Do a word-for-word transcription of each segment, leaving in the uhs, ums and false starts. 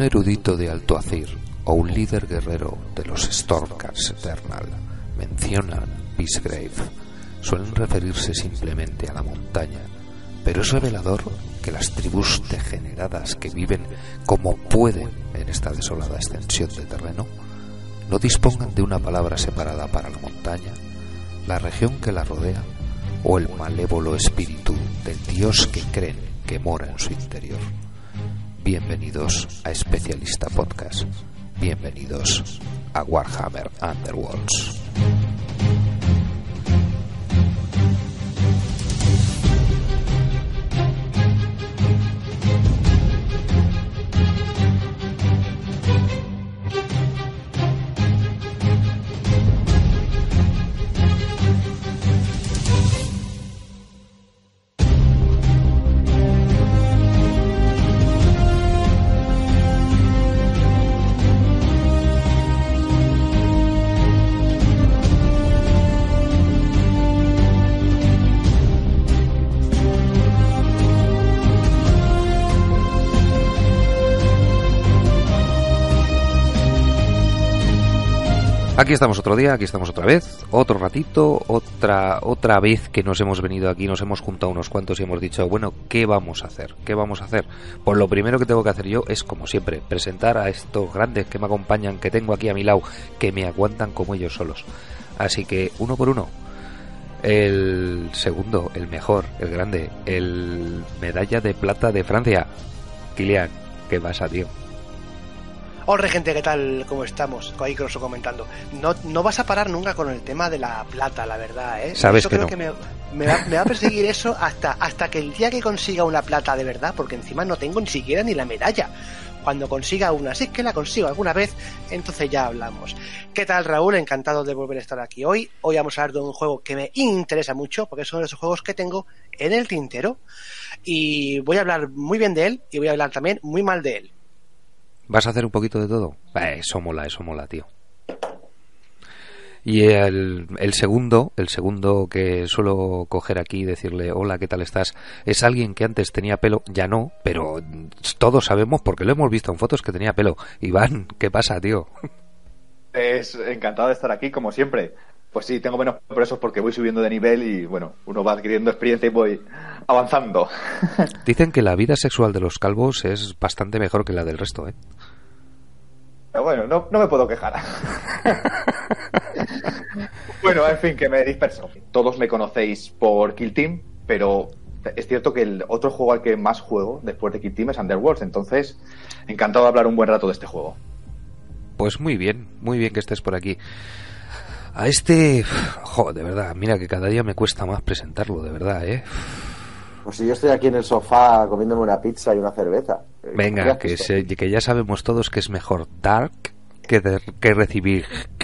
erudito de Altoazir o un líder guerrero de los Stormcast Eternal mencionan Peacegrave, suelen referirse simplemente a la montaña, pero es revelador que las tribus degeneradas que viven como pueden en esta desolada extensión de terreno no dispongan de una palabra separada para la montaña, la región que la rodea o el malévolo espíritu del dios que creen que mora en su interior. Bienvenidos a Especialista Podcast. Bienvenidos a Warhammer Underworlds. Aquí estamos otro día, aquí estamos otra vez, otro ratito, otra otra vez que nos hemos venido aquí, nos hemos juntado unos cuantos y hemos dicho, bueno, ¿qué vamos a hacer? ¿Qué vamos a hacer? Pues lo primero que tengo que hacer yo es, como siempre, presentar a estos grandes que me acompañan, que tengo aquí a mi lado, que me aguantan como ellos solos. Así que, uno por uno, el segundo, el mejor, el grande, el medalla de plata de Francia, Kilian, ¿qué pasa, tío? Hola gente, ¿qué tal? ¿Cómo estamos? Ahí que os estoy comentando. No, no vas a parar nunca con el tema de la plata, la verdad, ¿eh? Sabes Yo que creo no. que me, me, va, me va a perseguir eso hasta, hasta que el día que consiga una plata de verdad, porque encima no tengo ni siquiera ni la medalla. Cuando consiga una, si es que la consigo alguna vez, entonces ya hablamos. ¿Qué tal, Raúl? Encantado de volver a estar aquí hoy. Hoy vamos a hablar de un juego que me interesa mucho, porque es uno de esos juegos que tengo en el tintero. Y voy a hablar muy bien de él y voy a hablar también muy mal de él. ¿Vas a hacer un poquito de todo? Eh, eso mola, eso mola, tío. Y el, el segundo, el segundo que suelo coger aquí y decirle, hola, ¿qué tal estás? Es alguien que antes tenía pelo, ya no, pero todos sabemos, porque lo hemos visto en fotos, que tenía pelo. Iván, ¿qué pasa, tío? Es encantado de estar aquí, como siempre. Pues sí, tengo menos progresos porque voy subiendo de nivel y, bueno, uno va adquiriendo experiencia y voy avanzando. Dicen que la vida sexual de los calvos es bastante mejor que la del resto, ¿eh? Pero bueno, no, no me puedo quejar. Bueno, en fin, que me disperso. Todos me conocéis por Kill Team, pero es cierto que el otro juego al que más juego después de Kill Team es Underworlds, entonces encantado de hablar un buen rato de este juego. Pues muy bien, muy bien que estés por aquí. A este... Jo, de verdad, mira que cada día me cuesta más presentarlo, de verdad, ¿eh? Pues si yo estoy aquí en el sofá comiéndome una pizza y una cerveza. Venga, que, se, que ya sabemos todos que es mejor Dark que, de, que recibir.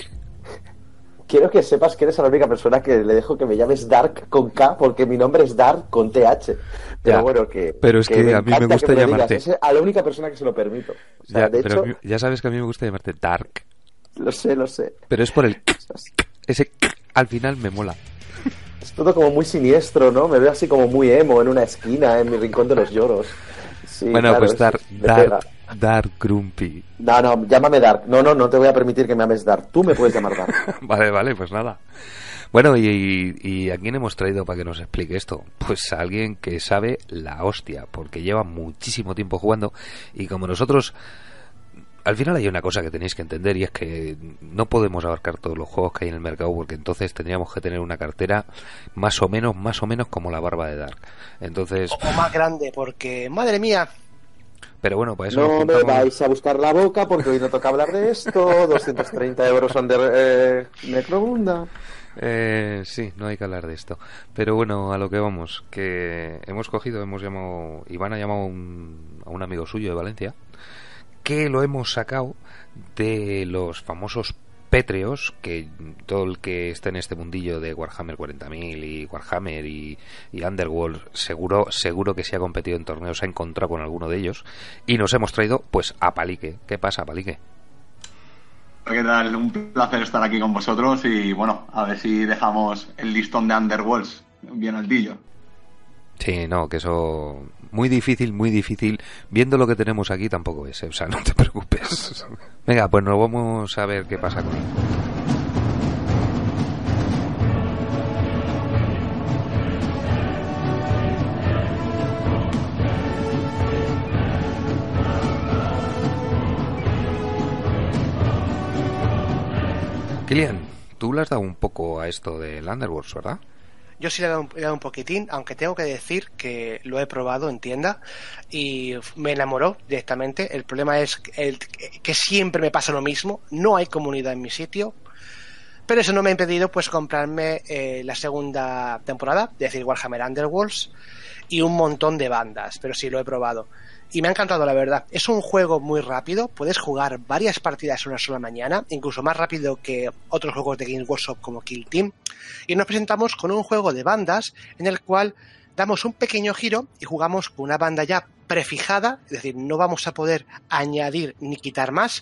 Quiero que sepas que eres la única persona que le dejo que me llames Dark con K, porque mi nombre es Dark con T H. Pero ya, bueno, que... Pero es que, que a mí me gusta me llamarte... Es a la única persona que se lo permito. O sea, ya, de pero hecho... mí, ya sabes que a mí me gusta llamarte Dark. Lo sé, lo sé. Pero es por el... Ese al final me mola. Es todo como muy siniestro, ¿no? Me veo así como muy emo en una esquina, en mi rincón de los lloros. Sí, bueno, claro, pues Dark, Dark, Dark Grumpy. No, no, llámame Dark. No, no, no te voy a permitir que me llames Dark. Tú me puedes llamar Dark. Vale, vale, pues nada. Bueno, y, y ¿a quién hemos traído para que nos explique esto? Pues a alguien que sabe la hostia, porque lleva muchísimo tiempo jugando y como nosotros... Al final hay una cosa que tenéis que entender y es que no podemos abarcar todos los juegos que hay en el mercado porque entonces tendríamos que tener una cartera más o menos, más o menos como la barba de Dark. Entonces... O más grande, porque, madre mía... Pero bueno, para eso no juntamos... me vais a buscar la boca porque hoy no toca hablar de esto. doscientos treinta euros son de eh, Necrobunda. Eh, sí, no hay que hablar de esto. Pero bueno, a lo que vamos, que hemos cogido, hemos llamado... Iván ha llamado un, a un amigo suyo de Valencia, que lo hemos sacado de los famosos pétreos, que todo el que esté en este mundillo de Warhammer cuarenta mil y Warhammer y, y Underworld seguro seguro que si ha competido en torneos se ha encontrado con alguno de ellos y nos hemos traído pues a Palique. ¿Qué pasa, Palique? ¿Qué tal? Un placer estar aquí con vosotros y bueno, a ver si dejamos el listón de Underworlds bien altillo. Sí, no, que eso... Muy difícil, muy difícil. Viendo lo que tenemos aquí tampoco es, ¿eh? O sea, no te preocupes. Venga, pues nos vamos a ver qué pasa con él. Kilian, tú le has dado un poco a esto del Underworlds, ¿verdad? Yo sí le he dado, un, le he dado un poquitín, aunque tengo que decir que lo he probado en tienda y me enamoró directamente. El problema es el, que siempre me pasa lo mismo, no hay comunidad en mi sitio, pero eso no me ha impedido pues comprarme eh, la segunda temporada, es decir, Warhammer Underworlds, y un montón de bandas, pero sí lo he probado. Y me ha encantado, la verdad. Es un juego muy rápido, puedes jugar varias partidas en una sola mañana, incluso más rápido que otros juegos de Games Workshop como Kill Team. Y nos presentamos con un juego de bandas en el cual damos un pequeño giro y jugamos con una banda ya prefijada, es decir, no vamos a poder añadir ni quitar más,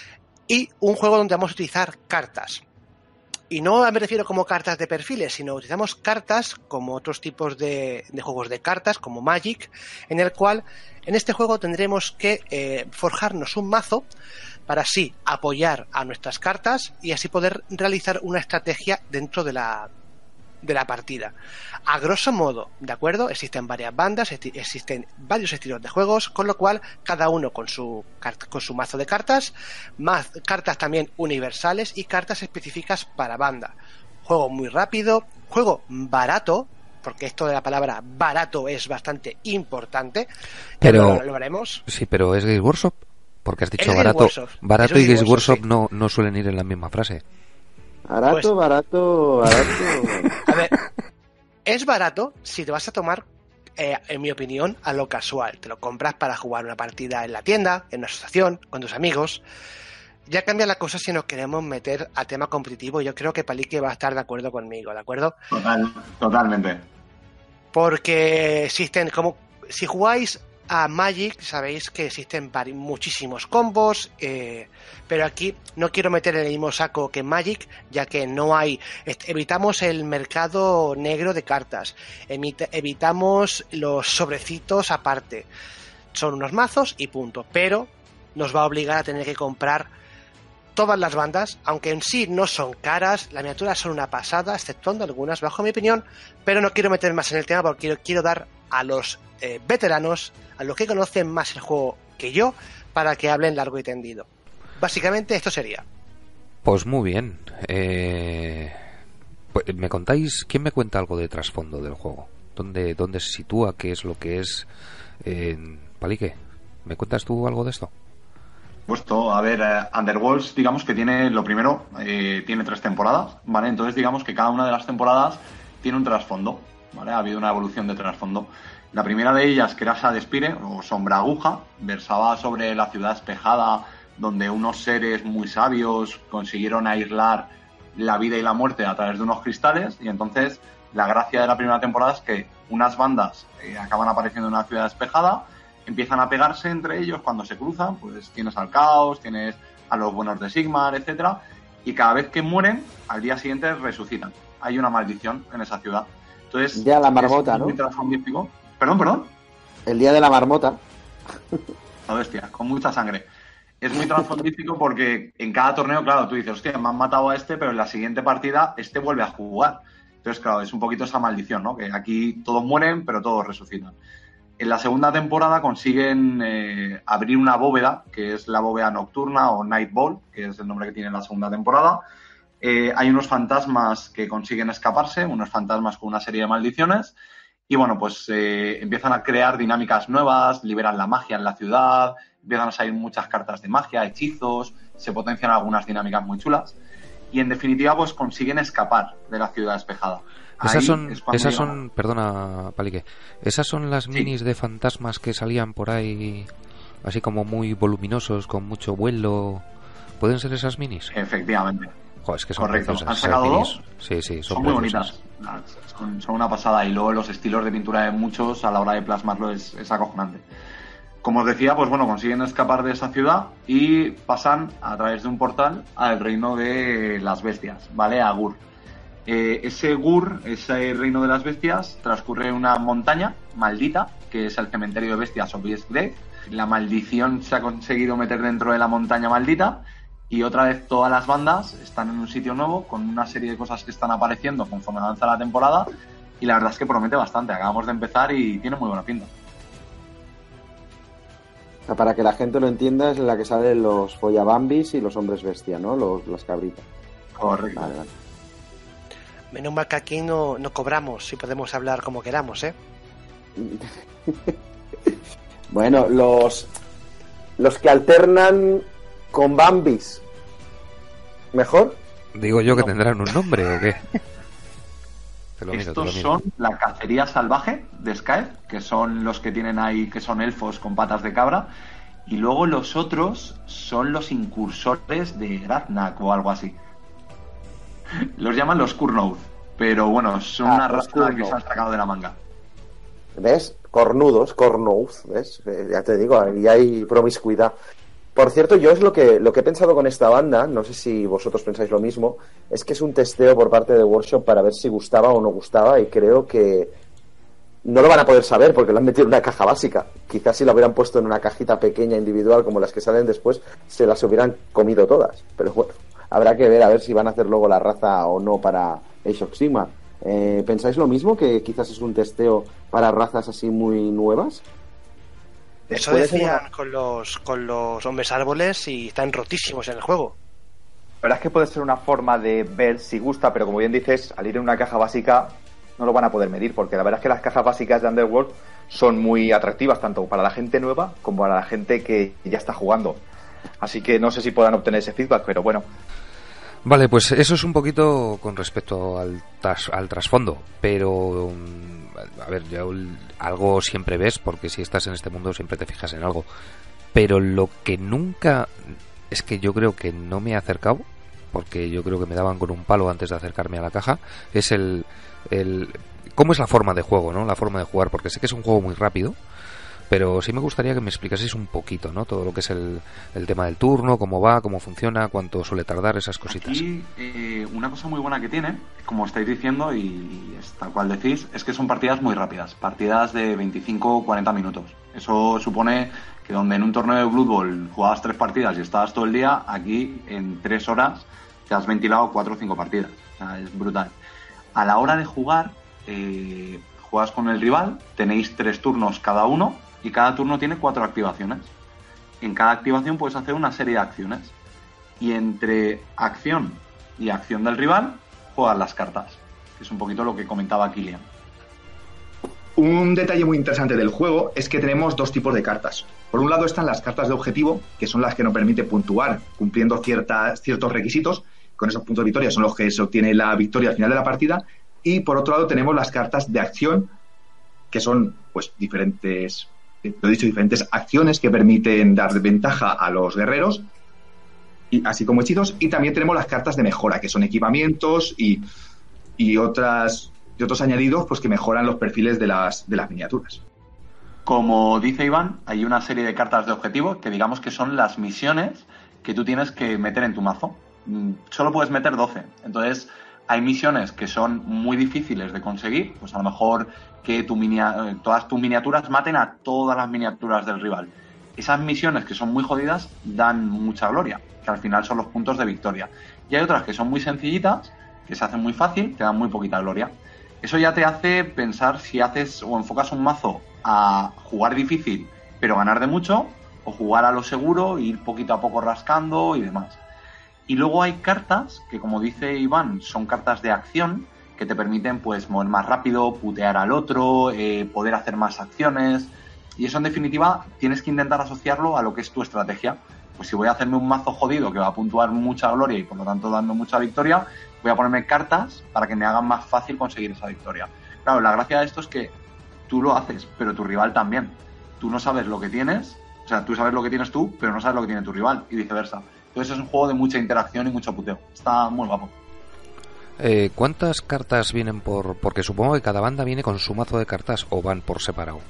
y un juego donde vamos a utilizar cartas. Y no me refiero como cartas de perfiles, sino utilizamos cartas como otros tipos de, de juegos de cartas, como Magic, en el cual en este juego tendremos que eh, forjarnos un mazo para así apoyar a nuestras cartas y así poder realizar una estrategia dentro de la, de la partida. A grosso modo, ¿de acuerdo? Existen varias bandas, existen varios estilos de juegos, con lo cual cada uno con su, con su mazo de cartas, más cartas también universales y cartas específicas para banda. Juego muy rápido, juego barato, porque esto de la palabra barato es bastante importante. Pero lo, lo haremos. Sí, pero ¿es Games Workshop? Porque has dicho Es barato. Workshop. Barato Es y Games Workshop, sí. no, no suelen ir en la misma frase. Barato, Pues- barato, barato. A ver, es barato si te vas a tomar, eh, en mi opinión, a lo casual. Te lo compras para jugar una partida en la tienda, en una asociación, con tus amigos. Ya cambia la cosa si nos queremos meter a tema competitivo. Yo creo que Palique va a estar de acuerdo conmigo, ¿de acuerdo? Total, totalmente. Porque existen, como si jugáis a Magic, sabéis que existen vari- muchísimos combos, eh, pero aquí no quiero meter en el mismo saco que Magic, ya que no hay, est- evitamos el mercado negro de cartas, emite- evitamos los sobrecitos aparte, son unos mazos y punto, pero nos va a obligar a tener que comprar todas las bandas, aunque en sí no son caras, las miniaturas son una pasada, exceptuando algunas bajo mi opinión, pero no quiero meter más en el tema porque quiero, quiero dar a los eh, veteranos, a los que conocen más el juego que yo, para que hablen largo y tendido. Básicamente esto sería. Pues muy bien. Eh, pues, ¿me contáis? ¿Quién me cuenta algo de trasfondo del juego? ¿Dónde, dónde se sitúa? ¿Qué es lo que es? Eh, Palique, ¿me cuentas tú algo de esto? Puesto, a ver, eh, Underworlds, digamos que tiene, lo primero, eh, tiene tres temporadas, ¿vale? Entonces, digamos que cada una de las temporadas tiene un trasfondo, ¿vale? Ha habido una evolución de trasfondo. La primera de ellas, que era Shadespire, o Sombra Aguja, versaba sobre la ciudad espejada, donde unos seres muy sabios consiguieron aislar la vida y la muerte a través de unos cristales, y entonces la gracia de la primera temporada es que unas bandas eh, acaban apareciendo en una ciudad despejada, empiezan a pegarse entre ellos cuando se cruzan, pues tienes al Caos, tienes a los buenos de Sigmar, etcétera, y cada vez que mueren, al día siguiente resucitan. Hay una maldición en esa ciudad. Entonces, Ya la marmota, es muy ¿no? trasfondístico. Perdón, perdón. El día de la marmota. La bestia, con mucha sangre. Es muy trasfondístico porque en cada torneo, claro, tú dices, hostia, me han matado a este, pero en la siguiente partida este vuelve a jugar. Entonces, claro, es un poquito esa maldición, ¿no? Que aquí todos mueren, pero todos resucitan. En la segunda temporada consiguen eh, abrir una bóveda, que es la bóveda nocturna o Night Ball, que es el nombre que tiene la segunda temporada. Eh, hay unos fantasmas que consiguen escaparse, unos fantasmas con una serie de maldiciones. Y bueno, pues eh, empiezan a crear dinámicas nuevas, liberan la magia en la ciudad, empiezan a salir muchas cartas de magia, hechizos, se potencian algunas dinámicas muy chulas. Y en definitiva, pues consiguen escapar de la ciudad despejada. Esas Ahí son, es cuando esas llegamos. son, perdona, Palique, esas son las Sí. minis de fantasmas que salían por ahí, así como muy voluminosos, con mucho vuelo. ¿Pueden ser esas minis? Efectivamente. Joder, es que son Correcto. preciosas ¿Han esas sacado minis. dos? Sí, sí, son, Son muy preciosas. bonitas. Son, son una pasada. Y luego los estilos de pintura de muchos a la hora de plasmarlo es, es acojonante. Como os decía, pues bueno, consiguen escapar de esa ciudad y pasan a través de un portal al reino de las bestias, ¿vale? A Gur. Eh, ese Gur, ese reino de las bestias, transcurre en una montaña maldita, que es el cementerio de bestias o Beastgrave. La maldición se ha conseguido meter dentro de la montaña maldita y otra vez todas las bandas están en un sitio nuevo con una serie de cosas que están apareciendo conforme avanza la temporada y la verdad es que promete bastante. Acabamos de empezar y tiene muy buena pinta. O sea, para que la gente lo entienda, es en la que salen los follabambis y los hombres bestia, ¿no? Los, las cabritas. Correcto. Vale, vale. Menos mal que aquí no, no cobramos y podemos hablar como queramos, ¿eh? Bueno, los los que alternan con bambis, ¿mejor? Digo yo que No. tendrán un nombre o qué. Te lo miro, te lo Estos miro. son la cacería salvaje de Skype, que son los que tienen ahí, que son elfos con patas de cabra, y luego los otros son los incursores de Graznak o algo así. Los llaman los Kurnoth, pero bueno, son Ah, una los raza Kurnoth. que se han sacado de la manga. ¿Ves? Cornudos, cornous, ¿ves? Eh, ya te digo, ahí hay promiscuidad. Por cierto, yo es lo que, lo que he pensado con esta banda, no sé si vosotros pensáis lo mismo, es que es un testeo por parte de Workshop para ver si gustaba o no gustaba, y creo que no lo van a poder saber porque lo han metido en una caja básica. Quizás si lo hubieran puesto en una cajita pequeña individual como las que salen después, se las hubieran comido todas. Pero bueno, habrá que ver a ver si van a hacer luego la raza o no para Age of Sigmar. Eh, ¿Pensáis lo mismo? ¿Que quizás es un testeo para razas así muy nuevas? Eso Puede ser decían una- con los con los hombres árboles y están rotísimos en el juego. La verdad es que puede ser una forma de ver si gusta, pero como bien dices, al ir en una caja básica no lo van a poder medir, porque la verdad es que las cajas básicas de Underworld son muy atractivas, tanto para la gente nueva como para la gente que ya está jugando. Así que no sé si puedan obtener ese feedback, pero bueno. Vale, pues eso es un poquito con respecto al, tras- al trasfondo, pero um, a ver, ya ul- algo siempre ves, porque si estás en este mundo siempre te fijas en algo, pero lo que nunca es que yo creo que no me he acercado, porque yo creo que me daban con un palo antes de acercarme a la caja, es el, el cómo es la forma de juego, ¿no? La forma de jugar, porque sé que es un juego muy rápido. Pero sí me gustaría que me explicaseis un poquito, ¿no? Todo lo que es el, el tema del turno, cómo va, cómo funciona, cuánto suele tardar, esas cositas. Aquí, eh, una cosa muy buena que tiene, como estáis diciendo, y, y es tal cual decís, es que son partidas muy rápidas, partidas de veinticinco o cuarenta minutos. Eso supone que donde en un torneo de Blood Bowl jugabas tres partidas y estabas todo el día, aquí en tres horas te has ventilado cuatro o cinco partidas. O sea, es brutal. A la hora de jugar, eh, juegas con el rival, tenéis tres turnos cada uno, y cada turno tiene cuatro activaciones. En cada activación puedes hacer una serie de acciones. Y entre acción y acción del rival, juegas las cartas. Que es un poquito lo que comentaba Kilian. Un detalle muy interesante del juego es que tenemos dos tipos de cartas. Por un lado están las cartas de objetivo, que son las que nos permiten puntuar cumpliendo ciertas, ciertos requisitos. Con esos puntos de victoria son los que se obtiene la victoria al final de la partida. Y por otro lado tenemos las cartas de acción, que son pues diferentes... lo he dicho, diferentes acciones que permiten dar ventaja a los guerreros, y así como hechizos, y también tenemos las cartas de mejora, que son equipamientos y, y otras y otros añadidos pues que mejoran los perfiles de las, de las miniaturas. Como dice Iván, hay una serie de cartas de objetivo que digamos que son las misiones que tú tienes que meter en tu mazo. Mm, Solo puedes meter doce. Entonces, hay misiones que son muy difíciles de conseguir, pues a lo mejor que tu minia- todas tus miniaturas maten a todas las miniaturas del rival. Esas misiones que son muy jodidas dan mucha gloria, que al final son los puntos de victoria. Y hay otras que son muy sencillitas, que se hacen muy fácil, que dan muy poquita gloria. Eso ya te hace pensar si haces o enfocas un mazo a jugar difícil pero ganar de mucho, o jugar a lo seguro, ir poquito a poco rascando y demás. Y luego hay cartas que, como dice Iván, son cartas de acción que te permiten pues mover más rápido, putear al otro, eh, poder hacer más acciones. Y eso, en definitiva, tienes que intentar asociarlo a lo que es tu estrategia. Pues si voy a hacerme un mazo jodido que va a puntuar mucha gloria y por lo tanto darme mucha victoria, voy a ponerme cartas para que me hagan más fácil conseguir esa victoria. Claro, la gracia de esto es que tú lo haces, pero tu rival también. Tú no sabes lo que tienes, o sea, tú sabes lo que tienes tú, pero no sabes lo que tiene tu rival, y viceversa. Entonces es un juego de mucha interacción y mucho puteo. Está muy guapo. Eh, ¿Cuántas cartas vienen por...? Porque supongo que cada banda viene con su mazo de cartas, o van por separado.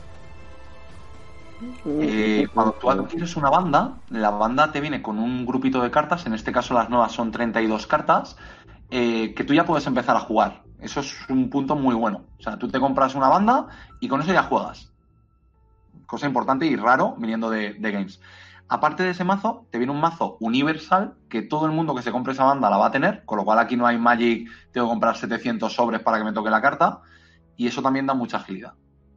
Eh, cuando tú adquieres una banda, la banda te viene con un grupito de cartas, en este caso las nuevas son treinta y dos cartas, eh, que tú ya puedes empezar a jugar. Eso es un punto muy bueno. O sea, tú te compras una banda y con eso ya juegas. Cosa importante y raro viniendo de, de Games. Aparte de ese mazo, te viene un mazo universal que todo el mundo que se compre esa banda la va a tener, con lo cual aquí no hay Magic, tengo que comprar setecientos sobres para que me toque la carta, y eso también da mucha agilidad.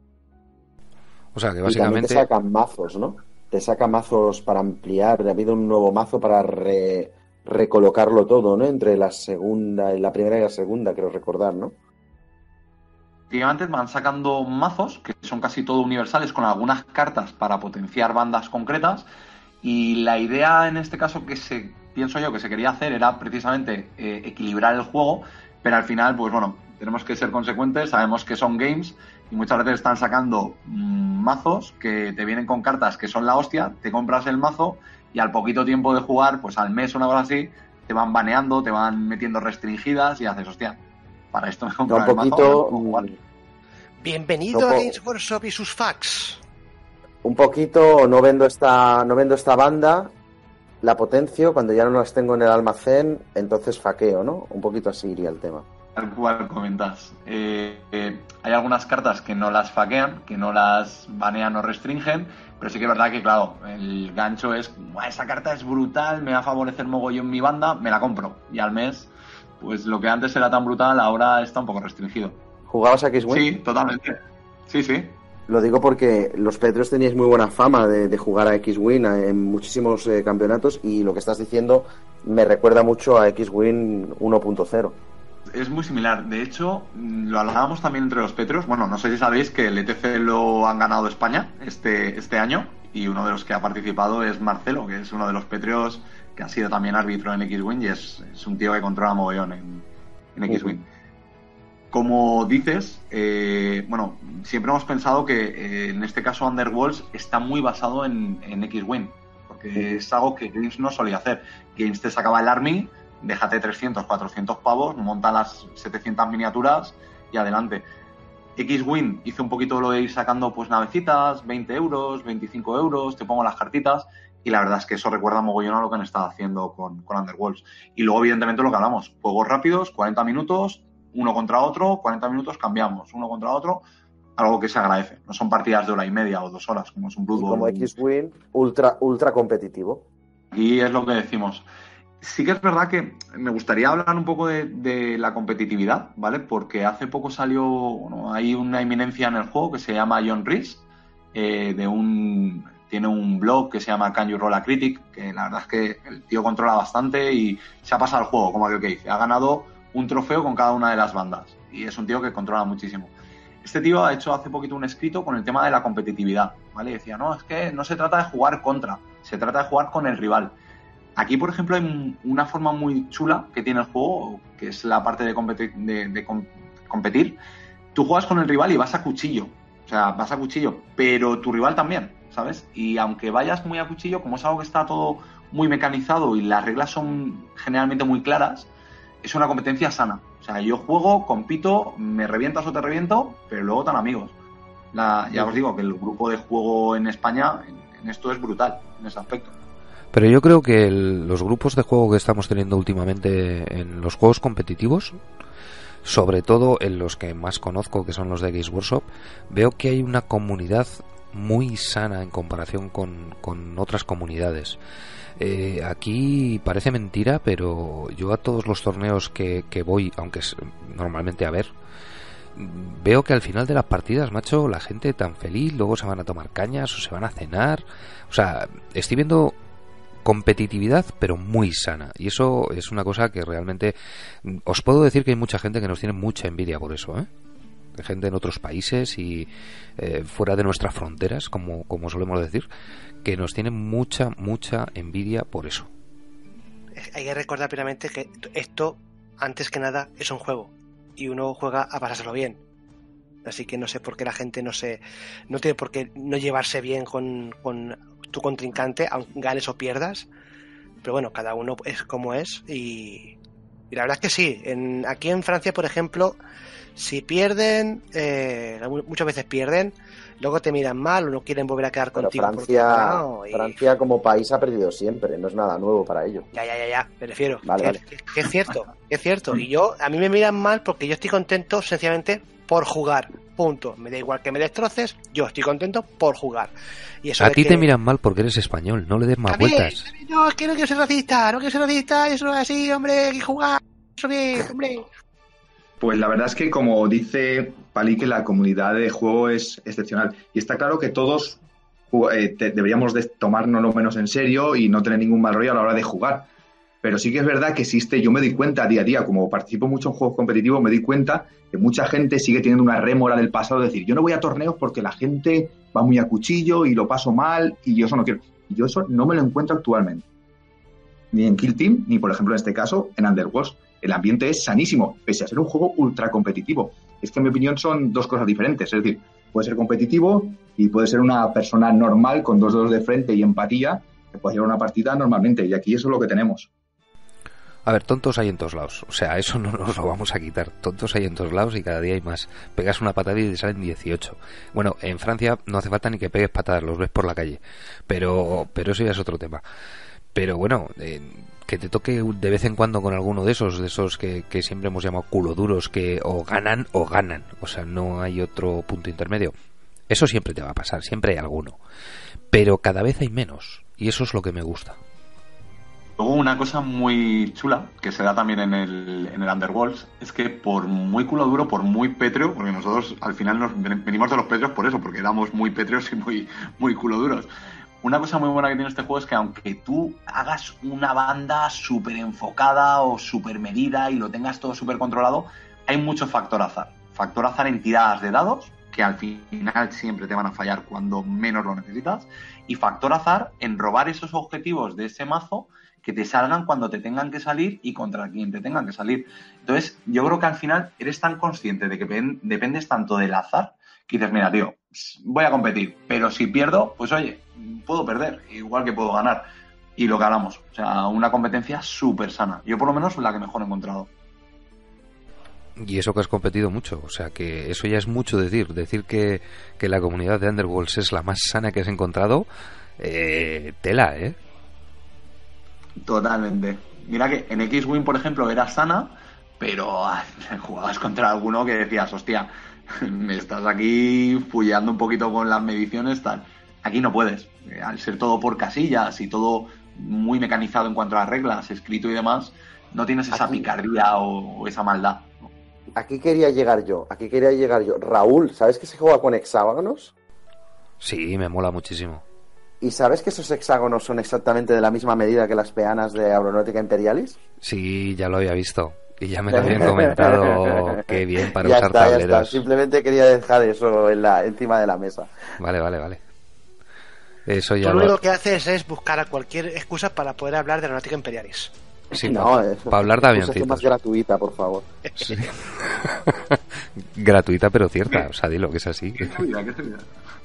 O sea, que Y también básicamente... te sacan mazos, ¿no? Te saca mazos para ampliar. Ha habido un nuevo mazo para re- recolocarlo todo, ¿no? Entre la segunda, la primera y la segunda, creo recordar, ¿no? Efectivamente van sacando mazos, que son casi todo universales, con algunas cartas para potenciar bandas concretas, y la idea en este caso que se pienso yo que se quería hacer era precisamente eh, equilibrar el juego, pero al final, pues bueno, tenemos que ser consecuentes, sabemos que son games y muchas veces están sacando mmm, mazos que te vienen con cartas que son la hostia, te compras el mazo y al poquito tiempo de jugar, pues al mes o una cosa así, te van baneando, te van metiendo restringidas y haces, hostia, para esto me compro un el poquito, mazo. Bienvenido no a po- Games Workshop y sus facts. un poquito no vendo esta, no vendo esta banda, la potencio, cuando ya no las tengo en el almacén, entonces faqueo, ¿no? Un poquito así iría el tema. Tal cual comentas. Eh, eh, hay algunas cartas que no las faquean, que no las banean o restringen, pero sí que es verdad que, claro, el gancho es, esa carta es brutal, me va a favorecer mogollón mi banda, me la compro. Y al mes, pues lo que antes era tan brutal, ahora está un poco restringido. ¿Jugabas a X-Wing? Sí, totalmente. Sí, sí. Lo digo porque los Petros teníais muy buena fama de, de jugar a X-Wing en muchísimos eh, campeonatos, y lo que estás diciendo me recuerda mucho a X-Wing uno punto cero. Es muy similar. De hecho, lo hablábamos también entre los Petros. Bueno, no sé si sabéis que el E T C lo han ganado España este, este año, y uno de los que ha participado es Marcelo, que es uno de los Petros que ha sido también árbitro en X-Wing y es, es un tío que controla mogollón en, en X-Wing. Uh-huh. Como dices, eh, bueno, siempre hemos pensado que eh, en este caso Underworlds está muy basado en, en X-Wing, porque uh-huh. es algo que Games no solía hacer. Games te sacaba el Army, déjate trescientos, cuatrocientos pavos, monta las setecientas miniaturas y adelante. X-Wing hizo un poquito lo de ir sacando pues navecitas, veinte euros, veinticinco euros, te pongo las cartitas, y la verdad es que eso recuerda mogollón a lo que han estado haciendo con, con Underworlds. Y luego, evidentemente, lo que hablamos, juegos rápidos, cuarenta minutos, uno contra otro, cuarenta minutos, cambiamos, uno contra otro, algo que se agradece. No son partidas de hora y media o dos horas, como es un Blood Bowl. Como X-Wing, ultra, ultra competitivo. Y es lo que decimos. Sí que es verdad que me gustaría hablar un poco de, de la competitividad, ¿vale? Porque hace poco salió, bueno, hay una eminencia en el juego que se llama John Reese, eh, de un, tiene un blog que se llama Can You Roll a Critic, que la verdad es que el tío controla bastante y se ha pasado el juego, como aquel que dice. Ha ganado un trofeo con cada una de las bandas y es un tío que controla muchísimo. Este tío ha hecho hace poquito un escrito con el tema de la competitividad, ¿vale? Y decía, no, es que no se trata de jugar contra, se trata de jugar con el rival. Aquí, por ejemplo, hay una forma muy chula que tiene el juego, que es la parte de competir, de, de competir. Tú juegas con el rival y vas a cuchillo, o sea, vas a cuchillo, pero tu rival también, ¿sabes? Y aunque vayas muy a cuchillo, como es algo que está todo muy mecanizado y las reglas son generalmente muy claras, es una competencia sana. O sea, yo juego, compito, me revientas o te reviento, pero luego tan amigos. La, ya os digo que el grupo de juego en España en, en esto es brutal, en ese aspecto. Pero yo creo que el, los grupos de juego que estamos teniendo últimamente en los juegos competitivos, sobre todo en los que más conozco, que son los de Games Workshop, veo que hay una comunidad muy sana en comparación con, con otras comunidades. Eh, aquí parece mentira, pero yo a todos los torneos que, que voy, aunque es normalmente a ver, veo que al final de las partidas, macho, la gente tan feliz, luego se van a tomar cañas o se van a cenar. O sea, estoy viendo competitividad, pero muy sana, y eso es una cosa que realmente os puedo decir que hay mucha gente que nos tiene mucha envidia por eso, ¿eh? Gente en otros países y eh, fuera de nuestras fronteras, como, como solemos decir, que nos tiene mucha, mucha envidia por eso. Hay que recordar plenamente que esto, antes que nada, es un juego y uno juega a pasárselo bien. Así que no sé por qué la gente no se no tiene por qué no llevarse bien con, con tu contrincante, aunque ganes o pierdas. Pero bueno, cada uno es como es y, Y la verdad es que sí. En, aquí en Francia, por ejemplo, si pierden, eh, muchas veces pierden, luego te miran mal o no quieren volver a quedar Pero contigo. Francia, No, y... Francia como país ha perdido siempre, no es nada nuevo para ellos. Ya, ya, ya, ya, me refiero. Vale, que, vale. que- que es cierto, que es cierto. Y yo, a mí me miran mal porque yo estoy contento sencillamente por jugar. Punto. Me da igual que me destroces, yo estoy contento por jugar. Y eso A de ti que- te miran mal porque eres español, no le des más También, vueltas. también, no, es que no quiero ser racista, no quiero ser racista, eso es así, hombre, hay que jugar, eso bien, hombre. Pues la verdad es que, como dice Pali, que la comunidad de juego es excepcional. Y está claro que todos eh, te- deberíamos de tomarnos lo menos en serio y no tener ningún mal rollo a la hora de jugar. Pero sí que es verdad que existe, yo me doy cuenta día a día, como participo mucho en juegos competitivos, me doy cuenta que mucha gente sigue teniendo una rémora del pasado, de decir, yo no voy a torneos porque la gente va muy a cuchillo y lo paso mal y yo eso no quiero. Y yo eso no me lo encuentro actualmente. Ni en Kill Team, ni por ejemplo en este caso en Underworlds. El ambiente es sanísimo, pese a ser un juego ultra competitivo. Es que en mi opinión son dos cosas diferentes. Es decir, puede ser competitivo y puede ser una persona normal con dos dedos de frente y empatía que puede llevar una partida normalmente. Y aquí eso es lo que tenemos. A ver, tontos hay en todos lados. O sea, eso no nos lo vamos a quitar. Tontos hay en todos lados y cada día hay más. Pegas una patada y te salen dieciocho. Bueno, en Francia no hace falta ni que pegues patadas, los ves por la calle. Pero, pero eso ya es otro tema. Pero bueno, eh, que te toque de vez en cuando con alguno de esos, de esos que, que siempre hemos llamado culo duros, que o ganan o ganan. O sea, no hay otro punto intermedio. Eso siempre te va a pasar, siempre hay alguno. Pero cada vez hay menos. Y eso es lo que me gusta. Luego una cosa muy chula, que se da también en el, en el Underworlds, es que por muy culo duro, por muy pétreo, porque nosotros al final nos ven- venimos de los pétreos por eso, porque éramos muy pétreos y muy, muy culo duros. Una cosa muy buena que tiene este juego es que aunque tú hagas una banda súper enfocada o súper medida y lo tengas todo súper controlado, hay mucho factor azar. Factor azar en tiradas de dados, que al final siempre te van a fallar cuando menos lo necesitas, y factor azar en robar esos objetivos de ese mazo que te salgan cuando te tengan que salir y contra quien te tengan que salir. Entonces, yo creo que al final eres tan consciente de que pen- dependes tanto del azar que dices, mira, tío, voy a competir, pero si pierdo, pues oye, puedo perder, igual que puedo ganar. Y lo ganamos. O sea, una competencia súper sana. Yo por lo menos la que mejor he encontrado. Y eso que has competido mucho, o sea que eso ya es mucho decir. Decir que, que la comunidad de Underworlds es la más sana que has encontrado, eh, tela, ¿eh? Totalmente. Mira que en X-Wing, por ejemplo, era sana, pero ah, jugabas contra alguno que decías, hostia, me estás aquí fullando un poquito con las mediciones, tal. Aquí no puedes. Eh, Al ser todo por casillas y todo muy mecanizado en cuanto a las reglas, escrito y demás, no tienes esa Aquí- picardía o, o esa maldad. Aquí quería llegar yo, aquí quería llegar yo. Raúl, ¿sabes que se juega con hexágonos? Sí, me mola muchísimo. ¿Y sabes que esos hexágonos son exactamente de la misma medida que las peanas de Aeronáutica Imperialis? Sí, ya lo había visto. Y ya me lo habían comentado. Qué bien para ya usar está, ya está. tableros. Simplemente quería dejar eso en la, encima de la mesa. Vale, vale, vale. Eso ya Tú lo lo... único que haces es buscar a cualquier excusa para poder hablar de Aeronáutica Imperialis. Sí, no, para eso, hablar de excusación avioncitos. más gratuita, por favor. Sí. Gratuita pero cierta, o sea, dilo que es así. ¿Qué vida, qué vida?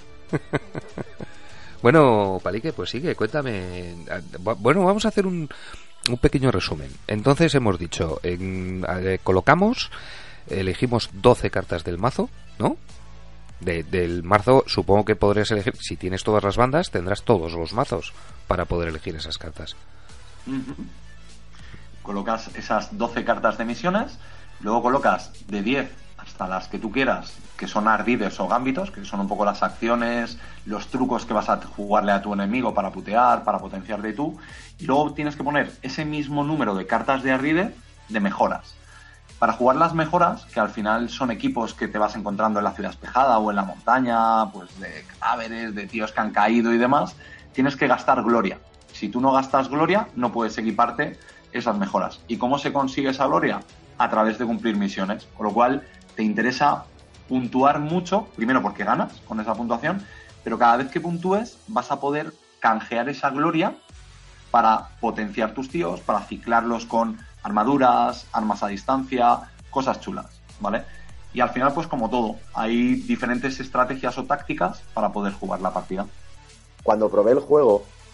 Bueno, Palique, pues sigue, cuéntame. Bueno, vamos a hacer un, un pequeño resumen. Entonces hemos dicho, en, eh, colocamos, elegimos doce cartas del mazo, ¿no? De, del mazo supongo que podrías elegir, si tienes todas las bandas, tendrás todos los mazos para poder elegir esas cartas. Ujú. Colocas esas doce cartas de misiones, luego colocas de diez hasta las que tú quieras, que son ardides o gambitos, que son un poco las acciones, los trucos que vas a jugarle a tu enemigo para putear, para potenciarte tú, y luego tienes que poner ese mismo número de cartas de ardide de mejoras. Para jugar las mejoras, que al final son equipos que te vas encontrando en la ciudad espejada o en la montaña, pues de cadáveres, de tíos que han caído y demás, tienes que gastar gloria. Si tú no gastas gloria, no puedes equiparte esas mejoras. ¿Y cómo se consigue esa gloria? A través de cumplir misiones. Con lo cual, te interesa puntuar mucho, primero porque ganas con esa puntuación, pero cada vez que puntúes vas a poder canjear esa gloria para potenciar tus tíos, para ciclarlos con armaduras, armas a distancia, cosas chulas, ¿vale? Y al final, pues como todo, hay diferentes estrategias o tácticas para poder jugar la partida. Cuando probé el juego,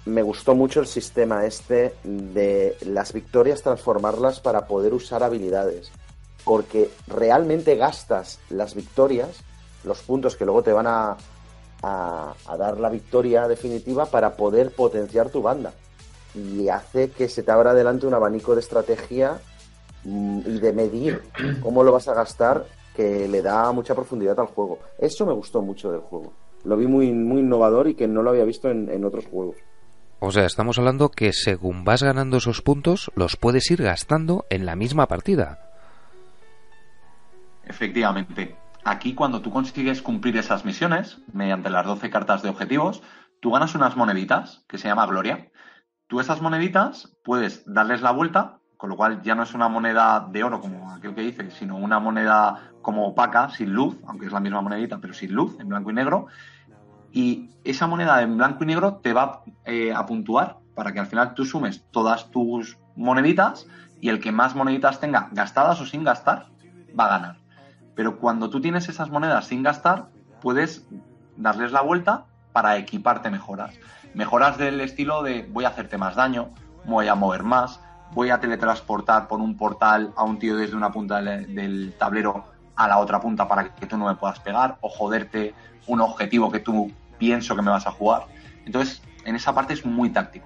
me gustó mucho el sistema este de las victorias transformarlas para poder usar habilidades, porque realmente gastas las victorias, los puntos que luego te van a, a, a dar la victoria definitiva para poder potenciar tu banda, y hace que se te abra delante un abanico de estrategia y de medir cómo lo vas a gastar, que le da mucha profundidad al juego. Eso me gustó mucho del juego. Lo vi muy, muy innovador y que no lo había visto en, en otros juegos. O sea, estamos hablando que según vas ganando esos puntos, los puedes ir gastando en la misma partida. Efectivamente. Aquí, cuando tú consigues cumplir esas misiones, mediante las doce cartas de objetivos, tú ganas unas moneditas, que se llama Gloria. Tú esas moneditas puedes darles la vuelta, con lo cual ya no es una moneda de oro, como aquel que dice, sino una moneda como opaca, sin luz, aunque es la misma monedita, pero sin luz, en blanco y negro. Y esa moneda en blanco y negro te va eh, a puntuar para que al final tú sumes todas tus moneditas y el que más moneditas tenga gastadas o sin gastar va a ganar. Pero cuando tú tienes esas monedas sin gastar, puedes darles la vuelta para equiparte mejoras. Mejoras del estilo de voy a hacerte más daño, voy a mover más, voy a teletransportar por un portal a un tío desde una punta del, del tablero a la otra punta para que tú no me puedas pegar, o joderte un objetivo que tú pienso que me vas a jugar. Entonces, en esa parte es muy táctico.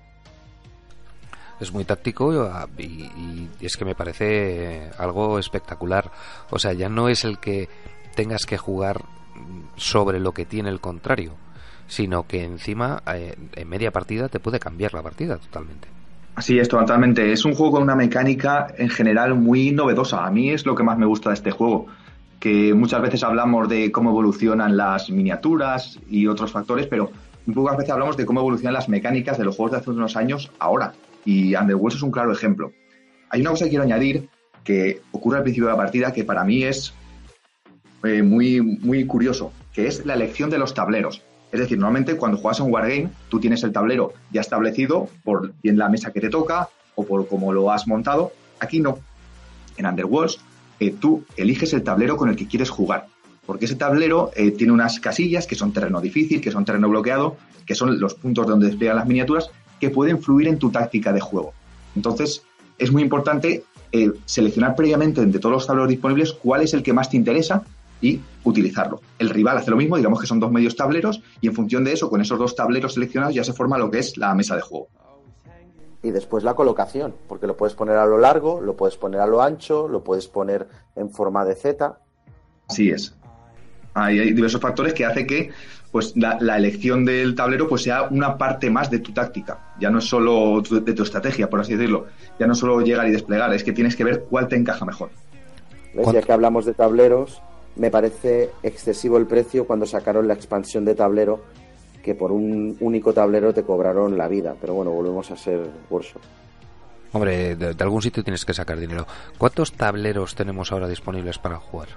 Es muy táctico y, y, y es que me parece algo espectacular. O sea, ya no es el que tengas que jugar sobre lo que tiene el contrario, sino que encima eh, en media partida te puede cambiar la partida totalmente. Así es, totalmente. Es un juego con una mecánica en general muy novedosa. A mí es lo que más me gusta de este juego, que muchas veces hablamos de cómo evolucionan las miniaturas y otros factores, pero muy pocas veces hablamos de cómo evolucionan las mecánicas de los juegos de hace unos años ahora. Y Underworld es un claro ejemplo. Hay una cosa que quiero añadir que ocurre al principio de la partida que para mí es eh, muy, muy curioso, que es la elección de los tableros. Es decir, normalmente cuando juegas a un wargame, tú tienes el tablero ya establecido por bien la mesa que te toca o por cómo lo has montado. Aquí no. En Underworlds, eh, tú eliges el tablero con el que quieres jugar, porque ese tablero eh, tiene unas casillas que son terreno difícil, que son terreno bloqueado, que son los puntos donde despliegan las miniaturas, que pueden influir en tu táctica de juego. Entonces, es muy importante eh, seleccionar previamente entre todos los tableros disponibles cuál es el que más te interesa y utilizarlo. El rival hace lo mismo, digamos que son dos medios tableros, y en función de eso, con esos dos tableros seleccionados, ya se forma lo que es la mesa de juego. Y después la colocación, porque lo puedes poner a lo largo, lo puedes poner a lo ancho, lo puedes poner en forma de Z. Así es. Hay, hay diversos factores que hace que pues la, la elección del tablero pues sea una parte más de tu táctica. Ya no es solo tu, de tu estrategia, por así decirlo. Ya no solo llegar y desplegar, es que tienes que ver cuál te encaja mejor. ¿Ves? Ya que hablamos de tableros, me parece excesivo el precio cuando sacaron la expansión de tablero, que por un único tablero te cobraron la vida. Pero bueno, volvemos a ser Workshop. Hombre, de, de algún sitio tienes que sacar dinero. ¿Cuántos tableros tenemos ahora disponibles para jugar?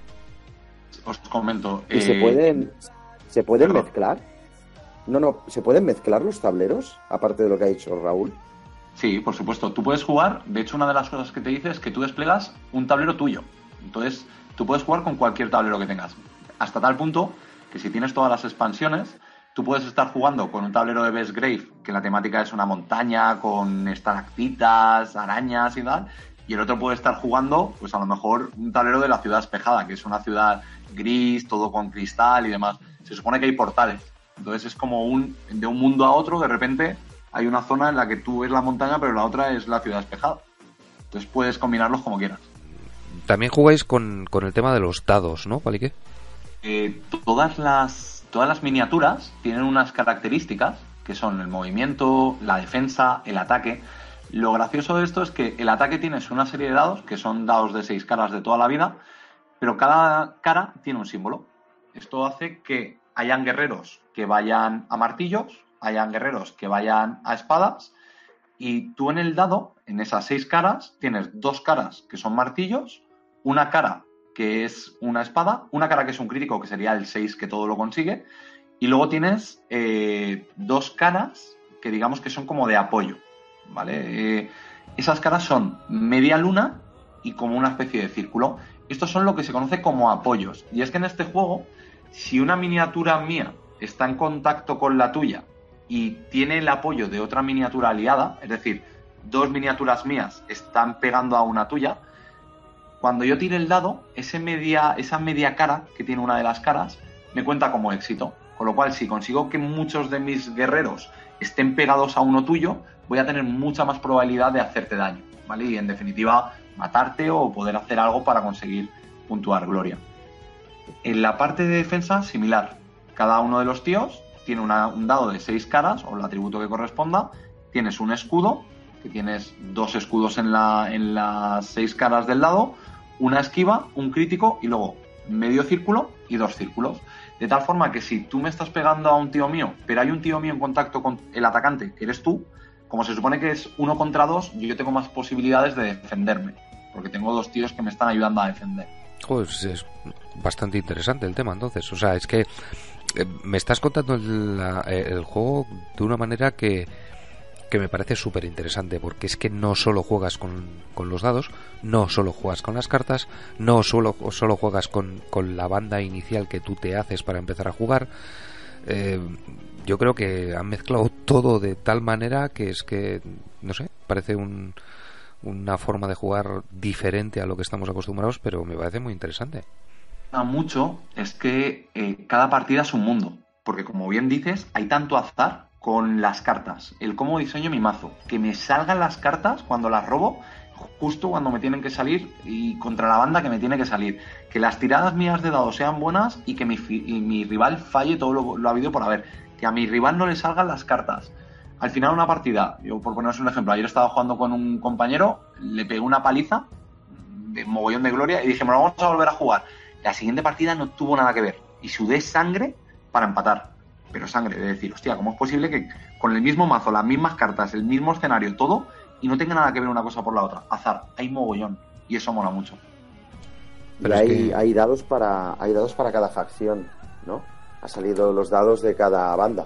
Os comento. ¿Y eh... se pueden, se pueden mezclar? No, no, ¿se pueden mezclar los tableros? Aparte de lo que ha dicho Raúl. Sí, por supuesto. Tú puedes jugar. De hecho, una de las cosas que te dice es que tú desplegas un tablero tuyo. Entonces, tú puedes jugar con cualquier tablero que tengas. Hasta tal punto que si tienes todas las expansiones, tú puedes estar jugando con un tablero de Bestgrave, que la temática es una montaña con estalactitas, arañas y tal, y el otro puede estar jugando, pues a lo mejor, un tablero de la ciudad espejada, que es una ciudad gris, todo con cristal y demás. Se supone que hay portales. Entonces es como un de un mundo a otro, de repente hay una zona en la que tú ves la montaña, pero la otra es la ciudad espejada. Entonces puedes combinarlos como quieras. También jugáis con, con el tema de los dados, ¿no, Palique? Eh, todas las todas las miniaturas tienen unas características que son el movimiento, la defensa, el ataque. Lo gracioso de esto es que el ataque tienes una serie de dados, que son dados de seis caras de toda la vida, pero cada cara tiene un símbolo. Esto hace que hayan guerreros que vayan a martillos, hayan guerreros que vayan a espadas, y tú en el dado, en esas seis caras, tienes dos caras que son martillos, una cara que es una espada, una cara que es un crítico, que sería el seis, que todo lo consigue, y luego tienes eh, dos caras que digamos que son como de apoyo, ¿vale? Eh, esas caras son media luna y como una especie de círculo. Estos son lo que se conoce como apoyos. Y es que en este juego, si una miniatura mía está en contacto con la tuya y tiene el apoyo de otra miniatura aliada, es decir, dos miniaturas mías están pegando a una tuya, cuando yo tire el dado, ese media, esa media cara que tiene una de las caras me cuenta como éxito. Con lo cual, si consigo que muchos de mis guerreros estén pegados a uno tuyo, voy a tener mucha más probabilidad de hacerte daño, ¿vale? Y en definitiva, matarte o poder hacer algo para conseguir puntuar gloria. En la parte de defensa, similar. Cada uno de los tíos tiene una, un dado de seis caras, o el atributo que corresponda. Tienes un escudo, que tienes dos escudos en, la, en las seis caras del dado, una esquiva, un crítico y luego medio círculo y dos círculos. De tal forma que si tú me estás pegando a un tío mío, pero hay un tío mío en contacto con el atacante, que eres tú, como se supone que es uno contra dos, yo tengo más posibilidades de defenderme, porque tengo dos tíos que me están ayudando a defender. Pues es bastante interesante el tema, entonces. O sea, es que eh, me estás contando el, la, el juego de una manera que, que me parece súper interesante, porque es que no solo juegas con, con los dados, no solo juegas con las cartas, no solo, solo juegas con, con la banda inicial que tú te haces para empezar a jugar. Eh, yo creo que han mezclado todo de tal manera que es que, no sé, parece un, una forma de jugar diferente a lo que estamos acostumbrados, pero me parece muy interesante. Mucho es que eh, cada partida es un mundo, porque como bien dices, hay tanto azar con las cartas, el cómo diseño mi mazo, que me salgan las cartas cuando las robo, justo cuando me tienen que salir y contra la banda que me tiene que salir, que las tiradas mías de dados sean buenas y que mi, y mi rival falle todo lo, lo habido por haber, que a mi rival no le salgan las cartas. Al final una partida, yo por poneros un ejemplo, ayer estaba jugando con un compañero, le pegué una paliza de mogollón de gloria y dije, bueno, vamos a volver a jugar. La siguiente partida no tuvo nada que ver y sudé sangre para empatar, pero sangre, de decir, hostia, ¿cómo es posible que con el mismo mazo, las mismas cartas, el mismo escenario, todo, y no tenga nada que ver una cosa por la otra? Azar, hay mogollón y eso mola mucho. Pero y hay, que... hay dados para hay dados para cada facción, ¿no? Ha salido los dados de cada banda.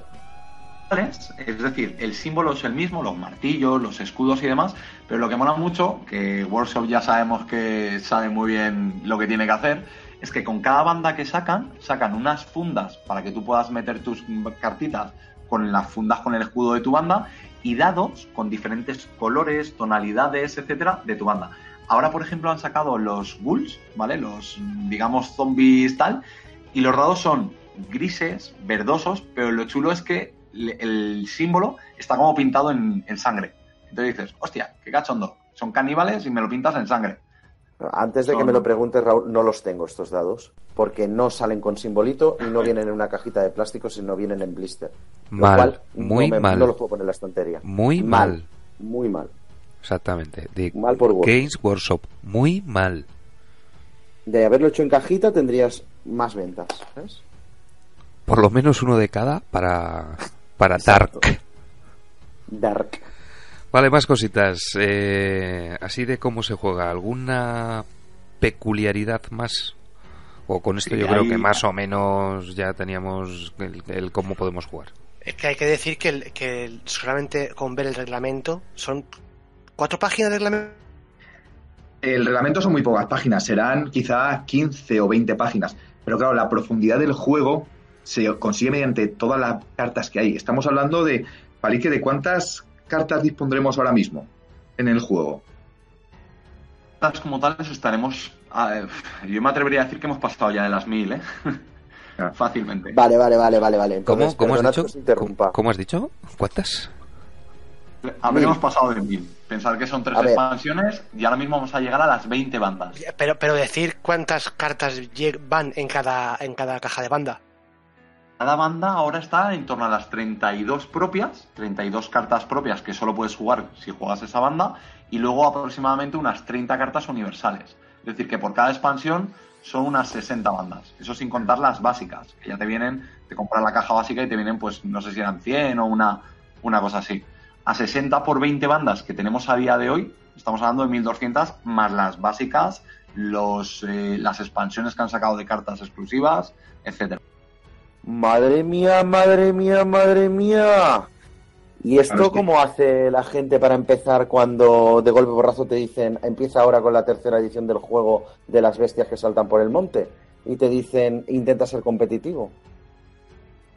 Es decir, el símbolo es el mismo, los martillos, los escudos y demás, pero lo que mola mucho, que Workshop ya sabemos que sabe muy bien lo que tiene que hacer, es que con cada banda que sacan, sacan unas fundas para que tú puedas meter tus cartitas con las fundas con el escudo de tu banda y dados con diferentes colores, tonalidades, etcétera, de tu banda. Ahora, por ejemplo, han sacado los ghouls, ¿vale? Los, digamos, zombies tal, y los dados son grises, verdosos, pero lo chulo es que el símbolo está como pintado en, en sangre. Entonces dices, hostia, qué cachondo, son caníbales y me lo pintas en sangre. Antes de son... que me lo preguntes, Raúl, no los tengo estos dados, porque no salen con simbolito y no vienen en una cajita de plástico, sino vienen en blister. Mal, cual, muy no me, mal. No los puedo poner en la estantería. Muy mal. mal. Muy mal. Exactamente. De mal por Word. Games Workshop, muy mal. De haberlo hecho en cajita tendrías más ventas, ¿sabes? Por lo menos uno de cada para, para Dark. Dark. Vale, más cositas. Eh, así de cómo se juega. ¿Alguna peculiaridad más? O con esto sí, yo creo hay... que más o menos ya teníamos el, el cómo podemos jugar. Es que hay que decir que, el, que el, solamente con ver el reglamento son cuatro páginas de reglamento. El reglamento son muy pocas páginas, serán quizá quince o veinte páginas. Pero claro, la profundidad del juego se consigue mediante todas las cartas que hay. Estamos hablando de, Palique, ¿de cuántas cartas dispondremos ahora mismo en el juego? Cartas como tales estaremos... A, yo me atrevería a decir que hemos pasado ya de las mil, ¿eh? Ah. Fácilmente. Vale, vale, vale, vale, vale. Entonces, ¿Cómo, ¿cómo has dicho? Interrumpa. ¿Cómo has dicho? ¿Cuántas? Habríamos pasado de mil. Pensar que son tres a expansiones ver. Y ahora mismo vamos a llegar a las veinte bandas. Pero, pero decir cuántas cartas van en cada, en cada caja de banda. Cada banda ahora está en torno a las treinta y dos propias, treinta y dos cartas propias que solo puedes jugar si juegas esa banda, y luego aproximadamente unas treinta cartas universales. Es decir, que por cada expansión son unas sesenta bandas. Eso sin contar las básicas, que ya te vienen, te compras la caja básica y te vienen, pues, no sé si eran cien o una, una cosa así. A sesenta por veinte bandas que tenemos a día de hoy, estamos hablando de mil doscientas más las básicas, los, eh, las expansiones que han sacado de cartas exclusivas, etcétera. Madre mía, madre mía, madre mía. ¿Y esto cómo hace la gente para empezar cuando de golpe borrazo te dicen empieza ahora con la tercera edición del juego de las bestias que saltan por el monte? Y te dicen intenta ser competitivo.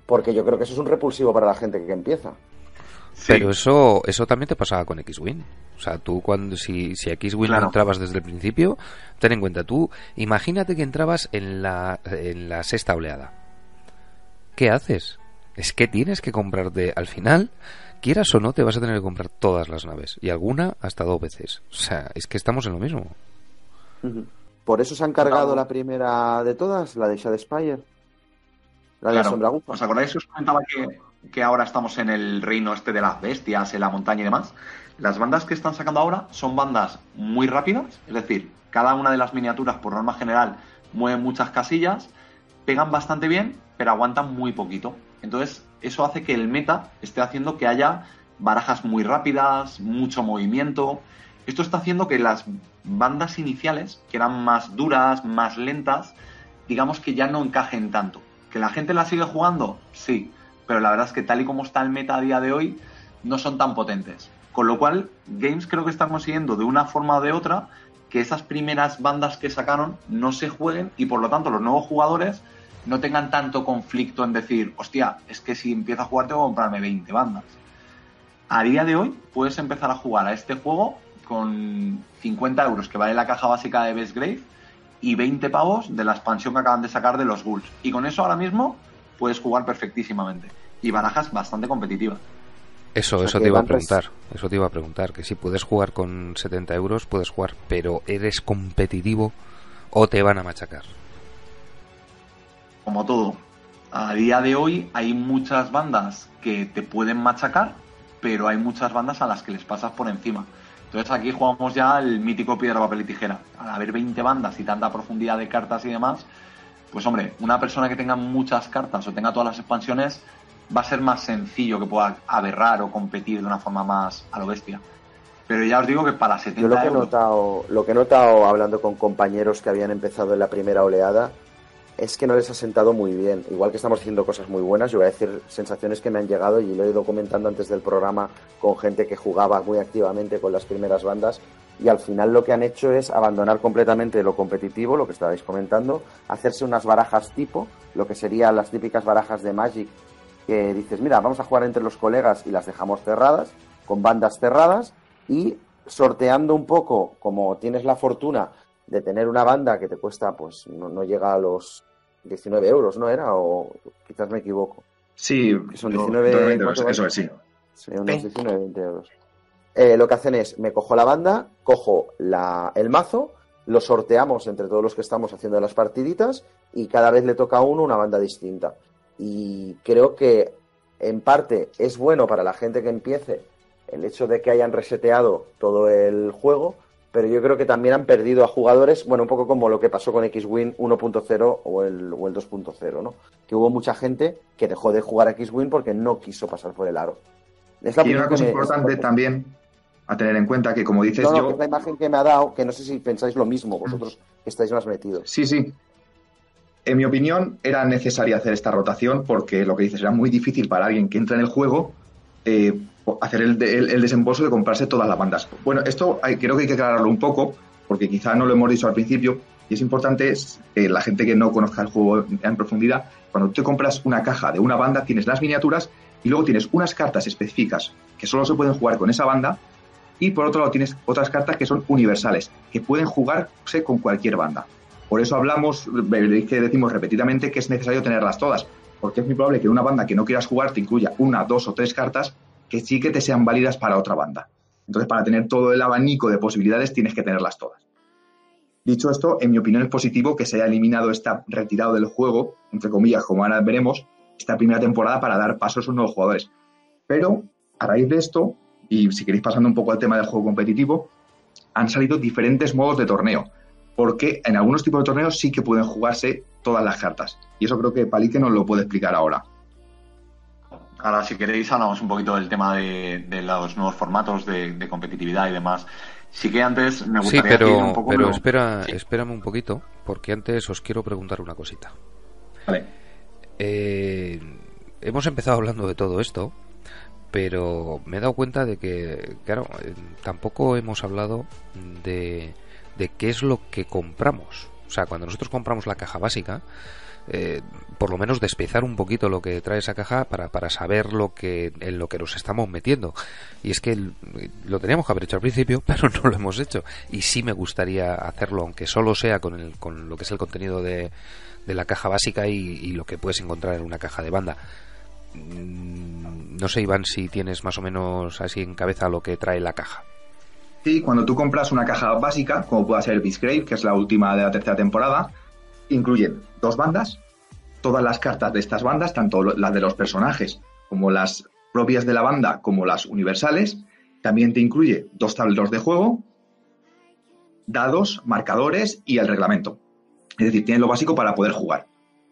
porque yo creo que eso es un repulsivo para la gente que empieza. Sí. Pero eso eso también te pasaba con X-Wing. O sea, tú cuando si, si a X-Wing Claro. no entrabas desde el principio, ten en cuenta, tú imagínate que entrabas en la, en la sexta oleada. ¿Qué haces? Es que tienes que comprarte, al final, quieras o no, te vas a tener que comprar todas las naves. Y alguna hasta dos veces. O sea, es que estamos en lo mismo. Por eso se han cargado Claro. la primera de todas, la de Shadespire. La de Claro. Sombra Gufa. ¿Os acordáis que os comentaba que, que ahora estamos en el reino este de las bestias, en la montaña y demás? Las bandas que están sacando ahora son bandas muy rápidas, es decir, cada una de las miniaturas, por norma general, mueve muchas casillas, pegan bastante bien, pero aguantan muy poquito. Entonces, eso hace que el meta esté haciendo que haya barajas muy rápidas, mucho movimiento. Esto está haciendo que las bandas iniciales, que eran más duras, más lentas, digamos que ya no encajen tanto. ¿Que la gente la sigue jugando? Sí, pero la verdad es que tal y como está el meta a día de hoy, no son tan potentes. Con lo cual, Games creo que están consiguiendo de una forma o de otra que esas primeras bandas que sacaron no se jueguen y por lo tanto los nuevos jugadores no tengan tanto conflicto en decir, hostia, es que si empiezo a jugar tengo que comprarme veinte bandas. A día de hoy puedes empezar a jugar a este juego con cincuenta euros que vale la caja básica de Bestgrave y veinte pavos de la expansión que acaban de sacar de los Ghouls. Y con eso ahora mismo puedes jugar perfectísimamente. Y barajas bastante competitivas. Eso, O sea, eso que te iba a van res- preguntar. Eso te iba a preguntar. Que si puedes jugar con setenta euros, puedes jugar, pero ¿eres competitivo o te van a machacar? Como todo, a día de hoy hay muchas bandas que te pueden machacar, pero hay muchas bandas a las que les pasas por encima. Entonces aquí jugamos ya el mítico piedra, papel y tijera. Al haber veinte bandas y tanta profundidad de cartas y demás, pues hombre, una persona que tenga muchas cartas o tenga todas las expansiones va a ser más sencillo que pueda aberrar o competir de una forma más a lo bestia. Pero ya os digo que para Yo lo setenta que he euros... notado, lo que he notado hablando con compañeros que habían empezado en la primera oleada es que no les ha sentado muy bien. Igual que estamos haciendo cosas muy buenas, yo voy a decir sensaciones que me han llegado y lo he ido comentando antes del programa con gente que jugaba muy activamente con las primeras bandas y al final lo que han hecho es abandonar completamente lo competitivo, lo que estabais comentando, hacerse unas barajas tipo, lo que serían las típicas barajas de Magic, que dices, mira, vamos a jugar entre los colegas y las dejamos cerradas, con bandas cerradas, y sorteando un poco, como tienes la fortuna de tener una banda que te cuesta, pues no, no llega a los diecinueve euros, ¿no era? O quizás me equivoco. Sí, Que son do- diecinueve, totalmente, ¿cuánto eso vale? es, sí. Sí, unos veinte. diecinueve, veinte euros. Eh, lo que hacen es, me cojo la banda, cojo la, el mazo, lo sorteamos entre todos los que estamos haciendo las partiditas y cada vez le toca a uno una banda distinta. Y creo que en parte es bueno para la gente que empiece el hecho de que hayan reseteado todo el juego, pero yo creo que también han perdido a jugadores, bueno, un poco como lo que pasó con X-Wing uno punto cero o el, o el dos punto cero, ¿no? Que hubo mucha gente que dejó de jugar a X-Wing porque no quiso pasar por el aro. Es la Y hay una opinión cosa que me- importante es- también a tener en cuenta, que como dices No, no, yo... que es la imagen que me ha dado, que no sé si pensáis lo mismo, vosotros que estáis más metidos. Sí, sí. En mi opinión, era necesaria hacer esta rotación porque lo que dices era muy difícil para alguien que entra en el juego eh, hacer el, el- el desembolso de comprarse todas las bandas. Bueno, esto hay- creo que hay que aclararlo un poco porque quizá no lo hemos dicho al principio y es importante es, eh, la gente que no conozca el juego en profundidad, cuando tú te compras una caja de una banda tienes las miniaturas y luego tienes unas cartas específicas que solo se pueden jugar con esa banda y por otro lado tienes otras cartas que son universales, que pueden jugarse con cualquier banda. Por eso hablamos, veréis que decimos repetidamente que es necesario tenerlas todas, porque es muy probable que una banda que no quieras jugar te incluya una, dos o tres cartas que sí que te sean válidas para otra banda. Entonces, para tener todo el abanico de posibilidades tienes que tenerlas todas. Dicho esto, en mi opinión es positivo que se haya eliminado, esta retirado del juego, entre comillas, como ahora veremos, esta primera temporada para dar paso a esos nuevos jugadores. Pero, a raíz de esto, y si queréis pasando un poco al tema del juego competitivo, han salido diferentes modos de torneo, porque en algunos tipos de torneos sí que pueden jugarse todas las cartas. Y eso creo que Palique nos lo puede explicar ahora. Ahora, si queréis, hablamos un poquito del tema de, de los nuevos formatos de, de competitividad y demás. Sí que antes me Sí, gustaría decir un pero, poco... pero lo- espera, Sí. espérame un poquito, porque antes os quiero preguntar una cosita. Vale. Eh, hemos empezado hablando de todo esto, pero me he dado cuenta de que, claro, eh, tampoco hemos hablado de, de qué es lo que compramos. O sea, cuando nosotros compramos la caja básica, eh, por lo menos despezar un poquito lo que trae esa caja para, para saber lo que en lo que nos estamos metiendo. Y es que el, lo teníamos que haber hecho al principio, pero no lo hemos hecho. Y sí me gustaría hacerlo, aunque solo sea con, el, con lo que es el contenido de, de la caja básica y, y lo que puedes encontrar en una caja de banda. No sé, Iván, si tienes más o menos así en cabeza lo que trae la caja. Sí, cuando tú compras una caja básica, como pueda ser Beastgrave, que es la última de la tercera temporada, incluyen dos bandas, todas las cartas de estas bandas, tanto las de los personajes como las propias de la banda, como las universales. También te incluye dos tableros de juego, dados, marcadores y el reglamento. Es decir, tienes lo básico para poder jugar.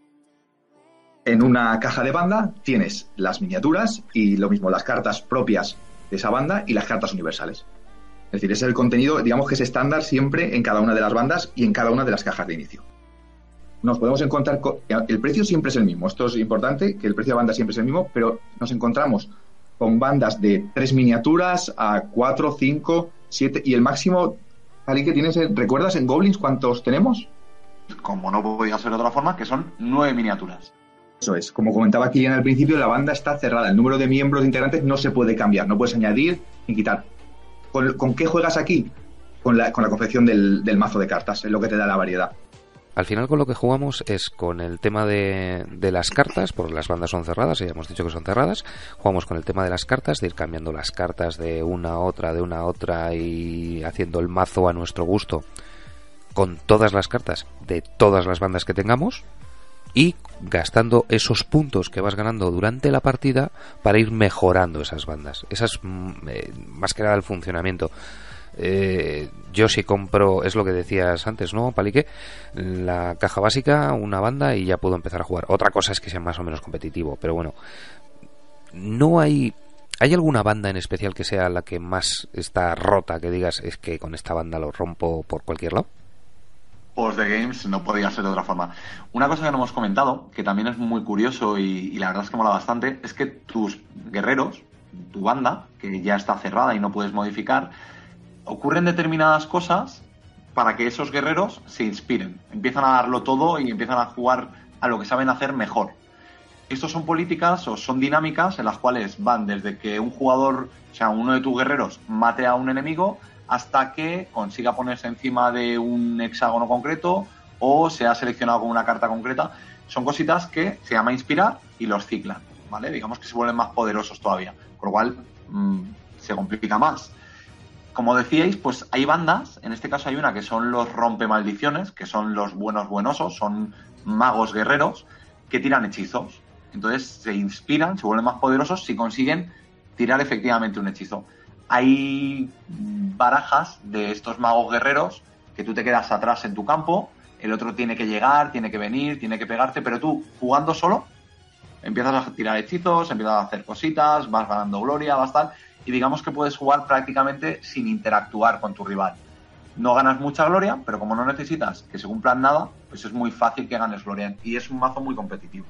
En una caja de banda tienes las miniaturas y lo mismo, las cartas propias de esa banda y las cartas universales. Es decir, es el contenido, digamos que es estándar siempre en cada una de las bandas y en cada una de las cajas de inicio. Nos podemos encontrar con... El precio siempre es el mismo. Esto es importante, que el precio de banda siempre es el mismo, pero nos encontramos con bandas de tres miniaturas a cuatro, cinco, siete... Y el máximo, Ali, que tienes... ¿Recuerdas en Goblins cuántos tenemos? Como no podía ser de otra forma, que son nueve miniaturas. Eso es. Como comentaba Kilian al principio, la banda está cerrada. El número de miembros integrantes no se puede cambiar. No puedes añadir ni quitar. ¿Con, con qué juegas aquí? Con la, con la confección del, del mazo de cartas. Es lo que te da la variedad. Al final con lo que jugamos es con el tema de, de las cartas, porque las bandas son cerradas, ya hemos dicho que son cerradas. Jugamos con el tema de las cartas, de ir cambiando las cartas de una a otra, de una a otra y haciendo el mazo a nuestro gusto con todas las cartas de todas las bandas que tengamos y gastando esos puntos que vas ganando durante la partida para ir mejorando esas bandas. Esa es eh, más que nada el funcionamiento. Eh, yo si compro, es lo que decías antes, ¿no, Palique? La caja básica, una banda y ya puedo empezar a jugar. Otra cosa es que sea más o menos competitivo, pero bueno, no hay... ¿Hay alguna banda en especial que sea la que más está rota, que digas, es que con esta banda lo rompo por cualquier lado? Post the Games no podía ser de otra forma. Una cosa que no hemos comentado, que también es muy curioso y, y la verdad es que mola bastante, es que tus guerreros, tu banda, que ya está cerrada y no puedes modificar, ocurren determinadas cosas para que esos guerreros se inspiren, empiezan a darlo todo y empiezan a jugar a lo que saben hacer mejor. Estos son políticas o son dinámicas en las cuales van desde que un jugador, o sea, uno de tus guerreros mate a un enemigo hasta que consiga ponerse encima de un hexágono concreto o sea seleccionado con una carta concreta. Son cositas que se llama inspirar y los ciclan, ¿vale? Digamos que se vuelven más poderosos todavía, con lo cual mmm, se complica más. Como decíais, pues hay bandas, en este caso hay una que son los rompemaldiciones, que son los buenos buenosos, son magos guerreros que tiran hechizos. Entonces se inspiran, se vuelven más poderosos si consiguen tirar efectivamente un hechizo. Hay barajas de estos magos guerreros que tú te quedas atrás en tu campo, el otro tiene que llegar, tiene que venir, tiene que pegarte, pero tú jugando solo empiezas a tirar hechizos, empiezas a hacer cositas, vas ganando gloria, vas tal, y digamos que puedes jugar prácticamente sin interactuar con tu rival. No ganas mucha gloria, pero como no necesitas que se cumplan nada, pues es muy fácil que ganes gloria, y es un mazo muy competitivo.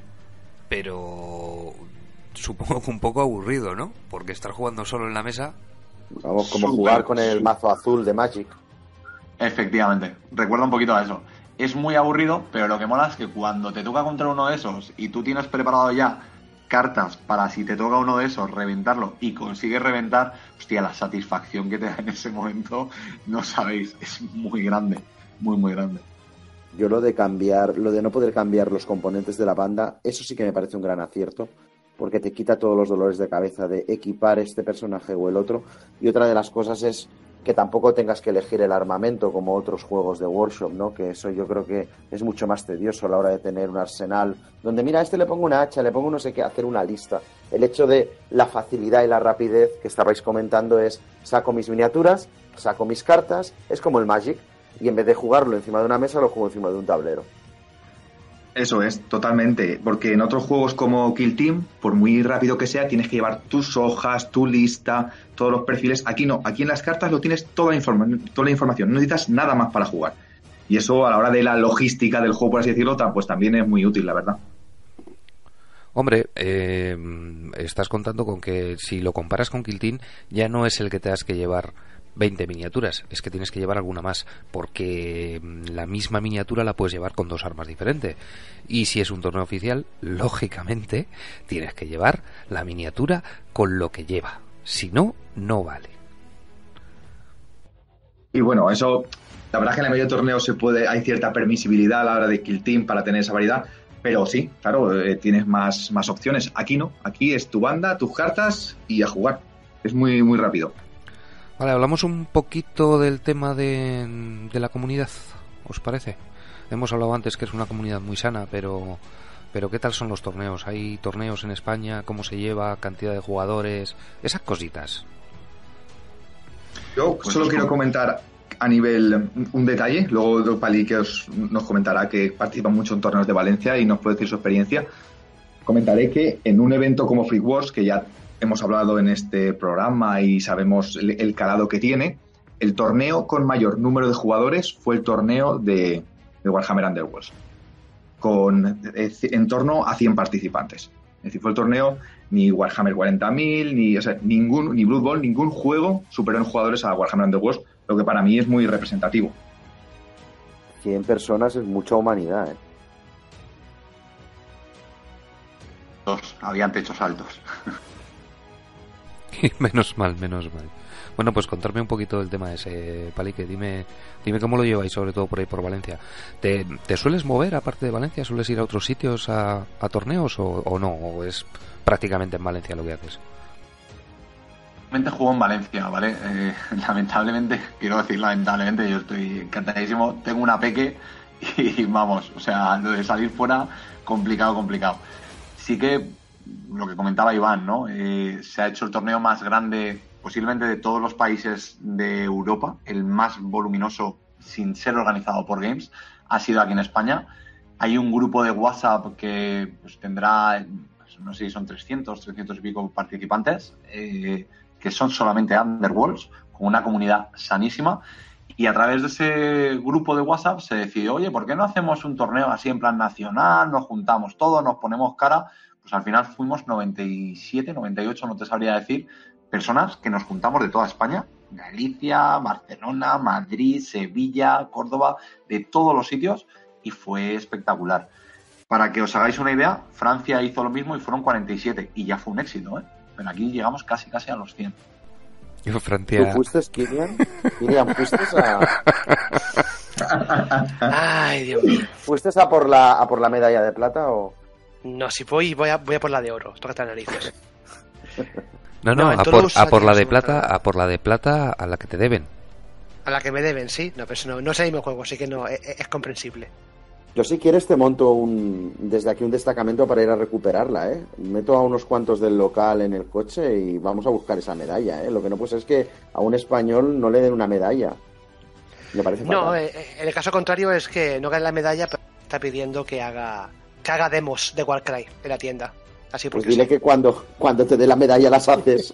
Pero supongo que un poco aburrido, ¿no? Porque estar jugando solo en la mesa... Vamos, como Super, jugar con el super. mazo azul de Magic. Efectivamente, recuerda un poquito a eso. Es muy aburrido, pero lo que mola es que cuando te toca contra uno de esos y tú tienes preparado ya cartas para si te toca uno de esos reventarlo y consigues reventar, hostia, la satisfacción que te da en ese momento, no sabéis, es muy grande, muy muy grande. Yo lo de cambiar, lo de no poder cambiar los componentes de la banda, eso sí que me parece un gran acierto, porque te quita todos los dolores de cabeza de equipar este personaje o el otro. Y otra de las cosas es que tampoco tengas que elegir el armamento como otros juegos de Workshop, ¿no? Que eso yo creo que es mucho más tedioso a la hora de tener un arsenal donde, mira, a este le pongo una hacha, le pongo no sé qué, hacer una lista. El hecho de la facilidad y la rapidez que estabais comentando es, saco mis miniaturas, saco mis cartas, es como el Magic, y en vez de jugarlo encima de una mesa, lo juego encima de un tablero. Eso es, totalmente, porque en otros juegos como Kill Team, por muy rápido que sea, tienes que llevar tus hojas, tu lista, todos los perfiles. Aquí no, aquí en las cartas lo tienes toda la, informa- toda la información, no necesitas nada más para jugar. Y eso a la hora de la logística del juego, por así decirlo, pues también es muy útil, la verdad. Hombre, eh, estás contando con que si lo comparas con Kill Team, ya no es el que te has que llevar veinte miniaturas, es que tienes que llevar alguna más, porque la misma miniatura la puedes llevar con dos armas diferentes. Y si es un torneo oficial, lógicamente tienes que llevar la miniatura con lo que lleva. Si no, no vale. Y bueno, eso, la verdad es que en el medio torneo se puede, hay cierta permisibilidad a la hora de Kill Team para tener esa variedad, pero sí, claro, eh, tienes más, más opciones. Aquí no, aquí es tu banda, tus cartas y a jugar. Es muy, muy rápido. Vale, hablamos un poquito del tema de, de la comunidad, ¿os parece? Hemos hablado antes que es una comunidad muy sana, pero pero ¿qué tal son los torneos? ¿Hay torneos en España? ¿Cómo se lleva? ¿Cantidad de jugadores? Esas cositas. Yo solo quiero comentar a nivel un detalle, luego Pali que os, nos comentará que participa mucho en torneos de Valencia y nos puede decir su experiencia. Comentaré que en un evento como Freak Wars, que ya hemos hablado en este programa y sabemos el, el calado que tiene, el torneo con mayor número de jugadores fue el torneo de, de Warhammer Underworlds, con eh, en torno a cien participantes. Es decir, fue el torneo ni Warhammer cuarenta mil, ni, o sea, ningún, ni Blood Bowl, ningún juego superó en jugadores a Warhammer Underworlds, lo que para mí es muy representativo. cien personas es mucha humanidad, ¿eh? Dos, habían techos altos. Menos mal, menos mal. Bueno, pues contarme un poquito del tema ese, Palique. Dime, dime cómo lo lleváis, sobre todo por ahí por Valencia. ¿Te, te sueles mover aparte de Valencia? ¿Sueles ir a otros sitios a, a torneos o, o no? ¿O es prácticamente en Valencia lo que haces? Juego en Valencia, ¿vale? Eh, lamentablemente, quiero decir lamentablemente, yo estoy encantadísimo. Tengo una peque y vamos, o sea, lo de salir fuera, complicado, complicado. Sí que lo que comentaba Iván, ¿no? Eh, se ha hecho el torneo más grande posiblemente de todos los países de Europa, el más voluminoso sin ser organizado por Games, ha sido aquí en España. Hay un grupo de WhatsApp que pues, tendrá, pues, no sé si son trescientos, trescientos y pico participantes, eh, que son solamente Underworlds, con una comunidad sanísima. Y a través de ese grupo de WhatsApp se decidió, oye, ¿por qué no hacemos un torneo así en plan nacional? Nos juntamos todos, nos ponemos cara. Pues al final fuimos noventa y siete, noventa y ocho, no te sabría decir, personas que nos juntamos de toda España, Galicia, Barcelona, Madrid, Sevilla, Córdoba, de todos los sitios, y fue espectacular. Para que os hagáis una idea, Francia hizo lo mismo y fueron cuarenta y siete, y ya fue un éxito, ¿eh? Pero aquí llegamos casi, casi a los cien. Yo, Francia... ¿Tú fuiste, Kilian? Kilian, ¿fuiste a...? Ay, Dios mío. ¿Fuiste a por la, a por la medalla de plata o...? No, si voy, voy a, voy a por la de oro. Tócate las narices. No, no, No, a, en por, Toulouse a por la de hacíamos plata, una- a por la de plata a la que te deben. A la que me deben, sí. No, pero eso no, no es el mismo juego, así que no, es, es comprensible. Yo si quieres te monto un desde aquí un destacamento para ir a recuperarla, ¿eh? Meto a unos cuantos del local en el coche y vamos a buscar esa medalla, ¿eh? Lo que no puede ser es que a un español no le den una medalla. Me parece No, fatal. eh, en el caso contrario es que no gane la medalla, pero está pidiendo que haga que haga demos de Warcry en la tienda. Así Pues porque dile sí. que cuando, cuando te dé la medalla las haces.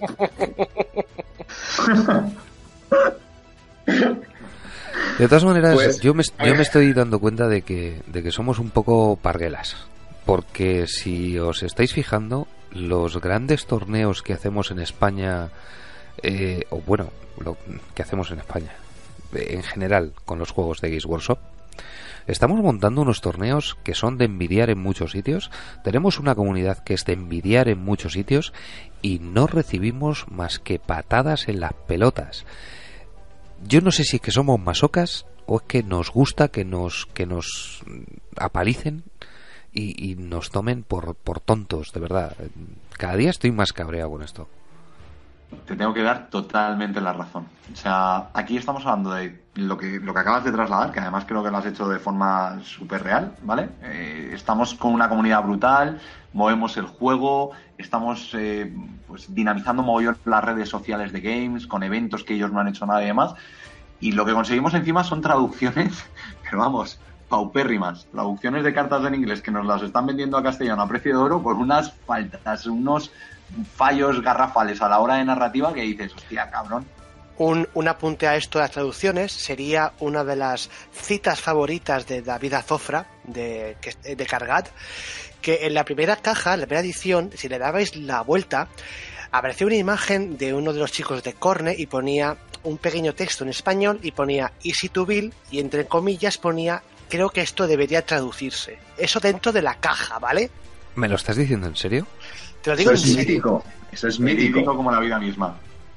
De todas maneras, Pues, yo, me, yo me estoy dando cuenta de que, de que somos un poco parguelas. Porque si os estáis fijando, los grandes torneos que hacemos en España, eh, o bueno, lo que hacemos en España, eh, en general, con los juegos de Games Workshop, estamos montando unos torneos que son de envidiar en muchos sitios. Tenemos una comunidad que es de envidiar en muchos sitios y no recibimos más que patadas en las pelotas. Yo no sé si es que somos masocas o es que nos gusta que nos que nos apalicen y, y nos tomen por, por tontos, de verdad. Cada día estoy más cabreado con esto. Te tengo que dar totalmente la razón. O sea, aquí estamos hablando de lo que, lo que acabas de trasladar, que además creo que lo has hecho de forma súper real, ¿vale? Eh, estamos con una comunidad brutal, movemos el juego, estamos eh, pues dinamizando mogollón las redes sociales de Games, con eventos que ellos no han hecho nada y demás, y lo que conseguimos encima son traducciones, pero vamos, paupérrimas, traducciones de cartas en inglés que nos las están vendiendo a castellano a precio de oro por unas faltas, unos fallos garrafales a la hora de narrativa que dices, hostia, cabrón. Un, un apunte a esto de las traducciones sería una de las citas favoritas de David Azofra de, de Cargat, que en la primera caja, en la primera edición, si le dabais la vuelta, apareció una imagen de uno de los chicos de Korn y ponía un pequeño texto en español y ponía Easy to Build y entre comillas ponía creo que esto debería traducirse. Eso dentro de la caja, ¿vale? ¿Me lo estás diciendo en serio? Te lo digo Eso en es serio. mítico. Eso es Mítico mítico. como la vida misma.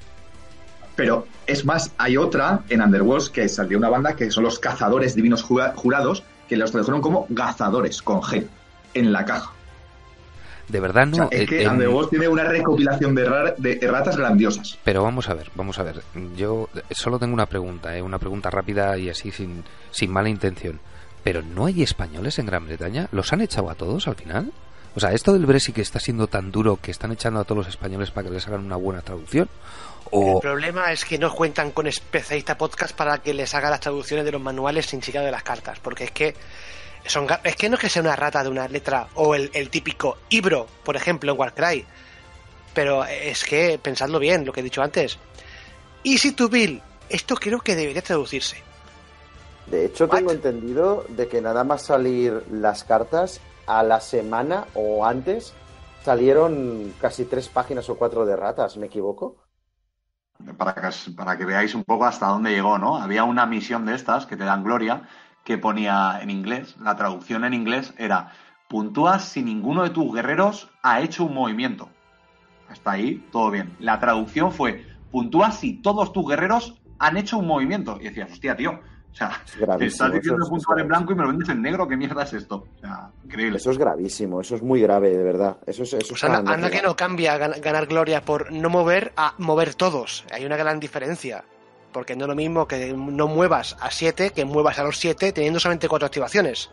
Pero es más, hay otra en Underworlds que salió una banda que son los cazadores divinos jura- jurados, que los tradujeron como gazadores, con G, en la caja. De verdad no. O sea, es que en- Underworlds tiene una recopilación de, rar- de erratas grandiosas. Pero vamos a ver, vamos a ver. Yo solo tengo una pregunta, ¿eh? Una pregunta rápida y así sin, sin mala intención. ¿Pero no hay españoles en Gran Bretaña? ¿Los han echado a todos al final? O sea, esto del Brexit que está siendo tan duro que están echando a todos los españoles para que les hagan una buena traducción. El O problema es que no cuentan con especialista podcast para que les haga las traducciones de los manuales sin siquiera de las cartas, porque es que son ga- es que no es que sea una rata de una letra o el, el típico Ibro, por ejemplo, en Warcry, pero es que pensadlo bien, lo que he dicho antes. Easy to Build, esto creo que debería traducirse. De hecho, What? tengo entendido de que nada más salir las cartas, a la semana o antes salieron casi tres páginas o cuatro de ratas, ¿me equivoco? Para que, para que veáis un poco hasta dónde llegó, ¿no? Había una misión de estas que te dan gloria, que ponía en inglés, la traducción en inglés era puntúa si ninguno de tus guerreros ha hecho un movimiento. Hasta ahí, todo bien. La traducción fue puntúa si todos tus guerreros han hecho un movimiento. Y decías, hostia, tío, o sea, Es gravísimo, te estás diciendo eso es- puntuar en eso es- blanco y me lo vendes en negro, ¿qué mierda es esto? O sea, increíble. Eso es gravísimo, eso es muy grave, de verdad. Eso es, eso Pues es anda, para anda que pegar. no cambia gan- ganar gloria por no mover a mover todos. Hay una gran diferencia. Porque no es lo mismo que no muevas a siete que muevas a los siete teniendo solamente cuatro activaciones.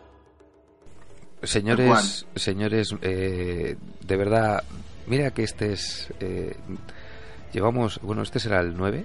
señores, señores, eh, de verdad, mira que este es... eh, llevamos, bueno, este será el nueve,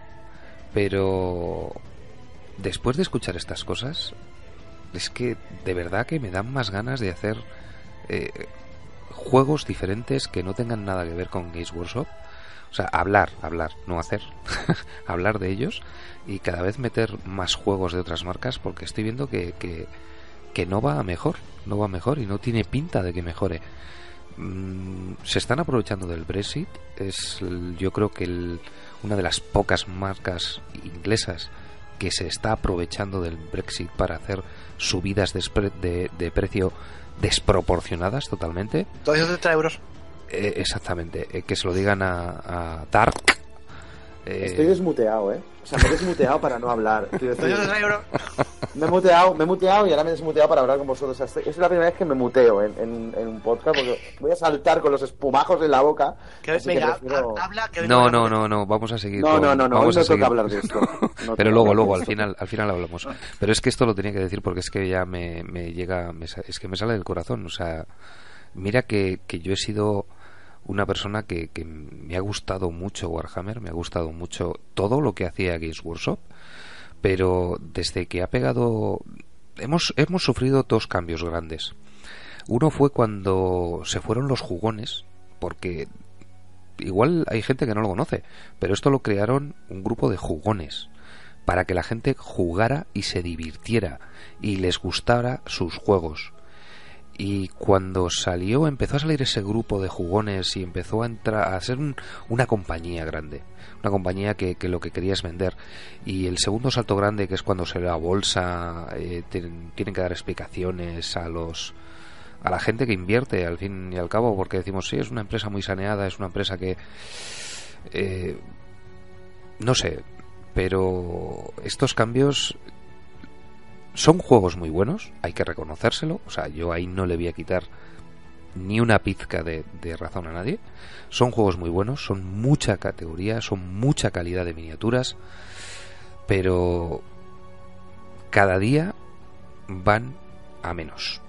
pero después de escuchar estas cosas, es que de verdad que me dan más ganas de hacer eh, juegos diferentes que no tengan nada que ver con Games Workshop. O sea, hablar, hablar, no hacer. Hablar de ellos y cada vez meter más juegos de otras marcas porque estoy viendo que, que, que no va a mejor, no va a mejor y no tiene pinta de que mejore. Mm, se están aprovechando del Brexit. Es, el- yo creo que el, una de las pocas marcas inglesas que se está aprovechando del Brexit para hacer subidas de, spre- de, de precio desproporcionadas totalmente. Todos esos treinta euros. Eh, exactamente, eh, que se lo digan a, a Dark. Eh, Estoy desmuteado, ¿eh? O sea, me he desmuteado para no hablar. Quiero Todos esos decir, treinta euros. me he muteado, me he muteado y ahora me he desmuteado para hablar con vosotros. O sea, estoy- es la primera vez que me muteo en, en, en un podcast porque voy a saltar con los espumajos en la boca. Que, así que venga, prefiero- ha- habla. Que hoy no, voy a no, comer. no, no, vamos a seguir. No, con- no, no, no, hoy vamos no a toca seguir. hablar de esto. No Pero toca luego, hablar luego, de al esto. final, al final hablamos. Pero es que esto lo tenía que decir porque es que ya me, me llega, me sa- es que me sale del corazón. O sea, mira que, que yo he sido una persona que, que me ha gustado mucho Warhammer, me ha gustado mucho todo lo que hacía Games Workshop, pero desde que ha pegado, hemos, hemos sufrido dos cambios grandes. Uno fue cuando se fueron los jugones, porque igual hay gente que no lo conoce, pero esto lo crearon un grupo de jugones para que la gente jugara y se divirtiera y les gustara sus juegos. Y cuando salió, empezó a salir ese grupo de jugones y empezó a entrar a ser un- una compañía grande, una compañía que, que lo que quería es vender. Y el segundo salto grande, que es cuando se la bolsa, eh, tienen, tienen que dar explicaciones a los a la gente que invierte al fin y al cabo, porque decimos sí, es una empresa muy saneada, es una empresa que eh, no sé, pero estos cambios son juegos muy buenos, hay que reconocérselo. O sea, yo ahí no le voy a quitar ni una pizca de, de razón a nadie. Son juegos muy buenos, son mucha categoría, son mucha calidad de miniaturas, pero cada día van a menos.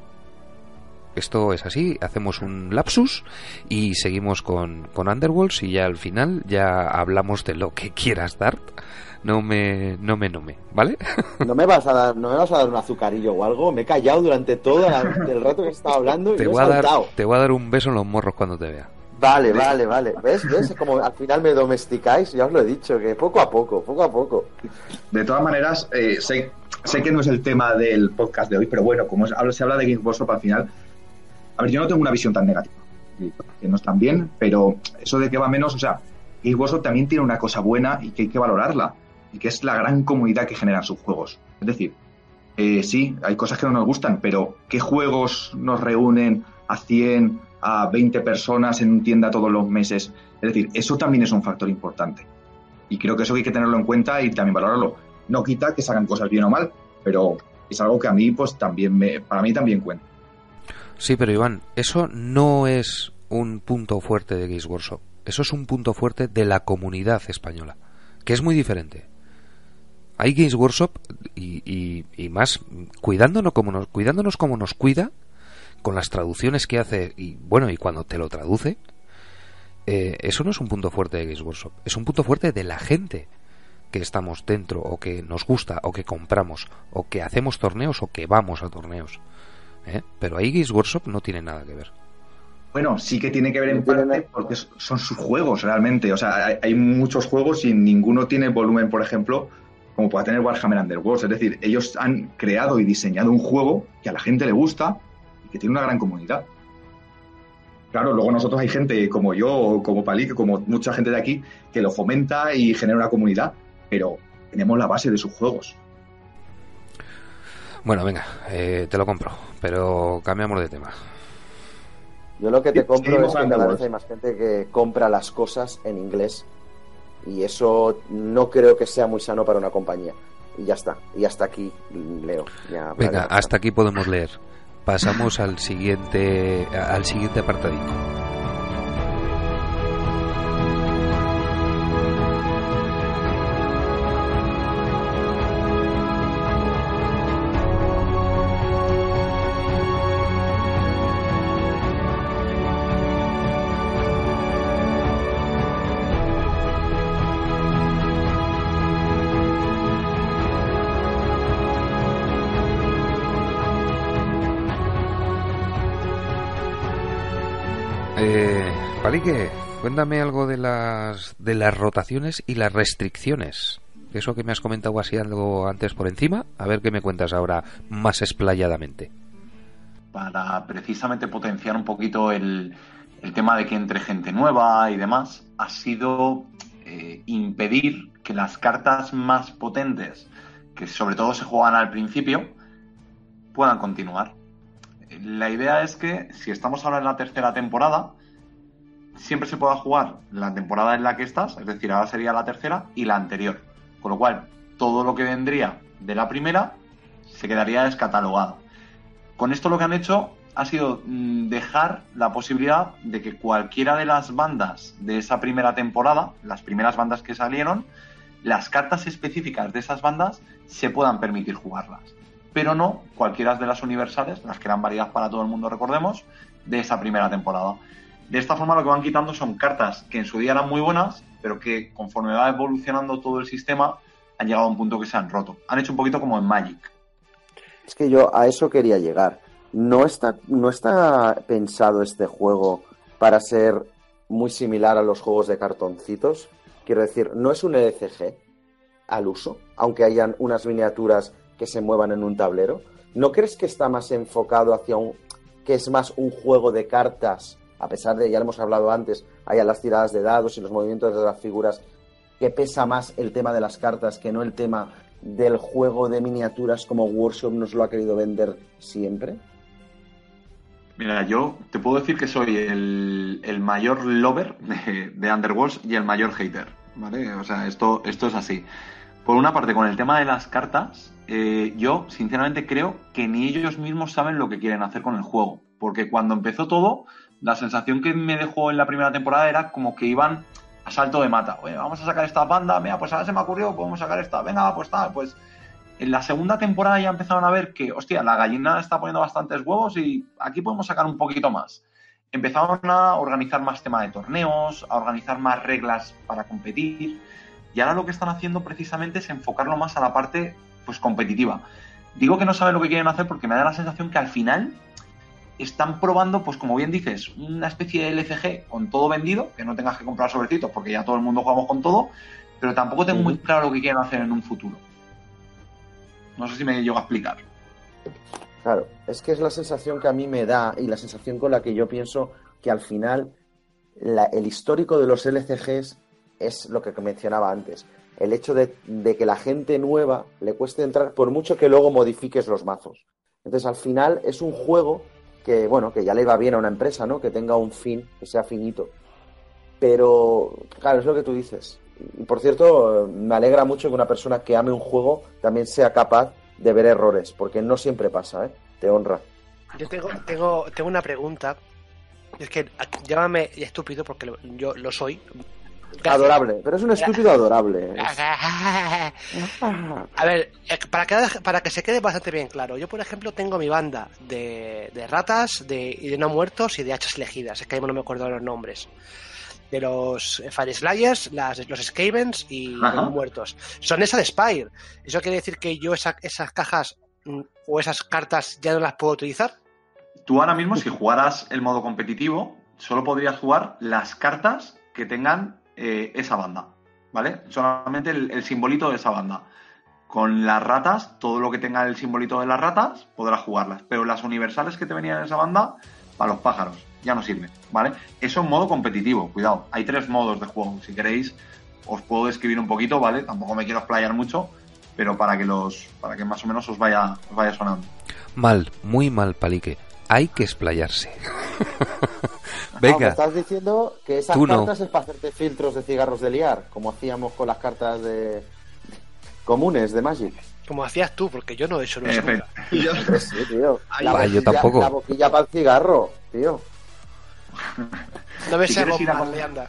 Esto es así, hacemos un lapsus y seguimos con, con Underworlds y ya al final ya hablamos de lo que quieras dar. No me, no me, no me, ¿vale? ¿No me vas a dar, no me vas a dar un azucarillo o algo? Me he callado durante todo la- el rato que estaba hablando y Te no he voy, a dar, saltado. te voy a dar un beso en los morros cuando te vea. Vale, vale, vale. ¿Ves? ¿Ves? Como al final me domesticáis, ya os lo he dicho, que poco a poco, poco a poco. De todas maneras, eh, sé, sé que no es el tema del podcast de hoy, pero bueno, como es- habla- se habla de Games Workshop al final, a ver, yo no tengo una visión tan negativa. que, que no están bien, pero eso de que va menos, o sea, Games Workshop también tiene una cosa buena y que hay que valorarla, y que es la gran comunidad que generan sus juegos. Es decir, eh, sí, hay cosas que no nos gustan, pero ¿qué juegos nos reúnen a cien, a veinte personas en una tienda todos los meses? Es decir, eso también es un factor importante. Y creo que eso hay que tenerlo en cuenta y también valorarlo. No quita que se hagan cosas bien o mal, pero es algo que a mí, pues también me, para mí también cuenta. Sí, pero Iván, eso no es un punto fuerte de Games Workshop. Eso es un punto fuerte de la comunidad española, que es muy diferente. Hay Games Workshop y, y, y más cuidándonos como nos, cuidándonos como nos cuida, con las traducciones que hace y bueno, y cuando te lo traduce, eh, eso no es un punto fuerte de Games Workshop, es un punto fuerte de la gente que estamos dentro, o que nos gusta, o que compramos, o que hacemos torneos, o que vamos a torneos. ¿Eh? Pero ahí Games Workshop no tiene nada que ver. Bueno, sí que tiene que ver en parte porque son sus juegos realmente. O sea, hay, hay muchos juegos y ninguno tiene volumen, por ejemplo, como pueda tener Warhammer Underworld. Es decir, ellos han creado y diseñado un juego que a la gente le gusta y que tiene una gran comunidad. Claro, luego nosotros hay gente como yo, o como Palik, como mucha gente de aquí, que lo fomenta y genera una comunidad, pero tenemos la base de sus juegos. Bueno, venga, eh, te lo compro, pero cambiamos de tema. Yo lo que te Sí, compro sí, es que cada Underworld. vez hay más gente que compra las cosas en inglés y eso no creo que sea muy sano para una compañía. Y ya está, y hasta aquí leo. Ya, Venga, para- hasta aquí podemos leer. Pasamos al siguiente al siguiente apartadito. Eh, Palique, cuéntame algo de las de las rotaciones y las restricciones. Eso que me has comentado así algo antes por encima, a ver qué me cuentas ahora más explayadamente. Para precisamente potenciar un poquito el, el tema de que entre gente nueva y demás, ha sido eh, impedir que las cartas más potentes, que sobre todo se juegan al principio, puedan continuar. La idea es que si estamos ahora en la tercera temporada, siempre se pueda jugar la temporada en la que estás, es decir, ahora sería la tercera y la anterior. Con lo cual, todo lo que vendría de la primera se quedaría descatalogado. Con esto lo que han hecho ha sido mm, dejar la posibilidad de que cualquiera de las bandas de esa primera temporada, las primeras bandas que salieron, las cartas específicas de esas bandas se puedan permitir jugarlas. Pero no cualquiera de las universales, las que eran válidas para todo el mundo, recordemos, de esa primera temporada. De esta forma lo que van quitando son cartas que en su día eran muy buenas, pero que conforme va evolucionando todo el sistema han llegado a un punto que se han roto. Han hecho un poquito como en Magic. Es que yo a eso quería llegar. No está, no está pensado este juego para ser muy similar a los juegos de cartoncitos. Quiero decir, no es un L C G al uso, aunque hayan unas miniaturas que se muevan en un tablero. ¿No crees que está más enfocado hacia un... que es más un juego de cartas, a pesar de, ya lo hemos hablado antes, hay las tiradas de dados y los movimientos de las figuras, que pesa más el tema de las cartas que no el tema del juego de miniaturas como Workshop nos lo ha querido vender siempre? Mira, yo te puedo decir que soy el, el mayor lover de, de Underworlds y el mayor hater, ¿vale? O sea, esto, esto es así. Por una parte, con el tema de las cartas, eh, yo sinceramente creo que ni ellos mismos saben lo que quieren hacer con el juego. Porque cuando empezó todo, la sensación que me dejó en la primera temporada era como que iban a salto de mata. Oye, vamos a sacar esta banda, mira, pues ahora se me ocurrió, podemos sacar esta, venga, pues tal, pues... En la segunda temporada ya empezaron a ver que, hostia, la gallina está poniendo bastantes huevos y aquí podemos sacar un poquito más. Empezaron a organizar más tema de torneos, a organizar más reglas para competir, y ahora lo que están haciendo precisamente es enfocarlo más a la parte pues competitiva. Digo que no saben lo que quieren hacer porque me da la sensación que al final están probando, pues como bien dices, una especie de L C G con todo vendido, que no tengas que comprar sobrecitos porque ya todo el mundo jugamos con todo, pero tampoco tengo muy claro lo que quieren hacer en un futuro. No sé si me llego a explicar. Claro, es que es la sensación que a mí me da y la sensación con la que yo pienso que al final la, el histórico de los L C Gs es lo que mencionaba antes. El hecho de, de que la gente nueva le cueste entrar por mucho que luego modifiques los mazos. Entonces, al final es un juego que, bueno, que ya le va bien a una empresa, ¿no? Que tenga un fin, que sea finito. Pero, claro, es lo que tú dices. Y, por cierto, me alegra mucho que una persona que ame un juego también sea capaz de ver errores, porque no siempre pasa, ¿eh? Te honra. Yo tengo, tengo, tengo una pregunta. Es que, llámame estúpido porque lo, yo lo soy. Gracias. Adorable, pero es un estúpido adorable. A ver, para que, para que se quede bastante bien claro, yo por ejemplo tengo mi banda de, de ratas de, y de no muertos y de hachas elegidas, es que ahí no me acuerdo de los nombres. De los Fire Slayers, las, los Skavens y Ajá. los muertos. Son esas de Spire. ¿Eso quiere decir que yo esa, esas cajas o esas cartas ya no las puedo utilizar? Tú ahora mismo, si jugaras el modo competitivo, solo podrías jugar las cartas que tengan Eh, esa banda, ¿vale? Solamente el, el simbolito de esa banda. Con las ratas, todo lo que tenga el simbolito de las ratas, podrás jugarlas. Pero las universales que te venían en esa banda, para los pájaros, ya no sirven, ¿vale? Eso en modo competitivo, cuidado. Hay tres modos de juego. Si queréis, os puedo describir un poquito, ¿vale? Tampoco me quiero explayar mucho, pero para que los, para que más o menos os vaya, os vaya sonando. Mal, muy mal, Palique. Hay que explayarse. Venga. No, me estás diciendo que esas Tú cartas no. es para hacerte filtros de cigarros de liar, como hacíamos con las cartas de comunes de Magic. Como hacías tú, porque yo no he hecho eso Eh, nunca. yo, Pues sí, tío. La Ah, boquilla, yo tampoco. La boquilla para el cigarro, tío. No me Si sé quieres ir a bomba, comer- Leanda.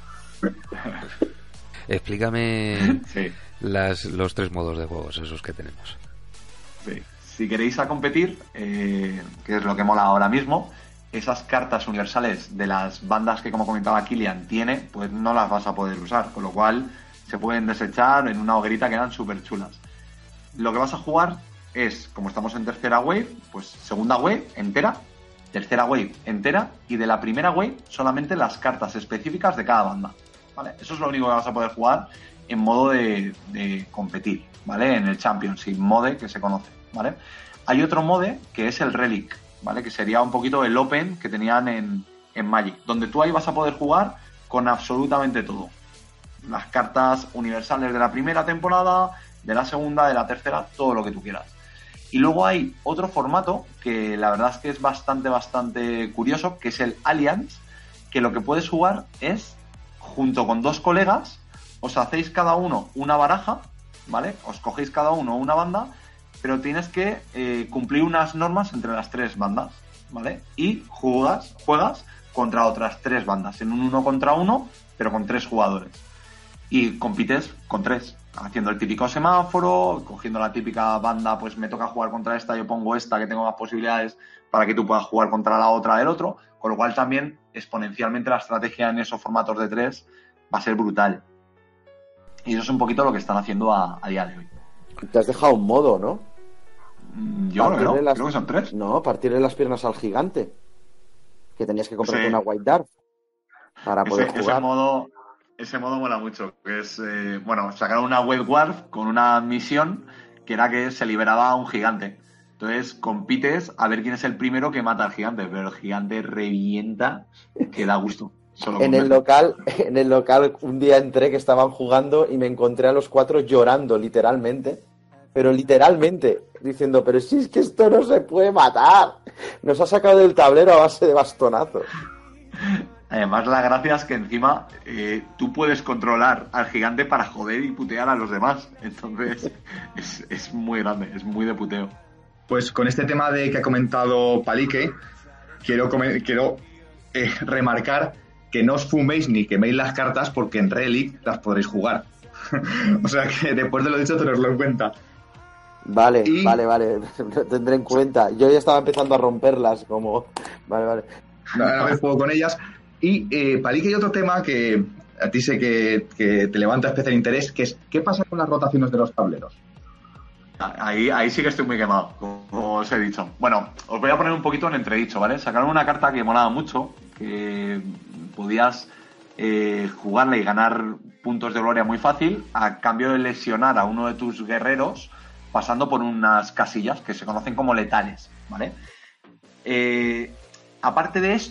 Explícame Sí. las, los tres modos de juegos, esos que tenemos. Sí. Si queréis a competir, eh, que es lo que mola ahora mismo, esas cartas universales de las bandas que, como comentaba Kilian, tiene, pues no las vas a poder usar, con lo cual se pueden desechar en una hoguerita, quedan súper chulas. Lo que vas a jugar es, como estamos en tercera wave, pues segunda wave entera, tercera wave entera, y de la primera wave solamente las cartas específicas de cada banda, ¿vale? Eso es lo único que vas a poder jugar en modo de, de competir, ¿vale? En el Championship Mode que se conoce, ¿vale? Hay otro mode que es el Relic, ¿vale? Que sería un poquito el Open que tenían en, en Magic, donde tú ahí vas a poder jugar con absolutamente todo. Las cartas universales de la primera temporada, de la segunda, de la tercera, todo lo que tú quieras. Y luego hay otro formato que la verdad es que es bastante, bastante curioso, que es el Alliance, que lo que puedes jugar es, junto con dos colegas, os hacéis cada uno una baraja, ¿vale? Os cogéis cada uno una banda, pero tienes que eh, cumplir unas normas entre las tres bandas, ¿vale? Y juegas, juegas contra otras tres bandas, en un uno contra uno, pero con tres jugadores. Y compites con tres, haciendo el típico semáforo, cogiendo la típica banda, pues me toca jugar contra esta, yo pongo esta, que tengo más posibilidades para que tú puedas jugar contra la otra del otro, con lo cual también exponencialmente la estrategia en esos formatos de tres va a ser brutal. Y eso es un poquito lo que están haciendo a, a día de hoy. Te has dejado un modo, ¿no? Yo creo que no, Partirle las- creo que son tres. No, partirle las piernas al gigante. Que tenías que comprarte Sí. una White Dwarf para poder Ese, ese jugar. modo ese modo mola mucho, que es, eh, bueno, sacaron una Wave Warf con una misión que era que se liberaba a un gigante. Entonces compites a ver quién es el primero que mata al gigante, pero el gigante revienta que da gusto. Solo En con el verlo. local, en el local un día entré que estaban jugando y me encontré a los cuatro llorando, literalmente. Pero literalmente, diciendo, pero si es que esto no se puede matar. Nos ha sacado del tablero a base de bastonazos. Además, la gracia es que encima eh, tú puedes controlar al gigante para joder y putear a los demás. Entonces, es, es muy grande, es muy de puteo. Pues con este tema de que ha comentado Palique, quiero, come- quiero eh, remarcar que no os fuméis ni queméis las cartas porque en Relic las podréis jugar. O sea que después de lo dicho, tenerlo en cuenta. Vale, Y- vale, vale, lo tendré en cuenta. Yo ya estaba empezando a romperlas, como... Vale, vale. A vez juego con ellas. Y eh, Palique, hay otro tema que a ti sé que, que te levanta especial interés, que es ¿qué pasa con las rotaciones de los tableros? Ahí, ahí sí que estoy muy quemado, como os he dicho. Bueno, os voy a poner un poquito en entredicho, ¿vale? Sacaron una carta que molaba mucho, que podías eh, jugarla y ganar puntos de gloria muy fácil, a cambio de lesionar a uno de tus guerreros pasando por unas casillas que se conocen como letales, ¿vale? Eh, aparte de esto,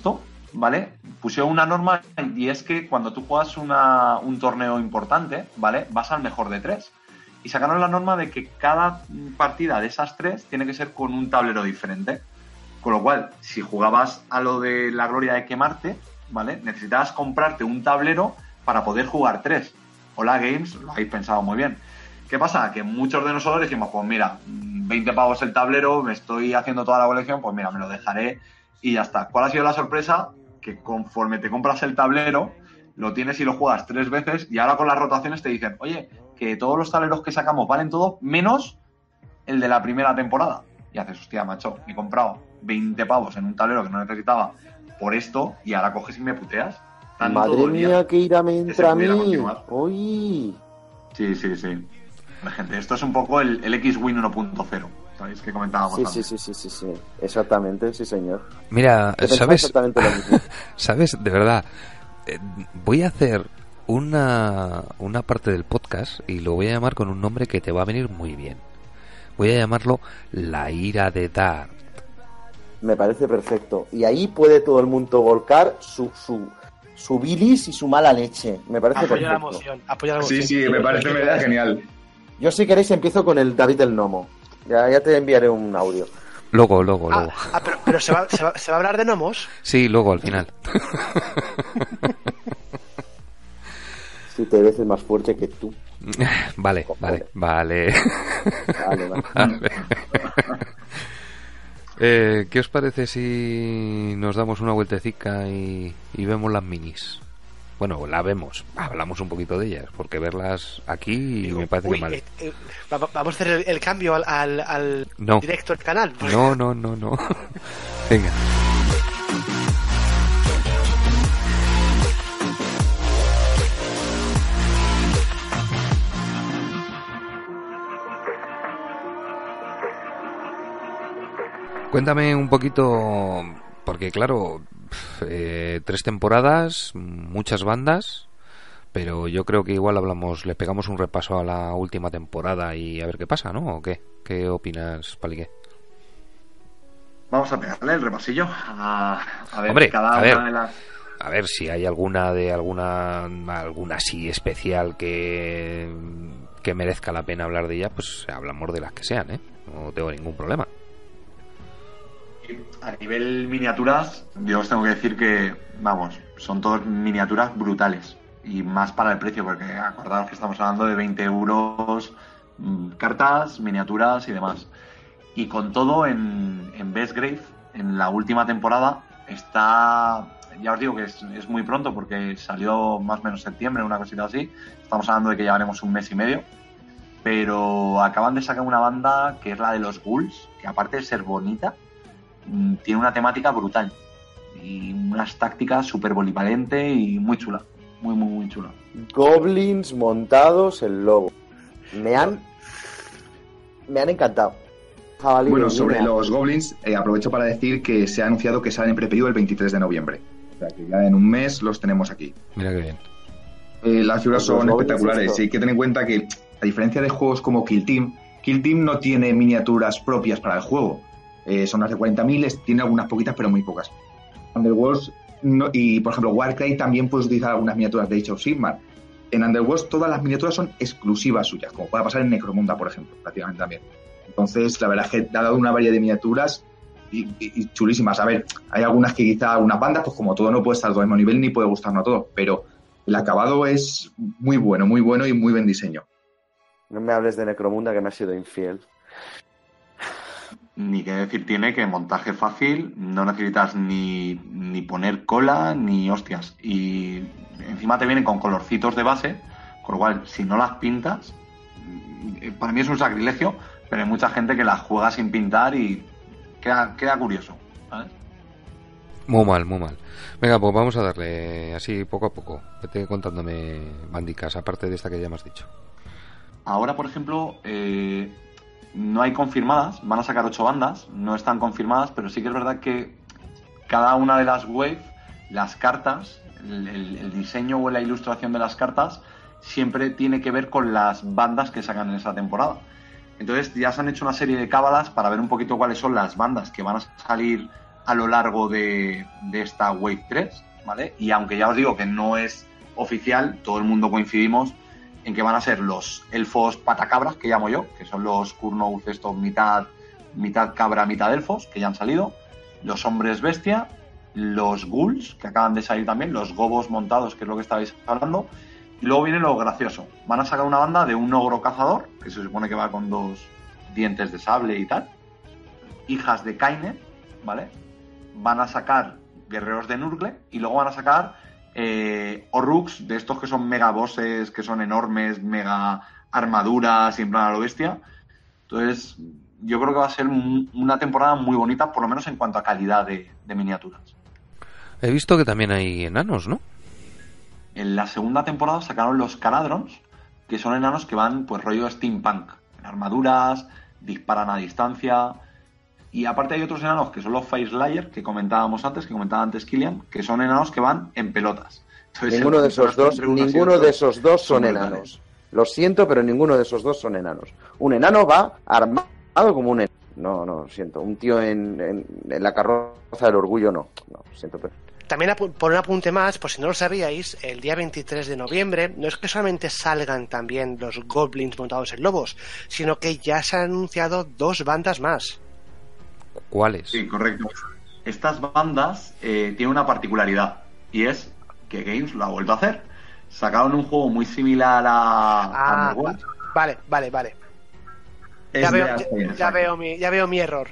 ¿vale? Pusieron una norma y es que cuando tú juegas una, un torneo importante, ¿vale? Vas al mejor de tres. Y sacaron la norma de que cada partida de esas tres tiene que ser con un tablero diferente. Con lo cual, si jugabas a lo de la gloria de quemarte, ¿vale? Necesitabas comprarte un tablero para poder jugar tres. Hola Games, lo habéis pensado muy bien. ¿Qué pasa? Que muchos de nosotros dijimos, pues mira, veinte pavos el tablero, me estoy haciendo toda la colección, pues mira, me lo dejaré y ya está. ¿Cuál ha sido la sorpresa? Que conforme te compras el tablero, lo tienes y lo juegas tres veces y ahora con las rotaciones te dicen, oye, que todos los tableros que sacamos valen todos menos el de la primera temporada. Y haces, hostia, macho, me he comprado veinte pavos en un tablero que no necesitaba por esto y ahora coges y me puteas. Tanto Madre mía, que ira me entra a mí. Continuar. Uy. Sí, sí, sí. Gente, esto es un poco el, el X-Win uno punto cero, ¿sabéis? Que comentábamos Sí, antes. sí, sí, sí, sí, sí. Exactamente, sí, señor. Mira, He pensado ¿sabes? exactamente lo mismo. ¿Sabes? De verdad, eh, voy a hacer una, una parte del podcast y lo voy a llamar con un nombre que te va a venir muy bien. Voy a llamarlo La ira de Dart. Me parece perfecto. Y ahí puede todo el mundo volcar su, su, su bilis y su mala leche. Me parece Apoya la perfecto. emoción, apoya la emoción. Sí, sí, me parece una idea genial. Yo, si queréis, empiezo con el David el Nomo. Ya, ya te enviaré un audio. Luego, luego, Ah, luego. ah, pero, pero se, va, se, va, se va a hablar de gnomos. Sí, luego al final. Siete veces más fuerte que tú. Vale, vale, vale. Vale, vale. Vale. Eh, ¿Qué os parece si nos damos una vueltecica y, y vemos las minis? Bueno, la vemos, hablamos un poquito de ellas, porque verlas aquí Digo, me parece uy, que mal. eh, eh, va- va- vamos a hacer el, el cambio al, al, al No. directo del canal. No, no, no, no. Venga. Cuéntame un poquito, porque claro, eh, tres temporadas, muchas bandas, pero yo creo que igual hablamos, le pegamos un repaso a la última temporada y a ver qué pasa, ¿no? ¿O qué? ¿Qué opinas, Palique? Vamos a pegarle el repasillo a, a ver Hombre, cada a una ver. de las... A ver si hay alguna de alguna alguna así especial que que merezca la pena hablar de ella, pues hablamos de las que sean, ¿eh? No tengo ningún problema. A nivel miniaturas, yo os tengo que decir que, vamos, son todas miniaturas brutales. Y más para el precio, porque acordaos que estamos hablando de veinte euros, mmm, cartas, miniaturas y demás. Y con todo, en, en Bestgrave, en la última temporada, está... Ya os digo que es, es muy pronto, porque salió más o menos septiembre, una cosita así. Estamos hablando de que llevaremos un mes y medio. Pero acaban de sacar una banda que es la de los Ghouls, que aparte de ser bonita, tiene una temática brutal y unas tácticas súper polivalente y muy chula, muy muy muy chula. Goblins montados en lobo. Me han me han encantado. Jabalí, Bueno, mira. sobre los Goblins, eh, aprovecho para decir que se ha anunciado que salen en prepedido el veintitrés de noviembre. O sea que ya en un mes los tenemos aquí. Mira qué bien. Eh, las figuras Pues los son Goblins, espectaculares. esto. Y hay que tener en cuenta que, a diferencia de juegos como Kill Team, Kill Team no tiene miniaturas propias para el juego. Eh, son las de cuarenta mil, tiene algunas poquitas, pero muy pocas. Underworlds no, y, por ejemplo, Warcry también puedes utilizar algunas miniaturas de Age of Sigmar. En Underworlds todas las miniaturas son exclusivas suyas, como puede pasar en Necromunda, por ejemplo, prácticamente también. Entonces, la verdad es que ha dado una variedad de miniaturas y, y, y chulísimas. A ver, hay algunas que quizá algunas bandas, pues como todo no puede estar al mismo nivel ni puede gustarnos a todos, pero el acabado es muy bueno, muy bueno y muy buen diseño. No me hables de Necromunda, que me ha sido infiel. Ni qué decir tiene que montaje fácil, no necesitas ni, ni poner cola ni hostias. Y encima te vienen con colorcitos de base, con lo cual si no las pintas, para mí es un sacrilegio, pero hay mucha gente que las juega sin pintar y queda, queda curioso, ¿sabes? Muy mal, muy mal. Venga, pues vamos a darle así poco a poco. Vete contándome bandicas, aparte de esta que ya me has dicho. Ahora, por ejemplo, eh, no hay confirmadas, van a sacar ocho bandas, no están confirmadas, pero sí que es verdad que cada una de las wave, las cartas, el, el, el diseño o la ilustración de las cartas, siempre tiene que ver con las bandas que sacan en esa temporada. Entonces ya se han hecho una serie de cábalas para ver un poquito cuáles son las bandas que van a salir a lo largo de, de esta Wave tres, ¿vale? Y aunque ya os digo que no es oficial, todo el mundo coincidimos en que van a ser los elfos patacabras, que llamo yo, que son los Kurnoth estos mitad, mitad cabra, mitad elfos, que ya han salido, los hombres bestia, los ghouls, que acaban de salir también, los gobos montados, que es lo que estabais hablando, y luego viene lo gracioso. Van a sacar una banda de un ogro cazador, que se supone que va con dos dientes de sable y tal, hijas de Kaine, ¿vale? Van a sacar guerreros de Nurgle, y luego van a sacar eh, Orruks, de estos que son mega bosses, que son enormes, mega armaduras y en plan a lo bestia. Entonces, yo creo que va a ser un, una temporada muy bonita, por lo menos en cuanto a calidad de, de miniaturas. He visto que también hay enanos, ¿no? En la segunda temporada sacaron los Caladrons, que son enanos que van, pues, rollo steampunk, en armaduras, disparan a distancia. Y aparte hay otros enanos que son los Fireslayer, que comentábamos antes, que comentaba antes Kilian, que son enanos que van en pelotas. Entonces, ninguno de esos dos, ninguno de esos dos son enanos. Lo siento, pero ninguno de esos dos son enanos. Un enano va armado como un enano. No, no, siento. Un tío en, en, en la carroza del orgullo, no. No, siento, pero... También por un apunte más, por si no lo sabíais, el día veintitrés de noviembre no es que solamente salgan también los goblins montados en lobos, sino que ya se han anunciado dos bandas más. ¿Cuáles? Sí, correcto. Estas bandas eh, tienen una particularidad, y es que Games lo ha vuelto a hacer. Sacaron un juego muy similar a... Ah, a Underworld. vale, vale, vale. Es Ya de veo, Alfen, ya, ya, veo mi, ya veo mi error.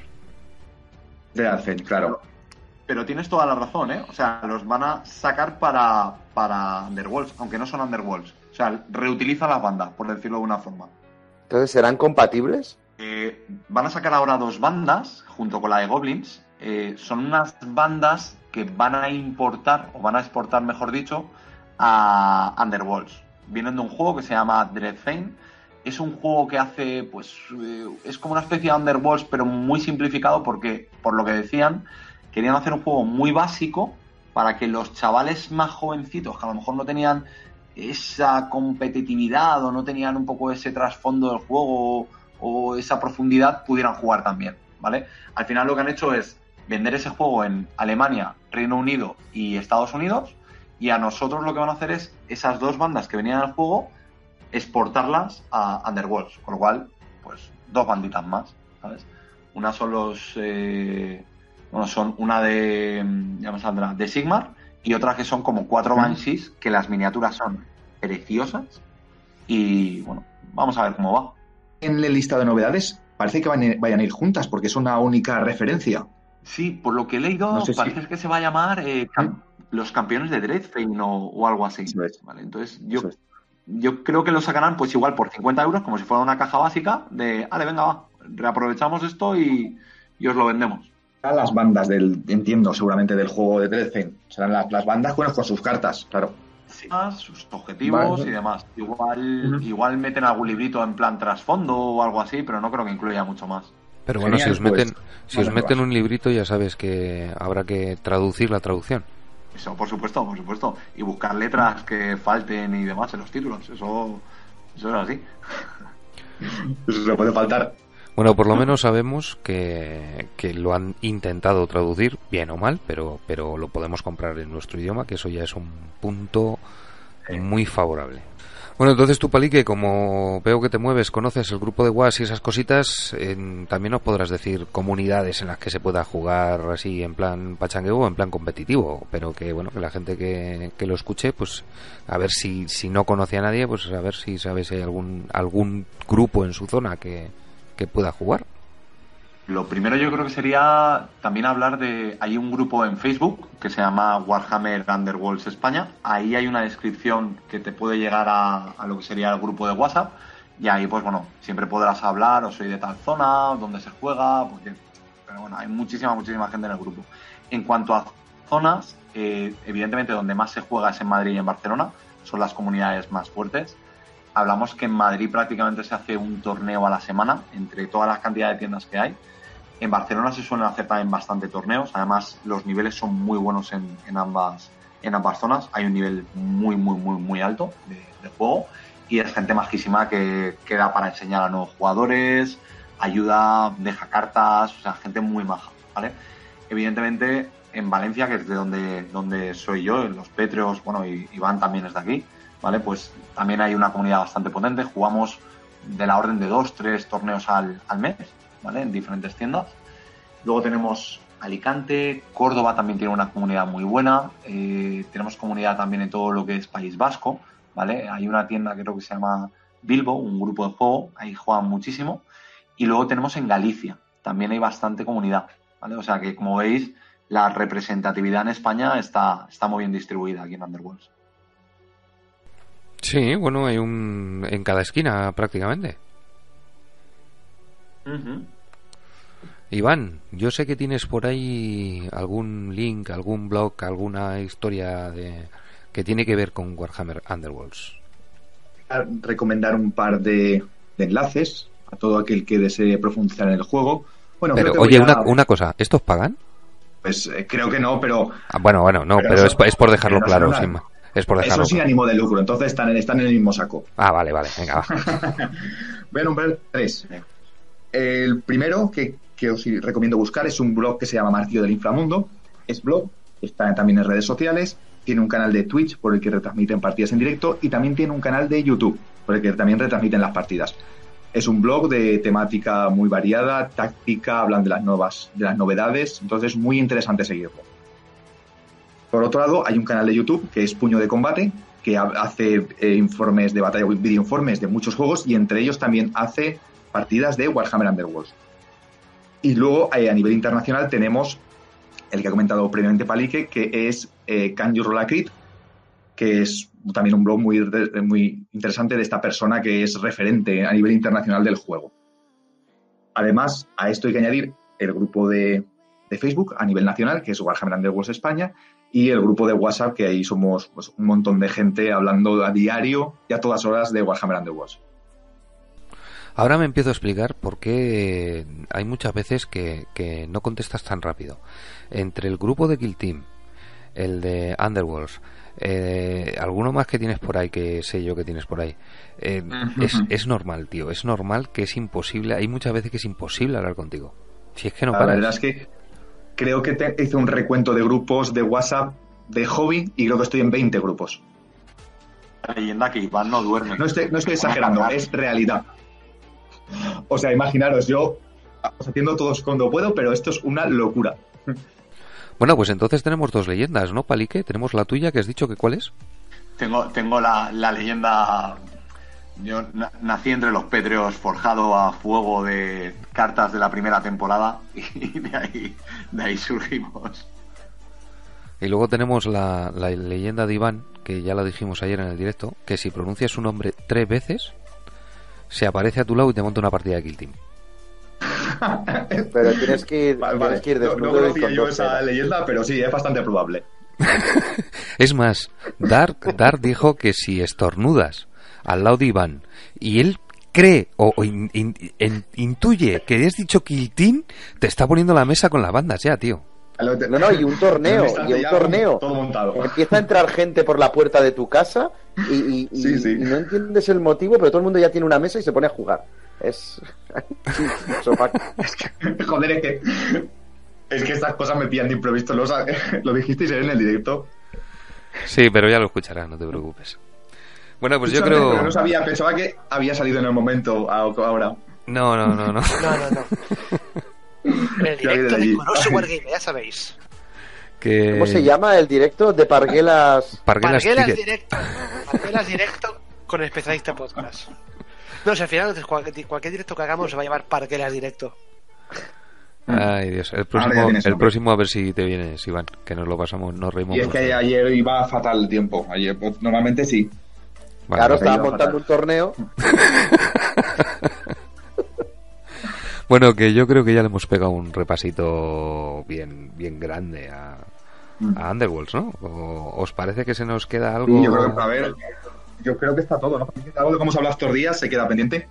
De Alfen, claro. Pero tienes toda la razón, ¿eh? O sea, los van a sacar para, para Underworlds, aunque no son Underworlds. O sea, reutiliza las bandas, por decirlo de una forma. Entonces, ¿serán compatibles? Eh, van a sacar ahora dos bandas, junto con la de Goblins. Eh, son unas bandas que van a importar, o van a exportar, mejor dicho, a Underworlds. Vienen de un juego que se llama Dreadfane. Es un juego que hace, pues, eh, es como una especie de Underworlds, pero muy simplificado porque, por lo que decían, querían hacer un juego muy básico para que los chavales más jovencitos, que a lo mejor no tenían esa competitividad o no tenían un poco ese trasfondo del juego o, o esa profundidad, pudieran jugar también, ¿vale? Al final lo que han hecho es vender ese juego en Alemania, Reino Unido y Estados Unidos, y a nosotros lo que van a hacer es esas dos bandas que venían al juego, exportarlas a Underworlds, con lo cual, pues, dos banditas más, ¿sabes? Una son los... Eh, bueno, son una de... ya me saldrá, de Sigmar, y otra que son como cuatro Banshees, que las miniaturas son preciosas, y, bueno, vamos a ver cómo va. En el listado de novedades parece que vayan a ir juntas, porque es una única referencia. Sí, por lo que he leído, No sé parece si... que se va a llamar eh, cam- ¿Mm? los campeones de Dreadfane o, o algo así. Eso es. ¿Vale? Entonces, yo, Eso es. yo creo que lo sacarán pues igual por cincuenta euros, como si fuera una caja básica de, vale, venga, va, reaprovechamos esto y, y os lo vendemos. Serán las bandas del, entiendo, seguramente del juego de Dreadfane. Serán las, las bandas bueno, con sus cartas, claro. Sí, sus objetivos Vale. y demás. Igual, Ujú. igual meten algún librito en plan trasfondo o algo así, pero no creo que incluya mucho más. Pero bueno, Genial, si os meten, pues, si os vale, meten vas. un librito, ya sabes que habrá que traducir la traducción. Eso, por supuesto, por supuesto. Y buscar letras que falten y demás en los títulos. Eso, eso es así. Eso se puede faltar. Bueno, por lo menos sabemos que, que lo han intentado traducir, bien o mal, pero, pero lo podemos comprar en nuestro idioma, que eso ya es un punto muy favorable. Bueno, entonces tú, Palique, como veo que te mueves, conoces el grupo de W A S y esas cositas, en- también nos podrás decir comunidades en las que se pueda jugar así en plan pachangueo o en plan competitivo, pero que bueno, que la gente que, que lo escuche, pues a ver si, si no conoce a nadie, pues a ver si sabes si hay algún, algún grupo en su zona que, que pueda jugar. Lo primero yo creo que sería también hablar de... Hay un grupo en Facebook que se llama Warhammer Underworlds España. Ahí hay una descripción que te puede llegar a, a lo que sería el grupo de WhatsApp. Y ahí, pues bueno, siempre podrás hablar, o soy de tal zona, dónde se juega, porque... Pero bueno, hay muchísima, muchísima gente en el grupo. En cuanto a zonas, eh, evidentemente donde más se juega es en Madrid y en Barcelona. Son las comunidades más fuertes. Hablamos que en Madrid prácticamente se hace un torneo a la semana entre todas las cantidades de tiendas que hay. En Barcelona se suelen hacer también bastante torneos. Además, los niveles son muy buenos en, en ambas en ambas zonas. Hay un nivel muy, muy, muy, muy alto de, de juego. Y es gente majísima que queda para enseñar a nuevos jugadores, ayuda, deja cartas, o sea, gente muy maja, ¿vale? evidentemente, en Valencia, que es de donde, donde soy yo, en los Pétreos, bueno, y Iván también es de aquí, ¿vale? Pues también hay una comunidad bastante potente. Jugamos de la orden de dos, tres torneos al, al mes, ¿vale? En diferentes tiendas. Luego tenemos Alicante, Córdoba también tiene una comunidad muy buena. Eh, tenemos comunidad también en todo lo que es País Vasco, ¿vale? Hay una tienda que creo que se llama Bilbo, un grupo de juego, ahí juegan muchísimo. Y luego tenemos en Galicia, también hay bastante comunidad, ¿vale? O sea que, como veis, la representatividad en España está, está muy bien distribuida aquí en Underworlds. Sí, bueno, hay un en cada esquina prácticamente. Uh-huh. Iván, yo sé que tienes por ahí algún link, algún blog, alguna historia de que tiene que ver con Warhammer Underworlds. Recomendar un par de, de enlaces a todo aquel que desee profundizar en el juego. Bueno, pero, creo que oye, voy a... una, una cosa, ¿estos pagan? Pues eh, creo que no, pero... Ah, bueno, bueno, no, pero, pero es, es por dejarlo no claro, una... sin más. Es por dejarlo Eso sin claro. ánimo de lucro, entonces están en, están en el mismo saco. Ah, vale, vale, venga, va. Voy a nombrar tres. El primero que, que os recomiendo buscar es un blog que se llama Martillo del Inframundo. Es blog, está también en redes sociales, tiene un canal de Twitch por el que retransmiten partidas en directo y también tiene un canal de YouTube por el que también retransmiten las partidas. Es un blog de temática muy variada, táctica, hablan de las nuevas, de las novedades, entonces es muy interesante seguirlo. Por otro lado, hay un canal de YouTube que es Puño de Combate, que hace eh, informes de batalla, videoinformes de muchos juegos y entre ellos también hace partidas de Warhammer Underworlds. Y luego, eh, a nivel internacional, tenemos el que ha comentado previamente Palique, que es eh, Can You Roll a Crit, que es también un blog muy, muy interesante de esta persona que es referente a nivel internacional del juego. Además, a esto hay que añadir el grupo de, de Facebook a nivel nacional, que es Warhammer Underworlds España, y el grupo de WhatsApp, que ahí somos pues, un montón de gente hablando a diario y a todas horas de Warhammer Underworlds. Ahora me empiezo a explicar por qué hay muchas veces que, que no contestas tan rápido. Entre el grupo de Kill Team, el de Underworlds, eh, alguno más que tienes por ahí, que sé yo que tienes por ahí, eh, uh-huh. es, es normal, tío, es normal que es imposible, hay muchas veces que es imposible hablar contigo. Si es que no paras. La verdad es que creo que te hice un recuento de grupos de WhatsApp de hobby y creo que estoy en veinte grupos. La leyenda que Iván no duerme. No estoy, no estoy exagerando, es realidad. O sea, imaginaros, yo os atiendo todos cuando puedo, pero esto es una locura. Bueno, pues entonces tenemos dos leyendas, ¿no, Palique? Tenemos la tuya, que has dicho que ¿cuál es? Tengo, tengo la, la leyenda... Yo nací entre los pétreos, forjado a fuego de cartas de la primera temporada y de ahí, de ahí surgimos. Y luego tenemos la, la leyenda de Iván, que ya la dijimos ayer en el directo, que si pronuncias su nombre tres veces, se aparece a tu lado y te monta una partida de Kill Team. Pero tienes que ir, vale, tienes vale. que ir desnudo. No, no conocía y yo con esa dos leyenda, pero sí, es bastante probable. Es más, Dark, Dark dijo que si estornudas al lado de Iván y él cree o, o in, in, in, intuye que has dicho Kill Team, te está poniendo la mesa con las bandas ya, tío. No, no, y un torneo, y un torneo. Todo montado. Empieza a entrar gente por la puerta de tu casa y, y, y, sí, sí. y no entiendes el motivo, pero todo el mundo ya tiene una mesa y se pone a jugar. Es... es que, joder, es que es que estas cosas me pillan de improviso. Lo, lo dijisteis en el directo. Sí, pero ya lo escucharás, no te preocupes. Bueno, pues yo creo... Pero no sabía, pensaba que había salido en el momento ahora. No, no, no, no. No, no, no. En el directo de Coroso Wargame, ya sabéis. Que... ¿Cómo se llama el directo de Parguelas? Parguelas, Parguelas directo. Parguelas directo con especialista podcast. No sé, al final cualquier, cualquier directo que hagamos se va a llamar Parguelas directo. Ay, Dios. El próximo, el próximo a ver si te vienes, Iván, que nos lo pasamos, nos reímos. Y es que ayer iba fatal el tiempo. Ayer, pues, normalmente sí. Vale, claro, estaba montando un torneo. Bueno, que yo creo que ya le hemos pegado un repasito bien bien grande a, a Underworlds, ¿no? ¿O os parece que se nos queda algo? Sí, yo creo que, a ver, yo creo que está todo, ¿no? Algo de cómo hemos hablado estos días se queda pendiente.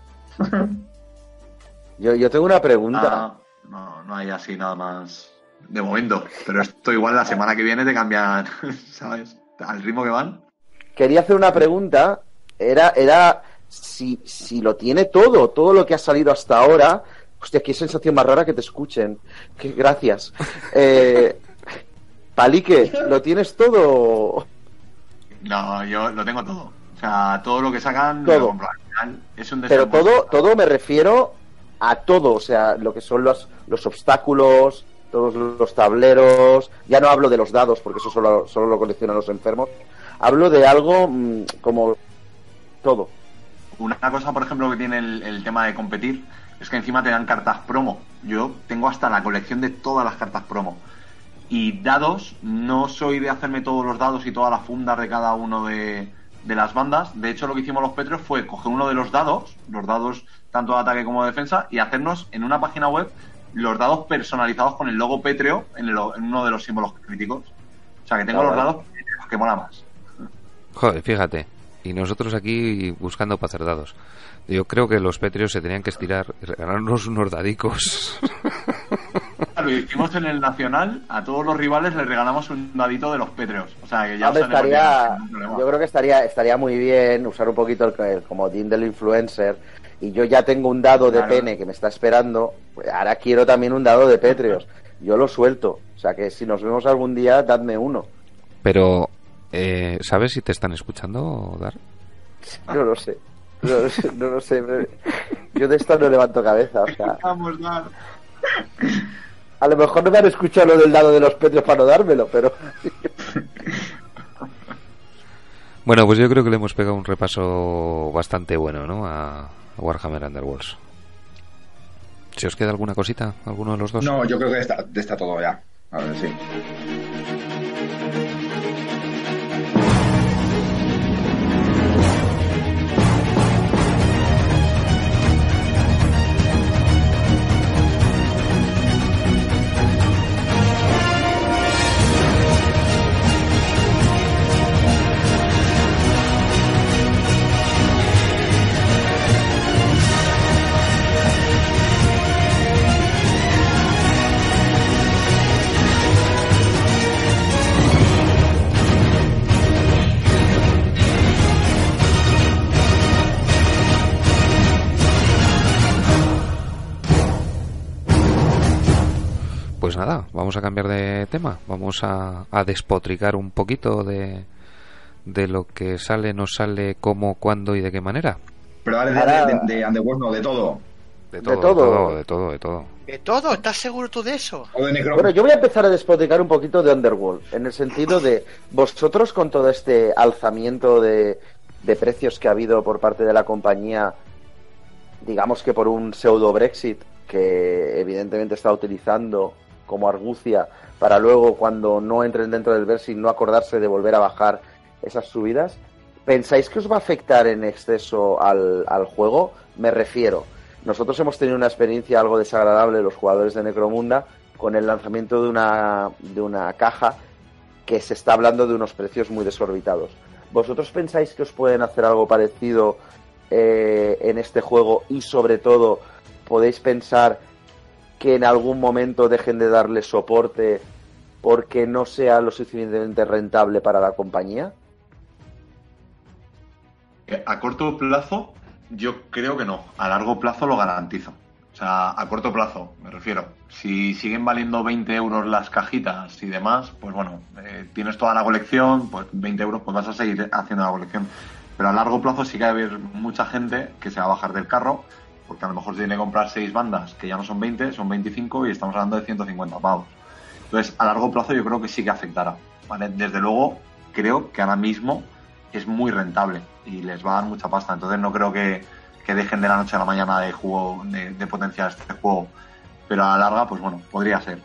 yo, yo tengo una pregunta. Ah, no, no hay así nada más de momento, pero esto igual la semana que viene te cambian, ¿sabes? Al ritmo que van. Quería hacer una pregunta, era, era si, si lo tiene todo, todo lo que ha salido hasta ahora, Hostia, qué sensación más rara que te escuchen. Qué, gracias. Eh, Palique, ¿lo tienes todo? No, yo lo tengo todo. O sea, todo lo que sacan Todo. lo compro. Al final es un Pero desembolso. todo, todo me refiero a todo, o sea, lo que son los, los obstáculos, todos los tableros. Ya no hablo de los dados, porque eso solo, solo lo coleccionan los enfermos. Hablo de algo mmm, como todo. Una cosa, por ejemplo, que tiene el, el tema de competir es que encima te dan cartas promo. Yo tengo hasta la colección de todas las cartas promo. Y dados, no soy de hacerme todos los dados y todas las fundas de cada uno de, de las bandas. De hecho, lo que hicimos los Petros fue coger uno de los dados, los dados tanto de ataque como de defensa, y hacernos en una página web los dados personalizados con el logo pétreo en, el, en uno de los símbolos críticos. O sea, que tengo Ah, los vale. dados que mola más. Joder, fíjate. Y nosotros aquí buscando para hacer dados. Yo creo que los Petrios se tenían que estirar y regalarnos unos dadicos. Lo hicimos en el Nacional, a todos los rivales les regalamos un dadito de los Petreos. O sea, que ya Hombre, os haremos estaría, llegar, sin ningún problema. yo creo que estaría, estaría muy bien usar un poquito el, el comodín del influencer. Y yo ya tengo un dado de Claro. pene que me está esperando. Pues ahora quiero también un dado de Petreos. Yo lo suelto. O sea que si nos vemos algún día, dadme uno. Pero, eh, ¿sabes si te están escuchando, Dar? No lo sé. No lo sé. No lo sé. Yo de esto no levanto cabeza. O sea, Vamos, Dar. a lo mejor no me han escuchado lo del dado de los Petreos para no dármelo, pero... Bueno, pues yo creo que le hemos pegado un repaso bastante bueno, ¿no? A Warhammer Underworlds. ¿Si os queda alguna cosita? ¿Alguno de los dos? No, yo creo que está, está todo ya. A ver, sí. Pues nada, vamos a cambiar de tema. Vamos a, a despotricar un poquito de, de lo que sale, no sale, cómo, cuándo y de qué manera. Pero vale, de, Ahora- de, de Underworld no, de todo. De De todo, de todo. todo, de todo, de todo. ¿De todo? ¿Estás seguro tú de eso? O de Necro... Bueno, yo voy a empezar a despotricar un poquito de Underworld, en el sentido de vosotros con todo este alzamiento de, de precios que ha habido por parte de la compañía, digamos que por un pseudo Brexit que evidentemente está utilizando como argucia para luego cuando no entren dentro del Brexit no acordarse de volver a bajar esas subidas, ¿pensáis que os va a afectar en exceso al, al juego? Me refiero, nosotros hemos tenido una experiencia algo desagradable los jugadores de Necromunda con el lanzamiento de una, de una caja que se está hablando de unos precios muy desorbitados. ¿Vosotros pensáis que os pueden hacer algo parecido eh, en este juego y sobre todo podéis pensar que en algún momento dejen de darle soporte porque no sea lo suficientemente rentable para la compañía? A corto plazo, yo creo que no. A largo plazo lo garantizo. O sea, a corto plazo, me refiero. Si siguen valiendo veinte euros las cajitas y demás, pues bueno, eh, tienes toda la colección, pues veinte euros, pues vas a seguir haciendo la colección. Pero a largo plazo sí que va a haber mucha gente que se va a bajar del carro, porque a lo mejor se tiene que comprar seis bandas, que ya no son veinte, son veinticinco y estamos hablando de ciento cincuenta pavos. Entonces, a largo plazo yo creo que sí que afectará, ¿vale? Desde luego, creo que ahora mismo es muy rentable y les va a dar mucha pasta. Entonces no creo que, que dejen de la noche a la mañana de juego, de, de potenciar este juego. Pero a la larga, pues bueno, podría ser.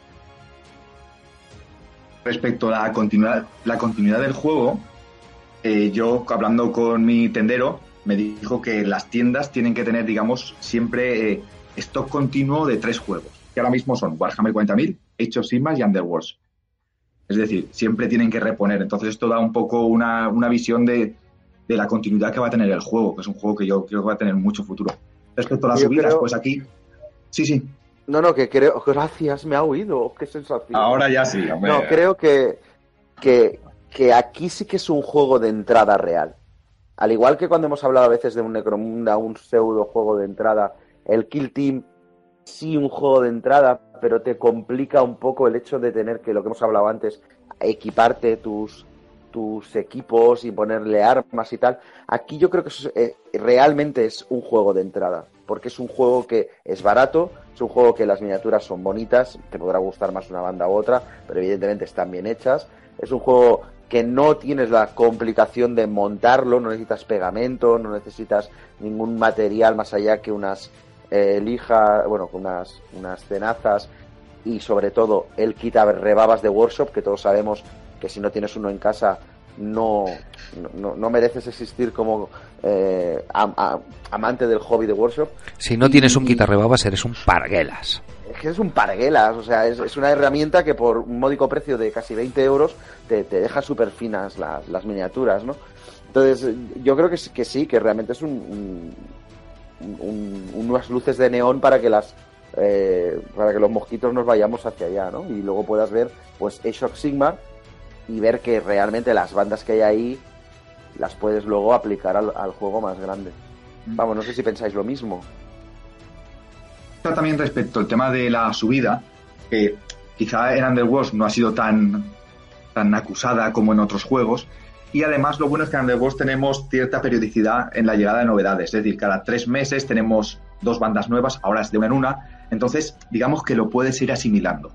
Respecto a la continuidad, la continuidad del juego, eh, yo hablando con mi tendero, me dijo que las tiendas tienen que tener, digamos, siempre eh, stock continuo de tres juegos, que ahora mismo son Warhammer cuarenta mil, Age of Sigmar y Underworlds. Es decir, siempre tienen que reponer. Entonces esto da un poco una, una visión de, de la continuidad que va a tener el juego, que es un juego que yo creo que va a tener mucho futuro. Respecto a las Yo subidas, creo- pues aquí... Sí, sí. No, no, que creo... Gracias, me ha oído. Qué sensación. Ahora ya sí, hombre. No, creo que, que, que aquí sí que es un juego de entrada real. Al igual que cuando hemos hablado a veces de un Necromunda, un pseudo juego de entrada, el Kill Team sí un juego de entrada, pero te complica un poco el hecho de tener que, lo que hemos hablado antes, equiparte tus, tus equipos y ponerle armas y tal. Aquí yo creo que eso es, eh, realmente es un juego de entrada, porque es un juego que es barato, es un juego que las miniaturas son bonitas, te podrá gustar más una banda u otra, pero evidentemente están bien hechas. Es un juego que no tienes la complicación de montarlo, no necesitas pegamento, no necesitas ningún material más allá que unas eh, lijas, bueno, unas, unas tenazas y sobre todo el quita rebabas de Workshop, que todos sabemos que si no tienes uno en casa no, no, no mereces existir como eh, am, am, amante del hobby de Workshop. Si no y, tienes un y, quitarrebabas eres un parguelas. Es que es un parguelas, o sea, es, es una herramienta que por un módico precio de casi veinte euros te, te deja súper finas las, las miniaturas, ¿no? Entonces, yo creo que, que sí, que realmente es un, un, un, unas luces de neón para que las eh, para que los mosquitos nos vayamos hacia allá, ¿no? Y luego puedas ver, pues, Age of Sigmar y ver que realmente las bandas que hay ahí las puedes luego aplicar al, al juego más grande. Vamos, no sé si pensáis lo mismo. También respecto al tema de la subida, que quizá en Underworld no ha sido tan, tan acusada como en otros juegos, y además lo bueno es que en Underworld tenemos cierta periodicidad en la llegada de novedades, es decir, cada tres meses tenemos dos bandas nuevas, ahora es de una en una, entonces digamos que lo puedes ir asimilando.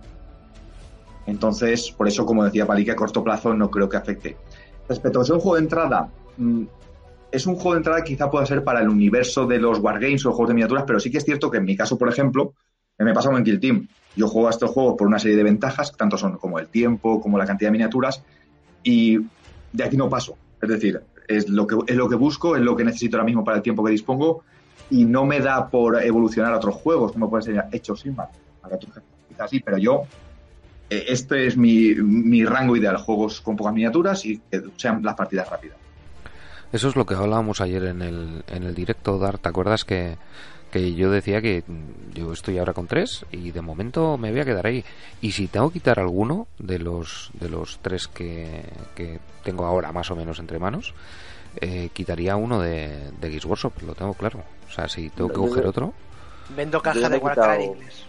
Entonces, por eso, como decía Pali, que a corto plazo no creo que afecte. Respecto a ser un juego de entrada, mmm, es un juego de entrada que quizá pueda ser para el universo de los wargames o juegos de miniaturas, pero sí que es cierto que en mi caso, por ejemplo, me pasa con Kill Team. Yo juego a estos juegos por una serie de ventajas, tanto son como el tiempo, como la cantidad de miniaturas, y de aquí no paso. Es decir, es lo que, es lo que busco, es lo que necesito ahora mismo para el tiempo que dispongo, y no me da por evolucionar a otros juegos, como pueden ser Age of Sigmar. Quizás sí, pero yo, eh, este es mi, mi rango ideal, juegos con pocas miniaturas y que sean las partidas rápidas. Eso es lo que hablábamos ayer en el, en el directo, Dar. ¿Te acuerdas que, que yo decía que yo estoy ahora con tres y de momento me voy a quedar ahí? Y si tengo que quitar alguno de los de los tres que, que tengo ahora más o menos entre manos, eh, quitaría uno de, de Games Workshop, lo tengo claro. O sea, si tengo que coger otro... Vendo caja de Warcraft en inglés.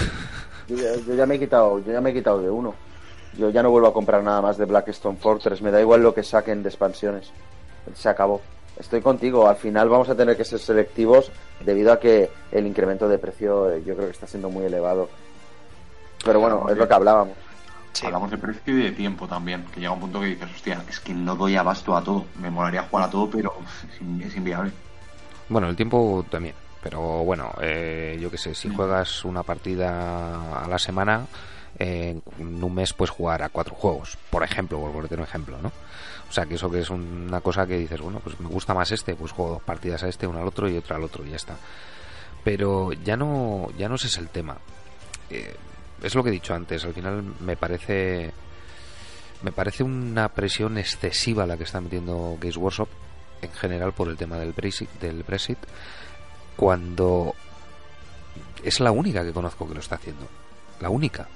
Yo ya, yo ya me he quitado, yo ya me he quitado de uno. Yo ya no vuelvo a comprar nada más de Blackstone Fortress. Me da igual lo que saquen de expansiones. Se acabó. Estoy contigo. Al final vamos a tener que ser selectivos debido a que el incremento de precio yo creo que está siendo muy elevado. Pero bueno, Hablamos es de, lo que hablábamos. Sí. Hablamos de precio y de tiempo también, que llega un punto que dices, hostia, es que no doy abasto a todo. Me molaría jugar a todo, pero es, es inviable. Bueno, el tiempo también. Pero bueno, eh, yo qué sé, si juegas una partida a la semana, eh, en un mes puedes jugar a cuatro juegos, por ejemplo, por ponerte un ejemplo, ¿no? O sea, que eso que es una cosa que dices, bueno, pues me gusta más este, pues juego dos partidas a este, una al otro y otra al otro y ya está. Pero ya no, ya no ese es el tema. Eh, es lo que he dicho antes, al final me parece me parece una presión excesiva la que está metiendo Games Workshop en general por el tema del Brexit, del Brexit, cuando es la única que conozco que lo está haciendo, la única.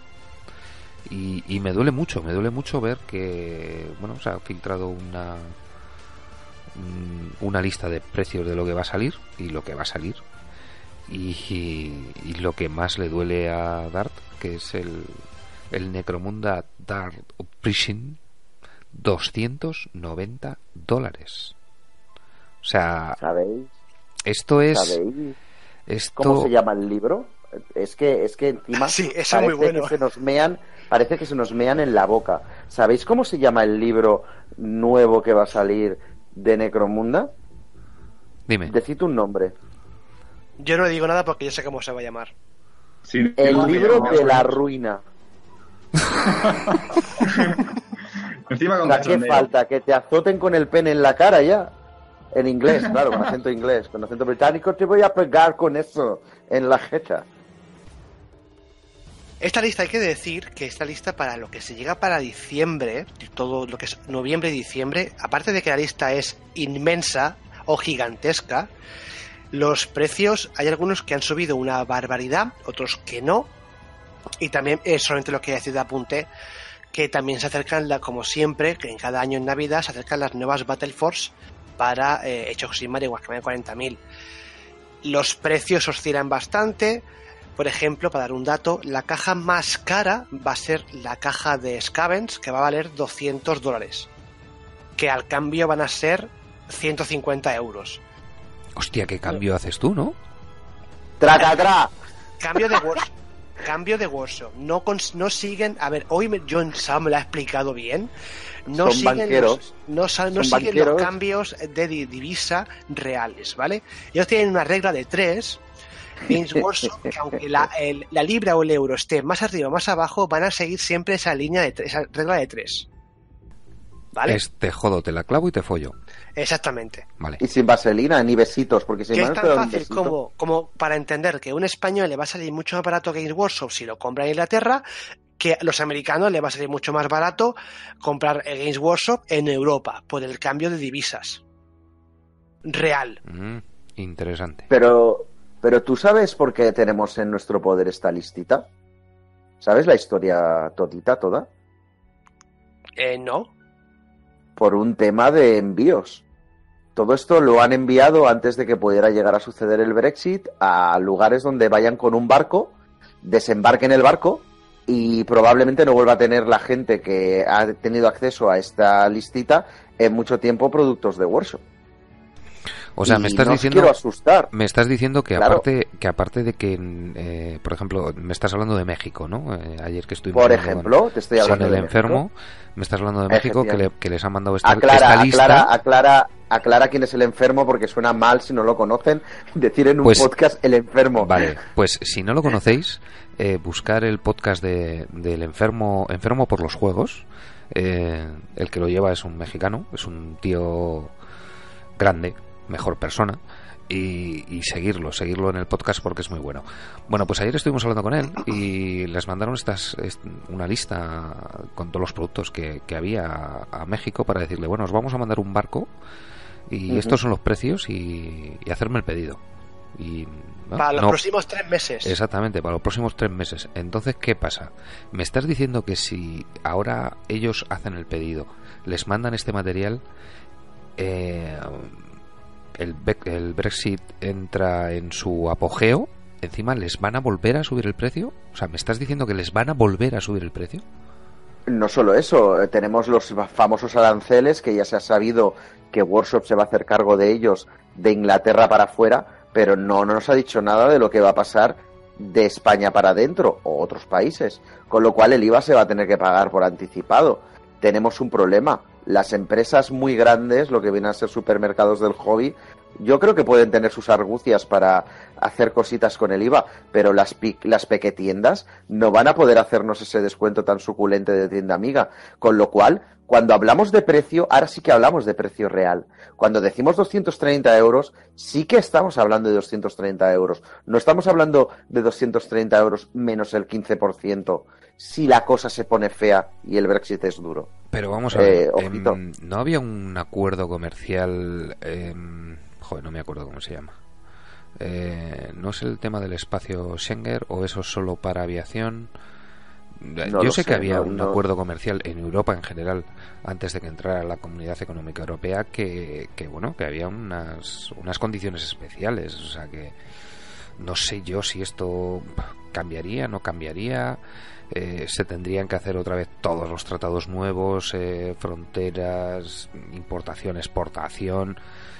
Y, y me duele mucho, me duele mucho ver que, bueno, se ha filtrado una una lista de precios de lo que va a salir y lo que va a salir y, y, y lo que más le duele a Dart, que es el el Necromunda Dark Prison, doscientos noventa dólares. O sea, ¿Sabéis? Esto es ¿Sabéis esto... cómo se llama el libro? Es que es que encima sí, eso parece es muy bueno. que se nos mean, parece que se nos mean en la boca. ¿Sabéis cómo se llama el libro nuevo que va a salir de Necromunda? Dime. Decid un nombre. Yo no le digo nada porque yo sé cómo se va a llamar. Sí, El no, libro no, de no, la no. ruina. Encima con O sea, ¿qué cachondeo. falta? Que te azoten con el pene en la cara ya. En inglés, claro, con acento inglés. Con acento británico te voy a pegar con eso en la jeta. Esta lista hay que decir que esta lista para lo que se llega para diciembre, todo lo que es noviembre y diciembre, aparte de que la lista es inmensa o gigantesca, los precios hay algunos que han subido una barbaridad, otros que no, y también es solamente lo que decir de apunte, que también se acercan, la, como siempre, que en cada año en Navidad se acercan las nuevas Battle Force para eh, Age of Sigmar y Warhammer cuarenta mil. Los precios oscilan bastante. por ejemplo, para dar un dato, la caja más cara va a ser la caja de Scavenge, que va a valer doscientos dólares, que al cambio van a ser ciento cincuenta euros. Hostia, ¿qué cambio haces tú, no? ¡Traca, tra! Cambio de Warzone. Cambio de Warzone. No, cons- no siguen. A ver, hoy me, John Sam me lo ha explicado bien. No Son siguen, banqueros. los, no, sa- no Son siguen banqueros. los cambios de di- divisa reales, ¿vale? Ellos tienen una regla de tres. Games Workshop, que aunque la, el- la libra o el euro esté más arriba o más abajo, van a seguir siempre esa línea de tres, esa regla de tres. ¿Vale? Es te jodo, te la clavo y te follo. Exactamente. Vale. Y sin vaselina ni besitos, porque si Que me es han tan dado un fácil besito- como, como para entender que un español le va a salir mucho más barato Games Workshop si lo compra en Inglaterra, que a los americanos le va a salir mucho más barato comprar el Games Workshop en Europa por el cambio de divisas. Real. Mm, interesante. Pero, pero tú sabes por qué tenemos en nuestro poder esta listita. ¿Sabes la historia todita, toda? Eh, no. Por un tema de envíos. Todo esto lo han enviado antes de que pudiera llegar a suceder el Brexit a lugares donde vayan con un barco, desembarquen el barco y probablemente no vuelva a tener la gente que ha tenido acceso a esta listita en mucho tiempo productos de Workshop. O sea, Y me estás no os diciendo quiero asustar. me estás diciendo que Claro. aparte que aparte de que eh, por ejemplo, me estás hablando de México, ¿no? Eh, ayer que estuvimos Por hablando ejemplo, con, te estoy con hablando el de enfermo, México. me estás hablando de México que, le, que les han mandado esta, Aclara, esta lista. aclara, aclara, aclara quién es el enfermo porque suena mal si no lo conocen decir en un Pues- podcast el enfermo. Vale, pues si no lo conocéis, eh, buscar el podcast de, del enfermo enfermo por los juegos. Eh, el que lo lleva es un mexicano, es un tío grande, mejor persona. Y, y seguirlo, seguirlo en el podcast porque es muy bueno. Bueno, pues ayer estuvimos hablando con él y les mandaron estas est- una lista con todos los productos que, que había a, a México para decirle, bueno, os vamos a mandar un barco y Ujú. estos son los precios y, y hacerme el pedido. Y ¿no? Para los No, próximos tres meses. exactamente, para los próximos tres meses. Entonces, ¿qué pasa? Me estás diciendo que si ahora ellos hacen el pedido, les mandan este material, eh, el, Be- el Brexit entra en su apogeo, encima les van a volver a subir el precio. O sea, ¿me estás diciendo que les van a volver a subir el precio? No solo eso, eh, tenemos los famosos aranceles que ya se ha sabido que Workshop se va a hacer cargo de ellos de Inglaterra para afuera, pero no, no nos ha dicho nada de lo que va a pasar de España para adentro o otros países, con lo cual el I V A se va a tener que pagar por anticipado. Tenemos un problema. Las empresas muy grandes, lo que vienen a ser supermercados del hobby, yo creo que pueden tener sus argucias para hacer cositas con el I V A, pero las, pi- las pequetiendas no van a poder hacernos ese descuento tan suculente de tienda amiga. Con lo cual, cuando hablamos de precio, ahora sí que hablamos de precio real. Cuando decimos doscientos treinta euros, sí que estamos hablando de doscientos treinta euros. No estamos hablando de doscientos treinta euros menos el quince por ciento si la cosa se pone fea y el Brexit es duro. Pero vamos a ver, Eh, ojito. em, ¿no había un acuerdo comercial? em, joder, no me acuerdo cómo se llama. Eh, ¿No es el tema del espacio Schengen o eso es solo para aviación? No Yo lo sé que sé, había no- un no- acuerdo comercial en Europa en general antes de que entrara la Comunidad Económica Europea que, que bueno, que había unas, unas condiciones especiales, o sea que no sé yo si esto cambiaría, no cambiaría, eh, se tendrían que hacer otra vez todos los tratados nuevos, eh, fronteras, importación, exportación.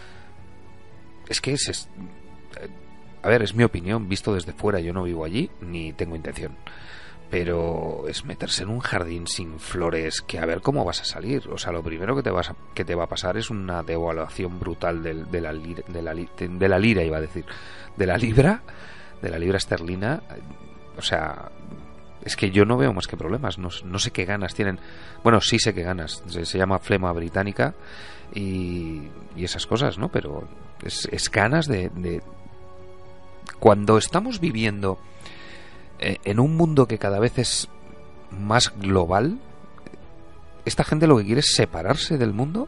Es que es, es- eh, a ver, es mi opinión, visto desde fuera, yo no vivo allí ni tengo intención. Pero es meterse en un jardín sin flores que a ver cómo vas a salir. O sea, lo primero que te vas a- que te va a pasar es una devaluación brutal del- de, la lira, de, la, li- de la lira, iba a decir, de la libra, de la libra esterlina. O sea, es que yo no veo más que problemas. No, no sé qué ganas tienen. Bueno, sí sé qué ganas. Se, se llama flema británica y, y esas cosas, ¿no? Pero es, es ganas de, de... Cuando estamos viviendo eh, en un mundo que cada vez es más global, esta gente lo que quiere es separarse del mundo.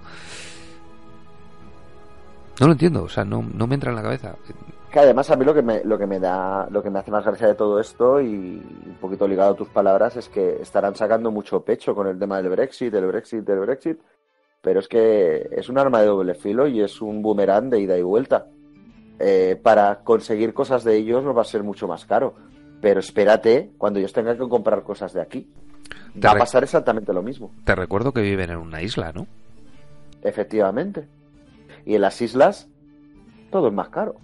No lo entiendo, o sea, no, no me entra en la cabeza. Que además a mí lo que me lo que me da lo que me hace más gracia de todo esto y un poquito ligado a tus palabras es que estarán sacando mucho pecho con el tema del Brexit, del Brexit, del Brexit, pero es que es un arma de doble filo y es un boomerang de ida y vuelta. Eh, para conseguir cosas de ellos nos va a ser mucho más caro. Pero espérate, cuando ellos tengan que comprar cosas de aquí, Te va a rec- pasar exactamente lo mismo. Te recuerdo que viven en una isla, ¿no? Efectivamente. Y en las islas, todo es más caro.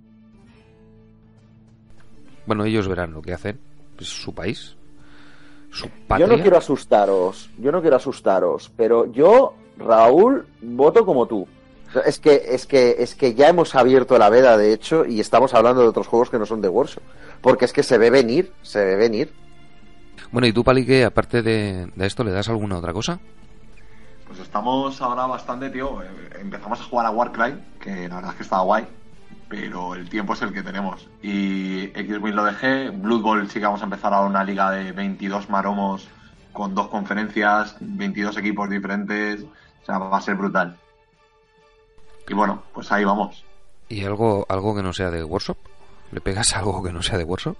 Bueno, ellos verán lo que hacen. Es su país. Su patria. Yo no quiero asustaros, yo no quiero asustaros, pero yo, Raúl, voto como tú. O sea, Es que, es que, es que ya hemos abierto la veda, de hecho, y estamos hablando de otros juegos que no son de Workshop. Porque es que se ve venir, se ve venir. Bueno, ¿y tú, Pali, que aparte de, de esto, le das alguna otra cosa? Pues estamos ahora bastante, tío. eh, Empezamos a jugar a Warcry, que la verdad es que estaba guay, pero el tiempo es el que tenemos. Y X-Wing lo dejé. Blood Bowl sí que vamos a empezar ahora una liga de veintidós maromos con dos conferencias, veintidós equipos diferentes. O sea, va a ser brutal. Y bueno, pues ahí vamos. ¿Y algo, algo que no sea de Workshop? ¿Le pegas algo que no sea de Workshop?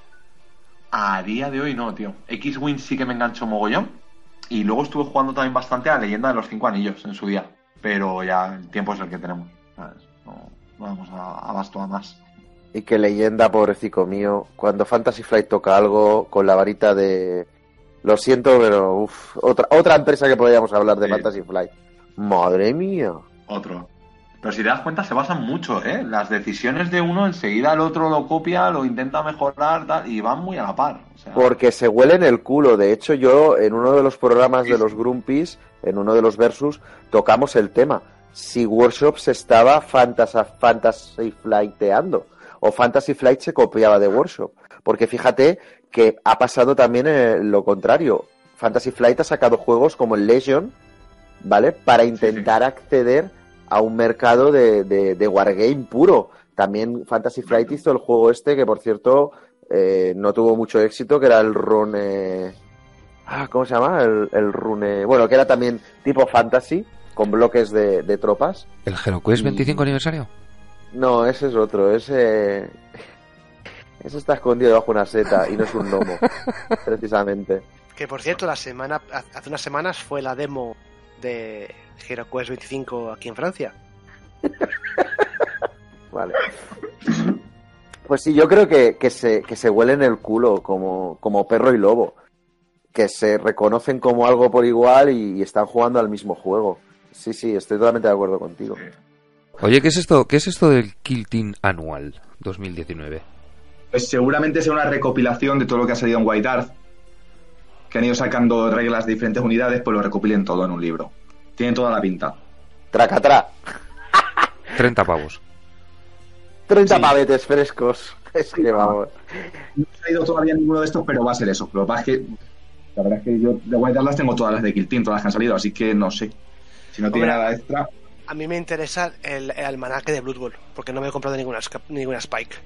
A día de hoy no, tío. X-Wing sí que me enganchó mogollón. Y luego estuve jugando también bastante a Leyenda de los Cinco Anillos en su día. Pero ya el tiempo es el que tenemos, ¿sabes? No, no vamos a abasto a más. Y qué leyenda, pobrecito mío, cuando Fantasy Flight toca algo con la varita de... Lo siento, pero uf, otra, otra empresa que podríamos hablar de Sí. Fantasy Flight. Madre mía. Otro. Pero si te das cuenta, se basan mucho, ¿eh? Las decisiones de uno, enseguida el otro lo copia, lo intenta mejorar, tal, y van muy a la par. O sea, Porque se huelen el culo. De hecho, yo en uno de los programas Sí, de sí. los Grumpies, en uno de los versus, tocamos el tema. Si Workshop se estaba Fantasy, Fantasy Flighteando o Fantasy Flight se copiaba de Workshop. Porque fíjate que ha pasado también eh, lo contrario. Fantasy Flight ha sacado juegos como el Legion, ¿vale? Para intentar acceder a un mercado de, de, de Wargame puro. También Fantasy Flight hizo el juego este, que por cierto eh, no tuvo mucho éxito, que era el Rune... Ah, ¿cómo se llama? El, el Rune... Bueno, que era también tipo Fantasy, con bloques de, de tropas. ¿El HeroQuest Y- veinticinco aniversario? No, ese es otro, ese... Ese está escondido debajo de una seta y no es un gnomo, precisamente. Que por cierto, la semana hace unas semanas fue la demo de HeroQuest veinticinco aquí en Francia. Vale. Pues sí, yo creo que, que, se, que se huelen el culo como, como perro y lobo. Que se reconocen como algo por igual y, y están jugando al mismo juego. Sí, sí, estoy totalmente de acuerdo contigo. Oye, ¿qué es esto, qué es esto del Kill Team Anual dos mil diecinueve? Pues seguramente sea una recopilación de todo lo que ha salido en White Earth, que han ido sacando reglas de diferentes unidades, pues lo recopilen todo en un libro. Tiene toda la pinta. Tracatrá. treinta pavos. treinta Sí. pavetes frescos. Es que vamos. No he salido todavía ninguno de estos, pero va a ser eso. Lo que pasa es que, la verdad es que yo de White Earth las tengo todas las de Kill Team, todas las que han salido, así que no sé. Si no tiene Hombre, nada extra. A mí me interesa el, el almanaque de Blood Bowl, porque no me he comprado ninguna, sca- ninguna Spike.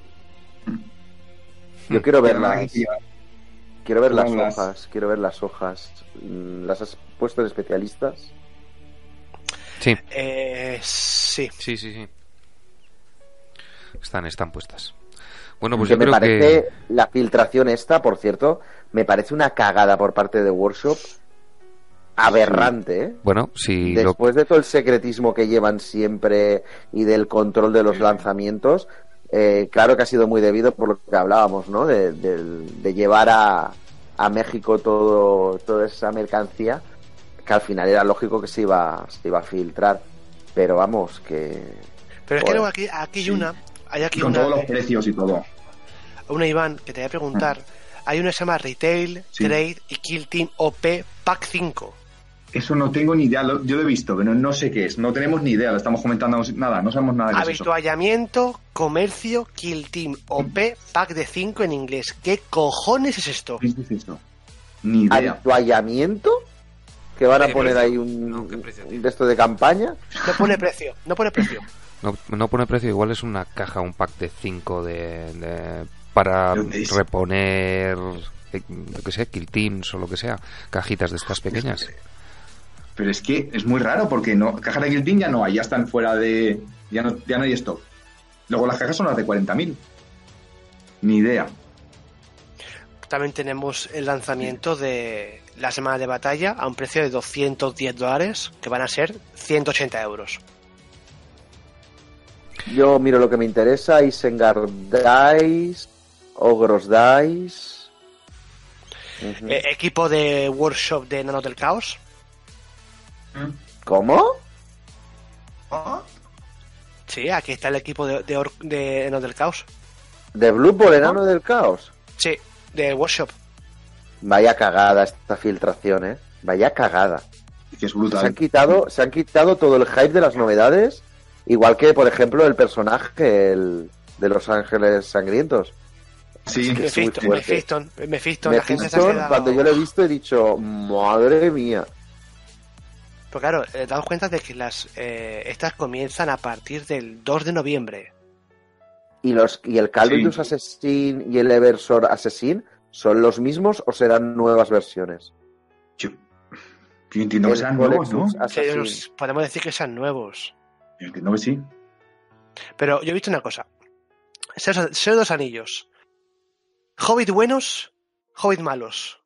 Yo quiero ver Pero las, hay que llevar- quiero ver las Todas las- hojas. Quiero ver las hojas. Mm, ¿Las has puesto en especialistas? Sí, Eh, sí. sí, sí, sí. Están, están puestas. Bueno, pues que yo me creo parece que... la filtración esta, por cierto, me parece una cagada por parte de Workshop aberrante, ¿eh? Bueno, si lo... Después de todo el secretismo que llevan siempre y del control de los lanzamientos, eh, claro que ha sido muy debido por lo que hablábamos, ¿no? De, de- de llevar a, a México todo, toda esa mercancía, que al final era lógico que se iba, se iba a filtrar. Pero vamos, que... Pero es que Joder. luego aquí, aquí hay Sí. una. Hay aquí Con una, todos los eh, precios y todo. una Iván que te voy a preguntar. Hay una que se llama Retail, Sí. Trade y Kill Team O P Pack cinco. Eso no tengo ni idea. Lo- yo lo he visto, pero no sé qué es. No tenemos ni idea. Lo estamos comentando nada. No sabemos nada de qué es eso. Habituallamiento, comercio, Kill Team O P Pack de cinco en inglés. ¿Qué cojones es esto? ¿Qué es eso? Ni idea. ¿Habituallamiento? ¿Que van a ¿Qué poner precio? ahí un, No, ¿qué precio tiene? de esto de campaña? No pone precio, no pone precio. No, no pone precio, igual es una caja, un pack de cinco de, de- para ¿Dónde es? reponer, eh, yo que sé, kill teams o lo que sea, cajitas de estas pequeñas. Pero es que es muy raro porque no, cajas de Kill Team ya no hay, ya están fuera de. Ya no, ya no hay stock. Luego las cajas son las de cuarenta mil. Ni idea. También tenemos el lanzamiento de la semana de batalla a un precio de doscientos diez dólares, que van a ser ciento ochenta euros. Yo miro lo que me interesa, Isengard Dice, Ogros Dice. Uh-huh. Eh, equipo de Workshop de Enanos del Caos. ¿Cómo? ¿Ah? Sí, aquí está el equipo de, de, Or- de Enanos del Caos. ¿De Blue Ball, enano del caos? Sí, de Workshop. Vaya cagada esta filtración, ¿eh? Vaya cagada. Que es Se han brutal. quitado, se han quitado todo el hype de las novedades, igual que, por ejemplo, el personaje el, de Los Ángeles Sangrientos. Sí, Es que es muy Mephisto, fuerte. Mephisto, Mephisto, la gente se ha Mephisto, quedado... cuando yo lo he visto, he dicho, madre mía. Pero claro, eh, daos cuenta de que las eh, estas comienzan a partir del dos de noviembre. ¿Y, los, y el Calvindus Sí. Assassin y el Eversor Assassin son los mismos o serán nuevas versiones? Yo, yo entiendo que El sean nuevos, ¿no? Collectus Sí, Assassin. los- podemos decir que sean nuevos. Yo entiendo que sí. Pero yo he visto una cosa. Señor Señor de los Anillos. Hobbit buenos, Hobbit malos.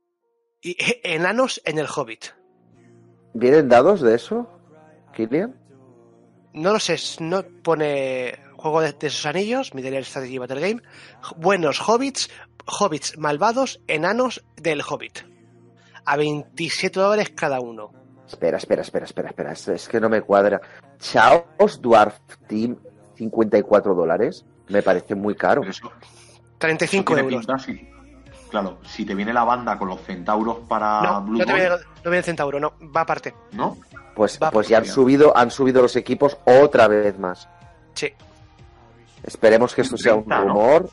Y eh, enanos en el Hobbit. ¿Vienen dados de eso, Kilian? No lo sé, no pone juego de, de esos anillos, Middle Strategy Battle Game. Buenos hobbits, hobbits malvados, enanos del Hobbit. A veintisiete dólares cada uno. Espera, espera, espera, espera, espera. Es, es que no me cuadra. Chaos Dwarf Team, cincuenta y cuatro dólares. Me parece muy caro. Pero eso, treinta y eso cinco tiene euros. pinta, sí. Claro, si te viene la banda con los centauros para No, Blue no te Ball, viene, no viene centauro, no, va aparte. ¿no? Pues, Va, pues ya han pues, subido, han subido los equipos otra vez más. Sí. Esperemos que esto sea un treinta, ¿no? rumor.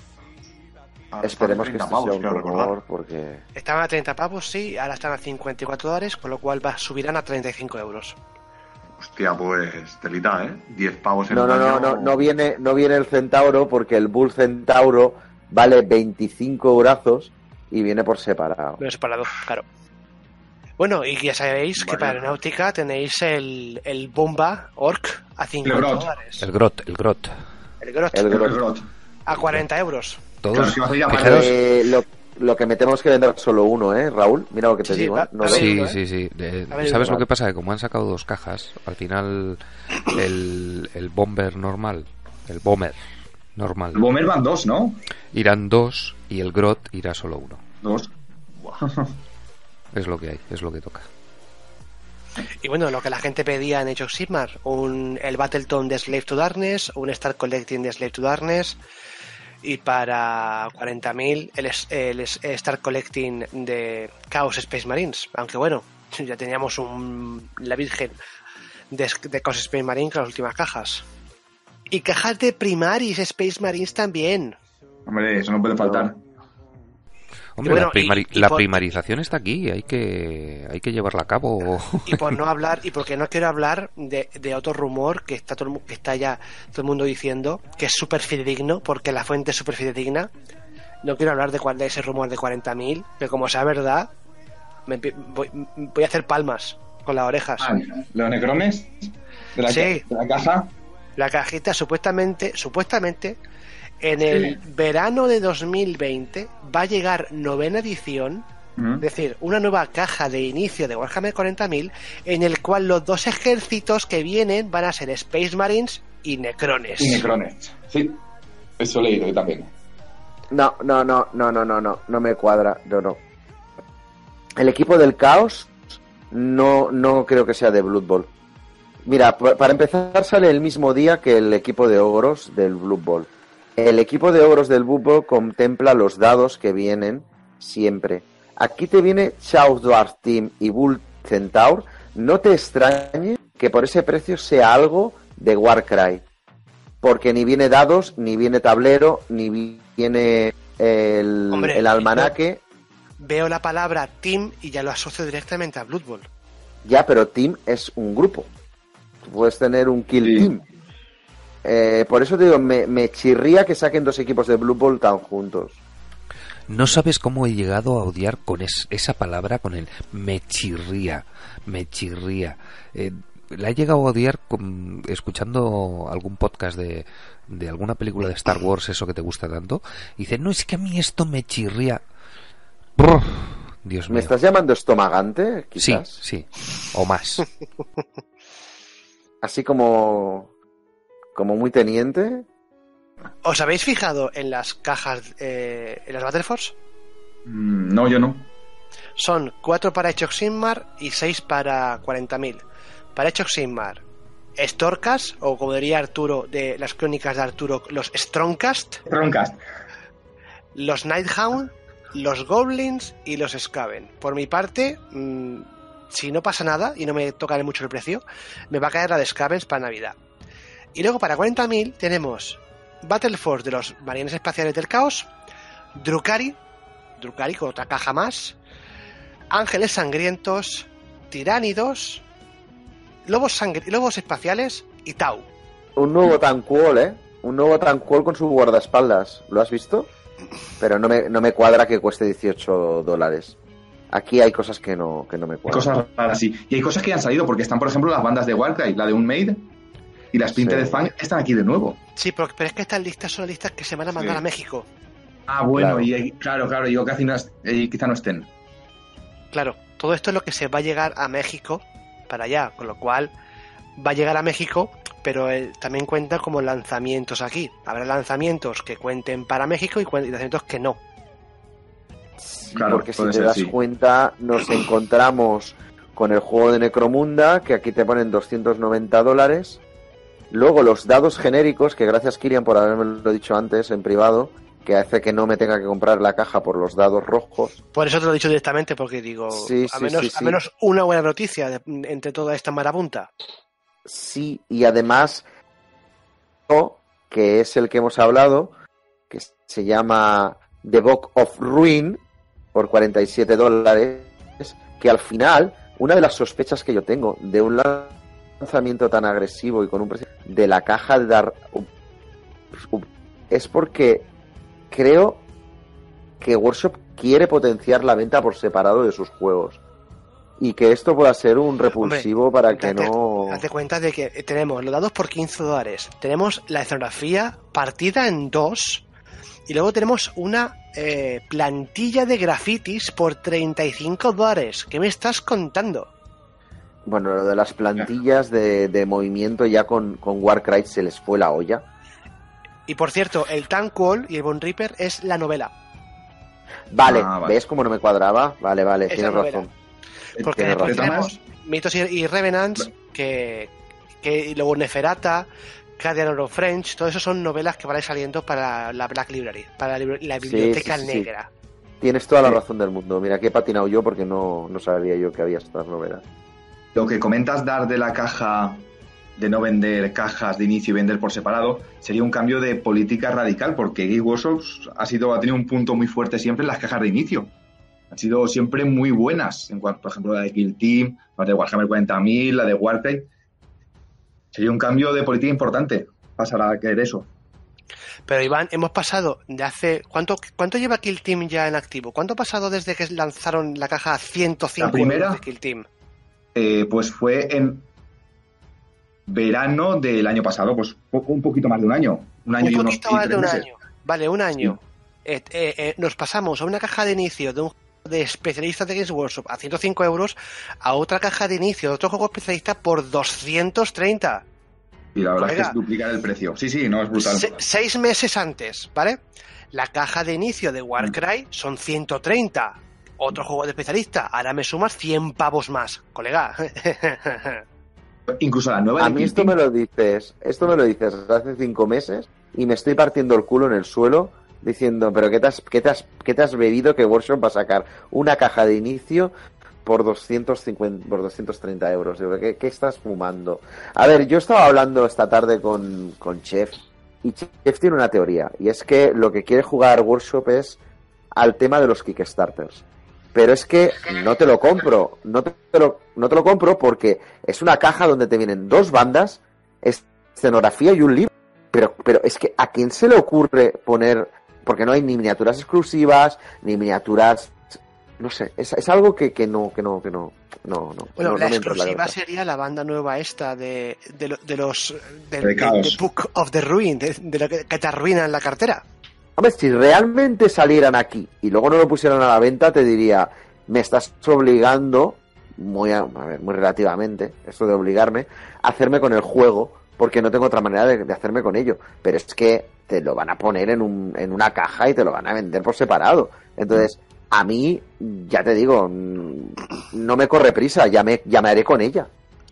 Ahora Esperemos están que treinta esto sea pavos, un quiero recordar. rumor porque... Estaban a treinta pavos, sí, ahora están a cincuenta y cuatro dólares, con lo cual va, subirán a treinta y cinco euros. Hostia, pues telita, ¿eh? diez pavos en No, un no, no, año. no, no viene, no viene el centauro porque el Bull Centauro vale veinticinco brazos y viene por separado. Menos separado, claro. Bueno, y ya sabéis que Vale. para aeronáutica tenéis el, el Bomba Orc a cincuenta Grot. dólares. El grot, el grot. El Grot El El Grot. Grot. a cuarenta euros. Todos, Claro, si vas a llamar- fijaros, Eh, lo, lo que me tenemos que vender solo uno, ¿eh, Raúl? Mira lo que te Sí, digo, va- ¿eh? No va a lo- haber sí, uno, ¿eh? sí, sí. De- A ver, ¿Sabes uno. lo que pasa? Que como han sacado dos cajas, al final el, el bomber normal, el bomber normal, El Bomber van dos, ¿no? irán dos y el grot irá solo uno. Dos. Es lo que hay, es lo que toca. Y bueno, lo que la gente pedía en Age of Sigmar, un, el Battleton de Slave to Darkness, un Star Collecting de Slave to Darkness, y para cuarenta mil el, es- el es- Star Collecting de Chaos Space Marines. Aunque bueno, ya teníamos un, la Virgen de, de Chaos Space Marine con las últimas cajas. Y cajas de Primaris Space Marines también. Hombre, eso no puede faltar. Hombre, bueno, la, primari- y- y la por- primarización está aquí, hay que hay que llevarla a cabo. Y por no hablar, y porque no quiero hablar de, de otro rumor que está todo el mu- que está ya todo el mundo diciendo que es súper fidedigno, porque la fuente es súper fidedigna. No quiero hablar de, cuál, de ese rumor de cuarenta mil, que como sea verdad, me empie- voy, voy a hacer palmas con las orejas. Ah, los necrones de la, Sí. de la caja. La cajita supuestamente, supuestamente, en el verano de dos mil veinte va a llegar novena edición, Ujú. es decir, una nueva caja de inicio de Warhammer cuarenta mil, en el cual los dos ejércitos que vienen van a ser Space Marines y Necrones. Y necrones. Sí. Eso he leído yo también. No, no, no, no, no, no, no, no me cuadra, no, no. El equipo del caos no, no creo que sea de Blood Bowl. Mira, pa- para empezar sale el mismo día que el equipo de ogros del Blood Bowl. El equipo de ogros del Blood Bowl contempla los dados que vienen siempre. Aquí te viene Chaos Dwarf Team y Bull Centaur. No te extrañe que por ese precio sea algo de Warcry. Porque ni viene dados, ni viene tablero, ni vi- viene el, Hombre, el almanaque. Veo la palabra Team y ya lo asocio directamente a Blood Bowl. Ya, pero Team es un grupo. Tú puedes tener un Kill Sí. Team. Eh, por eso te digo, me, me chirría que saquen dos equipos de Blue Ball tan juntos. No sabes cómo he llegado a odiar con es- esa palabra, con el me chirría, me chirría. Eh, la he llegado a odiar con- escuchando algún podcast de, de alguna película de Star Wars, eso que te gusta tanto. Y dice, no, es que a mí esto me chirría. Brr, Dios mío. ¿Me estás llamando estomagante? Sí, Quizás. sí, o más. Así como, como muy teniente. ¿Os habéis fijado en las cajas, eh, en las Battle Force? Mm, no, yo no. Son cuatro para Age of Sigmar y seis para cuarenta mil. Para Age of Sigmar, Stormcast, o como diría Arturo de las crónicas de Arturo, los Strongcast, Strongcast. los Nighthound, los Goblins y los Skaven. Por mi parte, mmm, si no pasa nada y no me tocaré mucho el precio, me va a caer la de Skavens para Navidad. Y luego para cuarenta mil tenemos Battle Force de los Marines Espaciales del Caos, Drukhari, Drukhari con otra caja más, Ángeles Sangrientos, Tiránidos, Lobos, sangri- Lobos Espaciales y Tau. Un nuevo Tanquol, ¿eh? Un nuevo Tanquol con su guardaespaldas. ¿Lo has visto? Pero no me, no me cuadra que cueste dieciocho dólares. Aquí hay cosas que no, que no me Hay cuadran. cosas raras, sí. Y hay cosas que han salido, porque están, por ejemplo, las bandas de Warcry, la de Unmade y las Splinter Sí. Fang están aquí de nuevo. Sí, pero, pero es que estas listas son listas que se van a mandar Sí. a México. Ah, bueno, Claro. y hay- claro, claro, digo que no, es- eh, quizá no estén. Claro, todo esto es lo que se va a llegar a México para allá, con lo cual va a llegar a México, pero eh, también cuenta como lanzamientos aquí. Habrá lanzamientos que cuenten para México y, cuen- y lanzamientos que no. Sí, Claro, porque si puede te ser, das sí. cuenta, nos encontramos con el juego de Necromunda, que aquí te ponen doscientos noventa dólares. Luego los dados genéricos, que gracias Kirian por haberme lo dicho antes en privado, que hace que no me tenga que comprar la caja por los dados rojos. Por eso te lo he dicho directamente, porque digo, Sí, a, sí, menos, sí, a sí. menos una buena noticia de- entre toda esta marabunta. Sí, y además, que es el que hemos hablado, que se llama The Book of Ruin, por cuarenta y siete dólares, que al final, una de las sospechas que yo tengo de un lanzamiento tan agresivo y con un precio de la caja de Dar es porque creo que Workshop quiere potenciar la venta por separado de sus juegos y que esto pueda ser un repulsivo Hombre, para que date, no... Date cuenta de que tenemos los dados por quince dólares, tenemos la escenografía partida en dos y luego tenemos una eh, plantilla de grafitis por treinta y cinco dólares. ¿Qué me estás contando? Bueno, lo de las plantillas de, de movimiento ya con, con Warcry se les fue la olla. Y por cierto, el Tankwall y el Bone Reaper es la novela. Vale, Ah, vale. ¿ves cómo no me cuadraba? Vale, vale, Esa tienes novela. razón. Porque Tienes después razón. tenemos Mitos y, y Revenants, que, que y luego Neferata, Cadian of French, todo eso son novelas que van a ir saliendo para la Black Library, para la, libr- la biblioteca sí, sí, sí. negra. Tienes toda la Sí. razón del mundo. Mira, que he patinado yo porque no, no sabía yo que había estas novelas. Lo que comentas, dar de la caja, de no vender cajas de inicio y vender por separado, sería un cambio de política radical, porque Games Workshop ha, sido, ha tenido un punto muy fuerte siempre en las cajas de inicio. Han sido siempre muy buenas, en cuanto, por ejemplo, la de Kill Team, la de Warhammer cuarenta mil, la de Warcry. Sería un cambio de política importante pasar a querer eso. Pero Iván, hemos pasado de hace... ¿Cuánto, cuánto lleva Kill Team ya en activo? ¿Cuánto ha pasado desde que lanzaron la caja a ciento cinco La primera. euros de Kill Team? Eh, pues fue en verano del año pasado, pues poco, un poquito más de un año. Un año Un y unos poquito y más de tres un meses. año. Vale, un año. Eh, eh, eh, nos pasamos a una caja de inicio de un de especialistas de Games Workshop a ciento cinco euros a otra caja de inicio de otro juego especialista por doscientos treinta. Y la verdad Colega. es que es duplicar el precio. Sí, sí, no, es brutal. Se- seis meses antes, ¿vale? La caja de inicio de Warcry son ciento treinta. Otro juego de especialista. Ahora me sumas cien pavos más, colega. Incluso la nueva A de mí Kill esto Team, me lo dices, esto me lo dices hace cinco meses y me estoy partiendo el culo en el suelo diciendo, pero ¿qué te has, qué te has, qué te has bebido que Workshop va a sacar una caja de inicio por doscientos cincuenta, por doscientos treinta euros? Digo, ¿qué, qué estás fumando? A ver, yo estaba hablando esta tarde con, con Chef y Chef tiene una teoría y es que lo que quiere jugar Workshop es al tema de los Kickstarters. Pero es que no te lo compro, no te lo, no te lo compro porque es una caja donde te vienen dos bandas, escenografía y un libro. Pero, pero es que ¿a quién se le ocurre poner? Porque no hay ni miniaturas exclusivas, ni miniaturas, no sé, es, es algo que, que no, que no, que no, no, no. Bueno, no, la no me entra en la exclusiva cabeza. sería la banda nueva esta de, de, lo- de los de, De de- Chaos. de Book of the Ruin, de, de lo que, que te arruinan la cartera. Hombre, si realmente salieran aquí y luego no lo pusieran a la venta, te diría, me estás obligando, muy a, a ver, muy relativamente, esto de obligarme, a hacerme con el juego porque no tengo otra manera de, de hacerme con ello. Pero es que te lo van a poner en, un, en una caja y te lo van a vender por separado. Entonces, a mí, ya te digo, no me corre prisa, ya me, ya me haré con ella.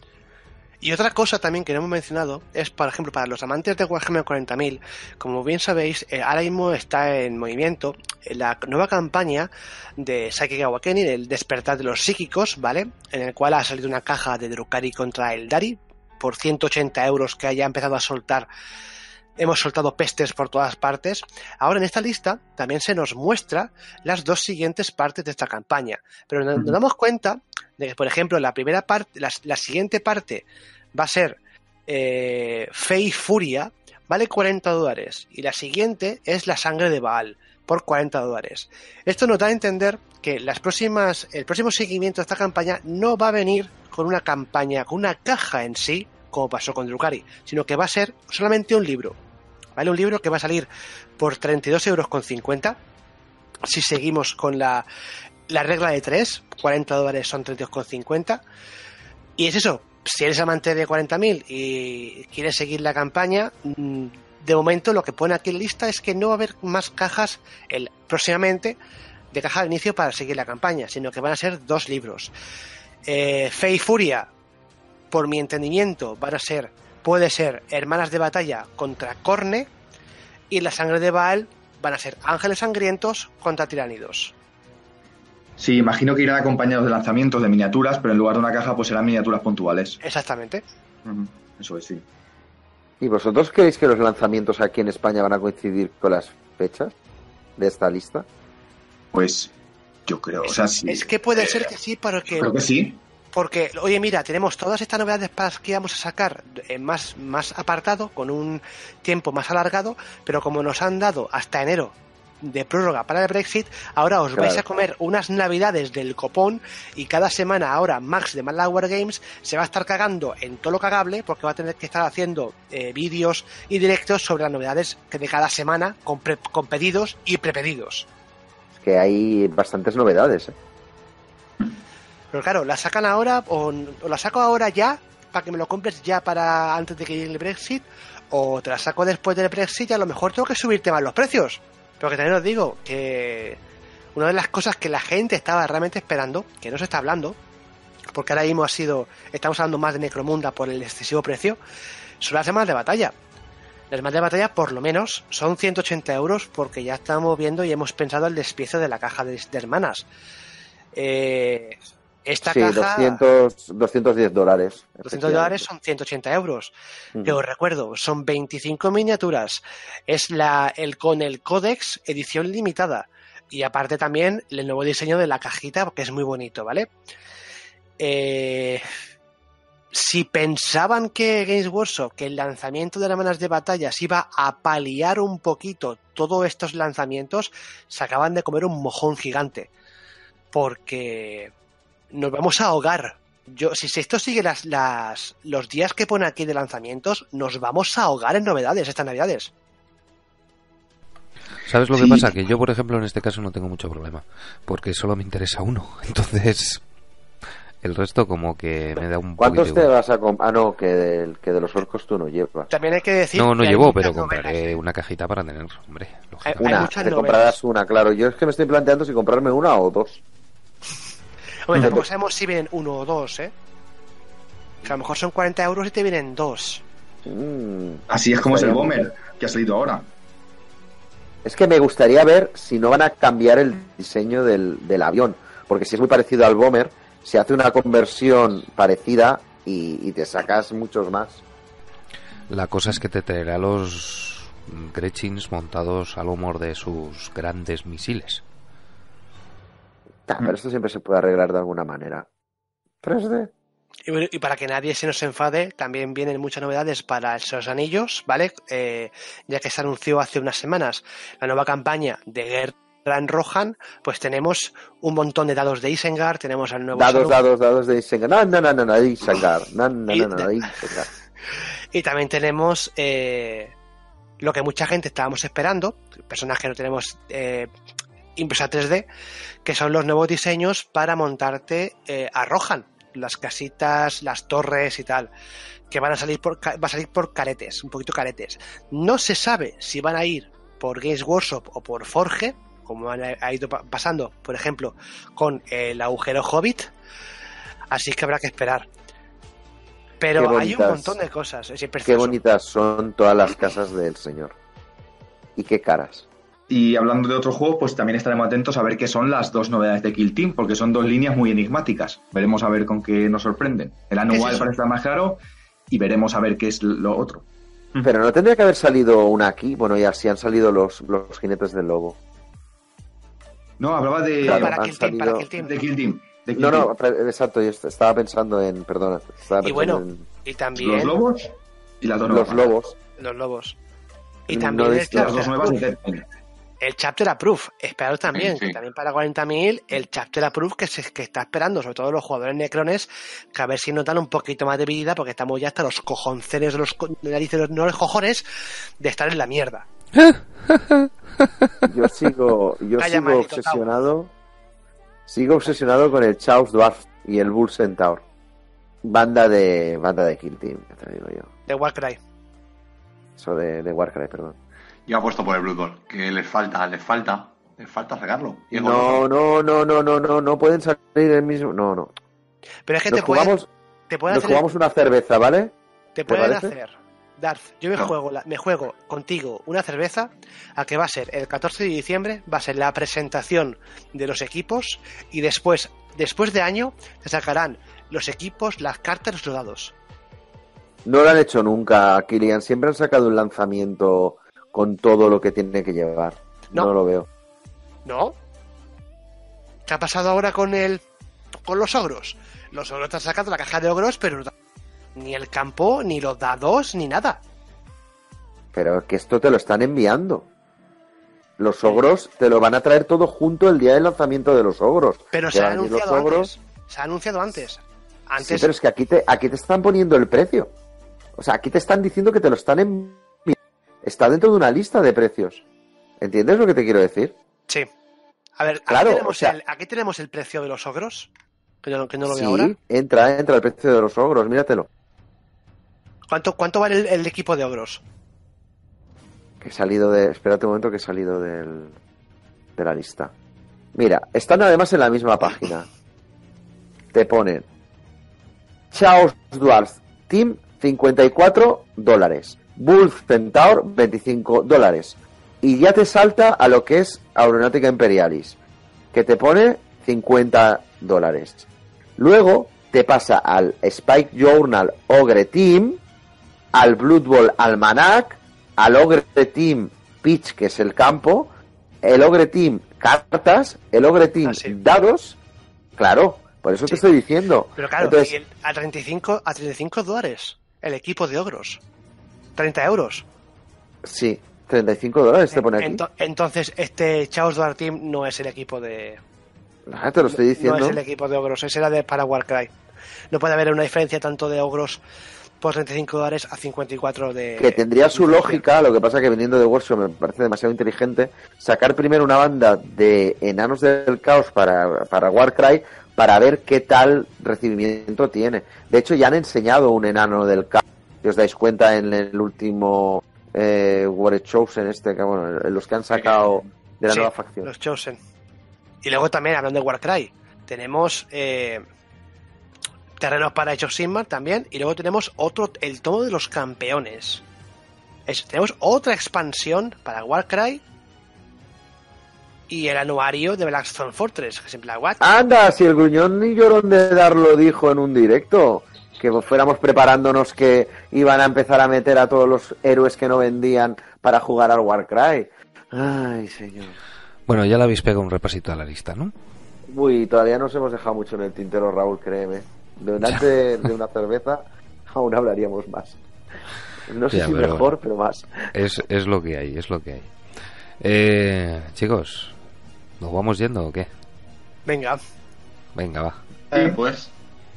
Y otra cosa también que no hemos mencionado es, por ejemplo, para los amantes de Warhammer cuarenta mil, como bien sabéis, eh, ahora mismo está en movimiento la nueva campaña de Psychic Awakening, el despertar de los psíquicos, ¿vale? En el cual ha salido una caja de Drukhari contra Eldari por ciento ochenta euros que haya empezado a soltar. Hemos soltado pestes por todas partes. Ahora en esta lista también se nos muestra las dos siguientes partes de esta campaña. Pero nos, nos damos cuenta de que, por ejemplo, la primera parte, la, la siguiente parte va a ser eh, Fe y Furia, vale cuarenta dólares. Y la siguiente es La Sangre de Baal, por cuarenta dólares. Esto nos da a entender que las próximas, el próximo seguimiento de esta campaña no va a venir con una campaña, con una caja en sí, como pasó con Drukhari, sino que va a ser solamente un libro. ¿Vale? Un libro que va a salir por treinta y dos euros con cincuenta. Si seguimos con la, la regla de tres, cuarenta dólares son treinta y dos con cincuenta. Y es eso, si eres amante de cuarenta mil y quieres seguir la campaña, de momento lo que pone aquí en lista es que no va a haber más cajas el, próximamente de caja de inicio para seguir la campaña, sino que van a ser dos libros. Eh, Fe y Furia, por mi entendimiento, van a ser... puede ser Hermanas de Batalla contra Khorne, y La Sangre de Baal van a ser Ángeles Sangrientos contra Tiránidos. Sí, imagino que irán acompañados de lanzamientos de miniaturas, pero en lugar de una caja pues serán miniaturas puntuales. Exactamente. Uh-huh. Eso es, sí. ¿Y vosotros creéis que los lanzamientos aquí en España van a coincidir con las fechas de esta lista? Pues yo creo, es, o sea, sí. Es que puede ser que sí, porque... Creo que sí. Porque, oye, mira, tenemos todas estas novedades para que vamos a sacar en más, más apartado, con un tiempo más alargado, pero como nos han dado hasta enero de prórroga para el Brexit, ahora os Claro. vais a comer unas navidades del copón, y cada semana ahora Max de Malware Games se va a estar cagando en todo lo cagable, porque va a tener que estar haciendo eh, vídeos y directos sobre las novedades que de cada semana, con, pre- con pedidos y prepedidos. Es que hay bastantes novedades, ¿eh? Pero claro, la sacan ahora o, o la saco ahora ya para que me lo compres ya para antes de que llegue el Brexit, o te la saco después del Brexit y a lo mejor tengo que subirte más los precios. Pero que también os digo que una de las cosas que la gente estaba realmente esperando, que no se está hablando, porque ahora mismo ha sido, estamos hablando más de Necromunda por el excesivo precio, son las armas de batalla. Las armas de batalla por lo menos son ciento ochenta euros, porque ya estamos viendo y hemos pensado el despiece de la caja de, de hermanas. Eh... Esta sí, caja, doscientos, doscientos diez dólares. doscientos dólares son ciento ochenta euros. Uh-huh. Que os recuerdo, son veinticinco miniaturas. Es la el con el Codex edición limitada. Y aparte también el nuevo diseño de la cajita, que es muy bonito, ¿vale? Eh, si pensaban que Games Workshop, que el lanzamiento de las manas de batalla se iba a paliar un poquito todos estos lanzamientos, se acaban de comer un mojón gigante. Porque... nos vamos a ahogar. Yo, si esto sigue las, las, los días que pone aquí de lanzamientos, nos vamos a ahogar en novedades estas navidades. ¿Sabes lo Sí. que pasa? Que yo, por ejemplo, en este caso no tengo mucho problema, porque solo me interesa uno. Entonces, el resto como que me da un ¿Cuántos poquito te igual. vas a comprar? Ah, no, que, del, que de los orcos tú no llevas. También hay que decir... No, no que hay llevo, muchas pero novelas, compraré ¿eh? una cajita para tener, hombre. Hay- lógicamente. Una, muchas te novelas. comprarás una, claro. Yo es que me estoy planteando si comprarme una o dos. Hombre, tampoco sabemos si vienen uno o dos, ¿eh? Que a lo mejor son cuarenta euros y te vienen dos. Mm, Así es como es el estaría- Bomber, que ha salido ahora. Es que me gustaría ver si no van a cambiar el diseño del, del avión, porque si es muy parecido al Bomber, se hace una conversión parecida y, y te sacas muchos más. La cosa es que te traerá los Gretchins montados al humor de sus grandes misiles. Ah, pero esto siempre se puede arreglar de alguna manera. tres D. Y, bueno, y para que nadie se nos enfade, también vienen muchas novedades para los anillos, ¿vale? Eh, ya que se anunció hace unas semanas la nueva campaña de Guerra en Rohan, pues tenemos un montón de dados de Isengard, tenemos al nuevo Dados, Salud, dados, dados de Isengar. No, no, no, no, no, Isengar. No, no, Y- no, no, no, Isengar. y también tenemos eh, lo que mucha gente estábamos esperando, personas que no tenemos eh, impresa tres D, que son los nuevos diseños para montarte eh, a Rohan. las casitas, las torres y tal, que van a salir por va a salir por caretes, un poquito caretes. No se sabe si van a ir por Games Workshop o por Forge, como han, ha ido pasando, por ejemplo, con el agujero Hobbit, así que habrá que esperar. Pero Qué hay un bonitas- montón de cosas, es Qué precioso. bonitas son todas las casas del señor. Y qué caras. Y hablando de otro juego, pues también estaremos atentos a ver qué son las dos novedades de Kill Team, porque son dos líneas muy enigmáticas. Veremos a ver con qué nos sorprenden. El ¿Qué es anual eso? parece estar más claro y veremos a ver qué es lo otro. Pero no tendría que haber salido una aquí. Bueno, ya sí han salido los, los jinetes del lobo. No, hablaba de, Claro, para han Kill Team, para salido- Kill Team. de Kill Team. de Kill No, Team. no, pero- exacto, yo est- estaba pensando en, perdona, estaba Y pensando bueno, en y también Los lobos y las dos los nuevas. lobos. los lobos. Y No también he el visto Las chapter, dos nuevas de Deadpool. el chapter Approve. Esperaros también, Sí, sí. que también para cuarenta mil, el chapter Approve que se que está esperando, sobre todo los jugadores necrones, que a ver si notan un poquito más de vida, porque estamos ya hasta los cojoncenes de los co- de narices, los- no los cojones, de estar en la mierda. Yo sigo, yo Calla, sigo maldito obsesionado, sigo obsesionado con el Chaos Dwarf y el Bull Centaur. Banda de, banda de Kill Team, ya te digo yo. De Warcry. Eso de, de Warcry, perdón. Yo apuesto por el Blood Bowl, que les falta, les falta, les falta sacarlo. Y es No, goloso. no, no, no, no, no, no pueden salir el mismo, no, no. Pero es que Nos te pueden, jugamos, te pueden nos hacer, jugamos una cerveza, ¿vale? te ¿te pueden parece? hacer, Darth, yo me No. juego la- me juego contigo una cerveza, a que va a ser el catorce de diciembre, va a ser la presentación de los equipos, y después, después de año, te sacarán los equipos, las cartas, los dados. No lo han hecho nunca, Kilian. Siempre han sacado un lanzamiento con todo lo que tiene que llevar. No, No. lo veo. ¿No? ¿Qué ha pasado ahora con el con los ogros? Los ogros te han sacado la caja de ogros, pero ni el campo, ni los dados, ni nada. Pero que esto te lo están enviando. Los ogros te lo van a traer todo junto el día del lanzamiento de los ogros. Pero Te se ha van a venir los anunciado ogros. antes. Se ha anunciado antes. Sí, Antes pero es que aquí te, aquí te están poniendo el precio. O sea, aquí te están diciendo que te lo están enviando. Está dentro de una lista de precios. ¿Entiendes lo que te quiero decir? sí. A ver, aquí, Claro, tenemos o sea- el, aquí tenemos el precio de los ogros. Que no, que no lo Sí, veo ahora. entra, entra el precio de los ogros, míratelo. ¿Cuánto, cuánto vale el, el equipo de ogros? Que he salido de. Espérate un momento que he salido del, de la lista. Mira, están además en la misma página. Te ponen Chaos Dwarf Team cincuenta y cuatro dólares. Bull Centaur veinticinco dólares. Y ya te salta a lo que es Aeronáutica Imperialis, que te pone cincuenta dólares. Luego te pasa al Spike Journal Ogre Team, al Blood Bowl Almanac, al Ogre Team Pitch, que es el campo, el Ogre Team Cartas, el Ogre Team Ah, sí. Dados. Claro, por eso Sí. te estoy diciendo. Pero claro, Entonces, y el- a treinta y cinco a treinta y cinco dólares el equipo de ogros. treinta euros. sí, treinta y cinco dólares te pone aquí. Ento- entonces, este Chaos Dwarf Team no es el equipo de. Ah, te lo estoy diciendo. No es el equipo de ogros, ese era de para Warcry. No puede haber una diferencia tanto de ogros por treinta y cinco dólares a cincuenta y cuatro de. Que tendría su lógica, lo que pasa que viniendo de Workshop me parece demasiado inteligente sacar primero una banda de enanos del caos para, para Warcry para ver qué tal recibimiento tiene. De hecho ya han enseñado un enano del caos, si os dais cuenta en el último eh, War Chosen este, que bueno, en los que han sacado de la Sí, nueva facción. los Chosen. Y luego también, hablando de Warcry, tenemos eh, terrenos para Age of Sigmar también, y luego tenemos otro, el tomo de los campeones. Es- tenemos otra expansión para Warcry y el anuario de Blackstone Fortress, que es en plan, what? Anda, si el gruñón y llorón de Dar lo dijo en un directo, que fuéramos preparándonos que iban a empezar a meter a todos los héroes que no vendían para jugar al Warcry. Ay, señor. Bueno, ya le habéis pegado un repasito a la lista, ¿no? Uy, todavía nos hemos dejado mucho en el tintero, Raúl, créeme. Delante de, de una cerveza aún hablaríamos más. No sé Ya, si pero- mejor, pero más. Es, es lo que hay, es lo que hay. Eh, chicos, ¿nos vamos yendo o qué? Venga, Venga, va. Sí, pues.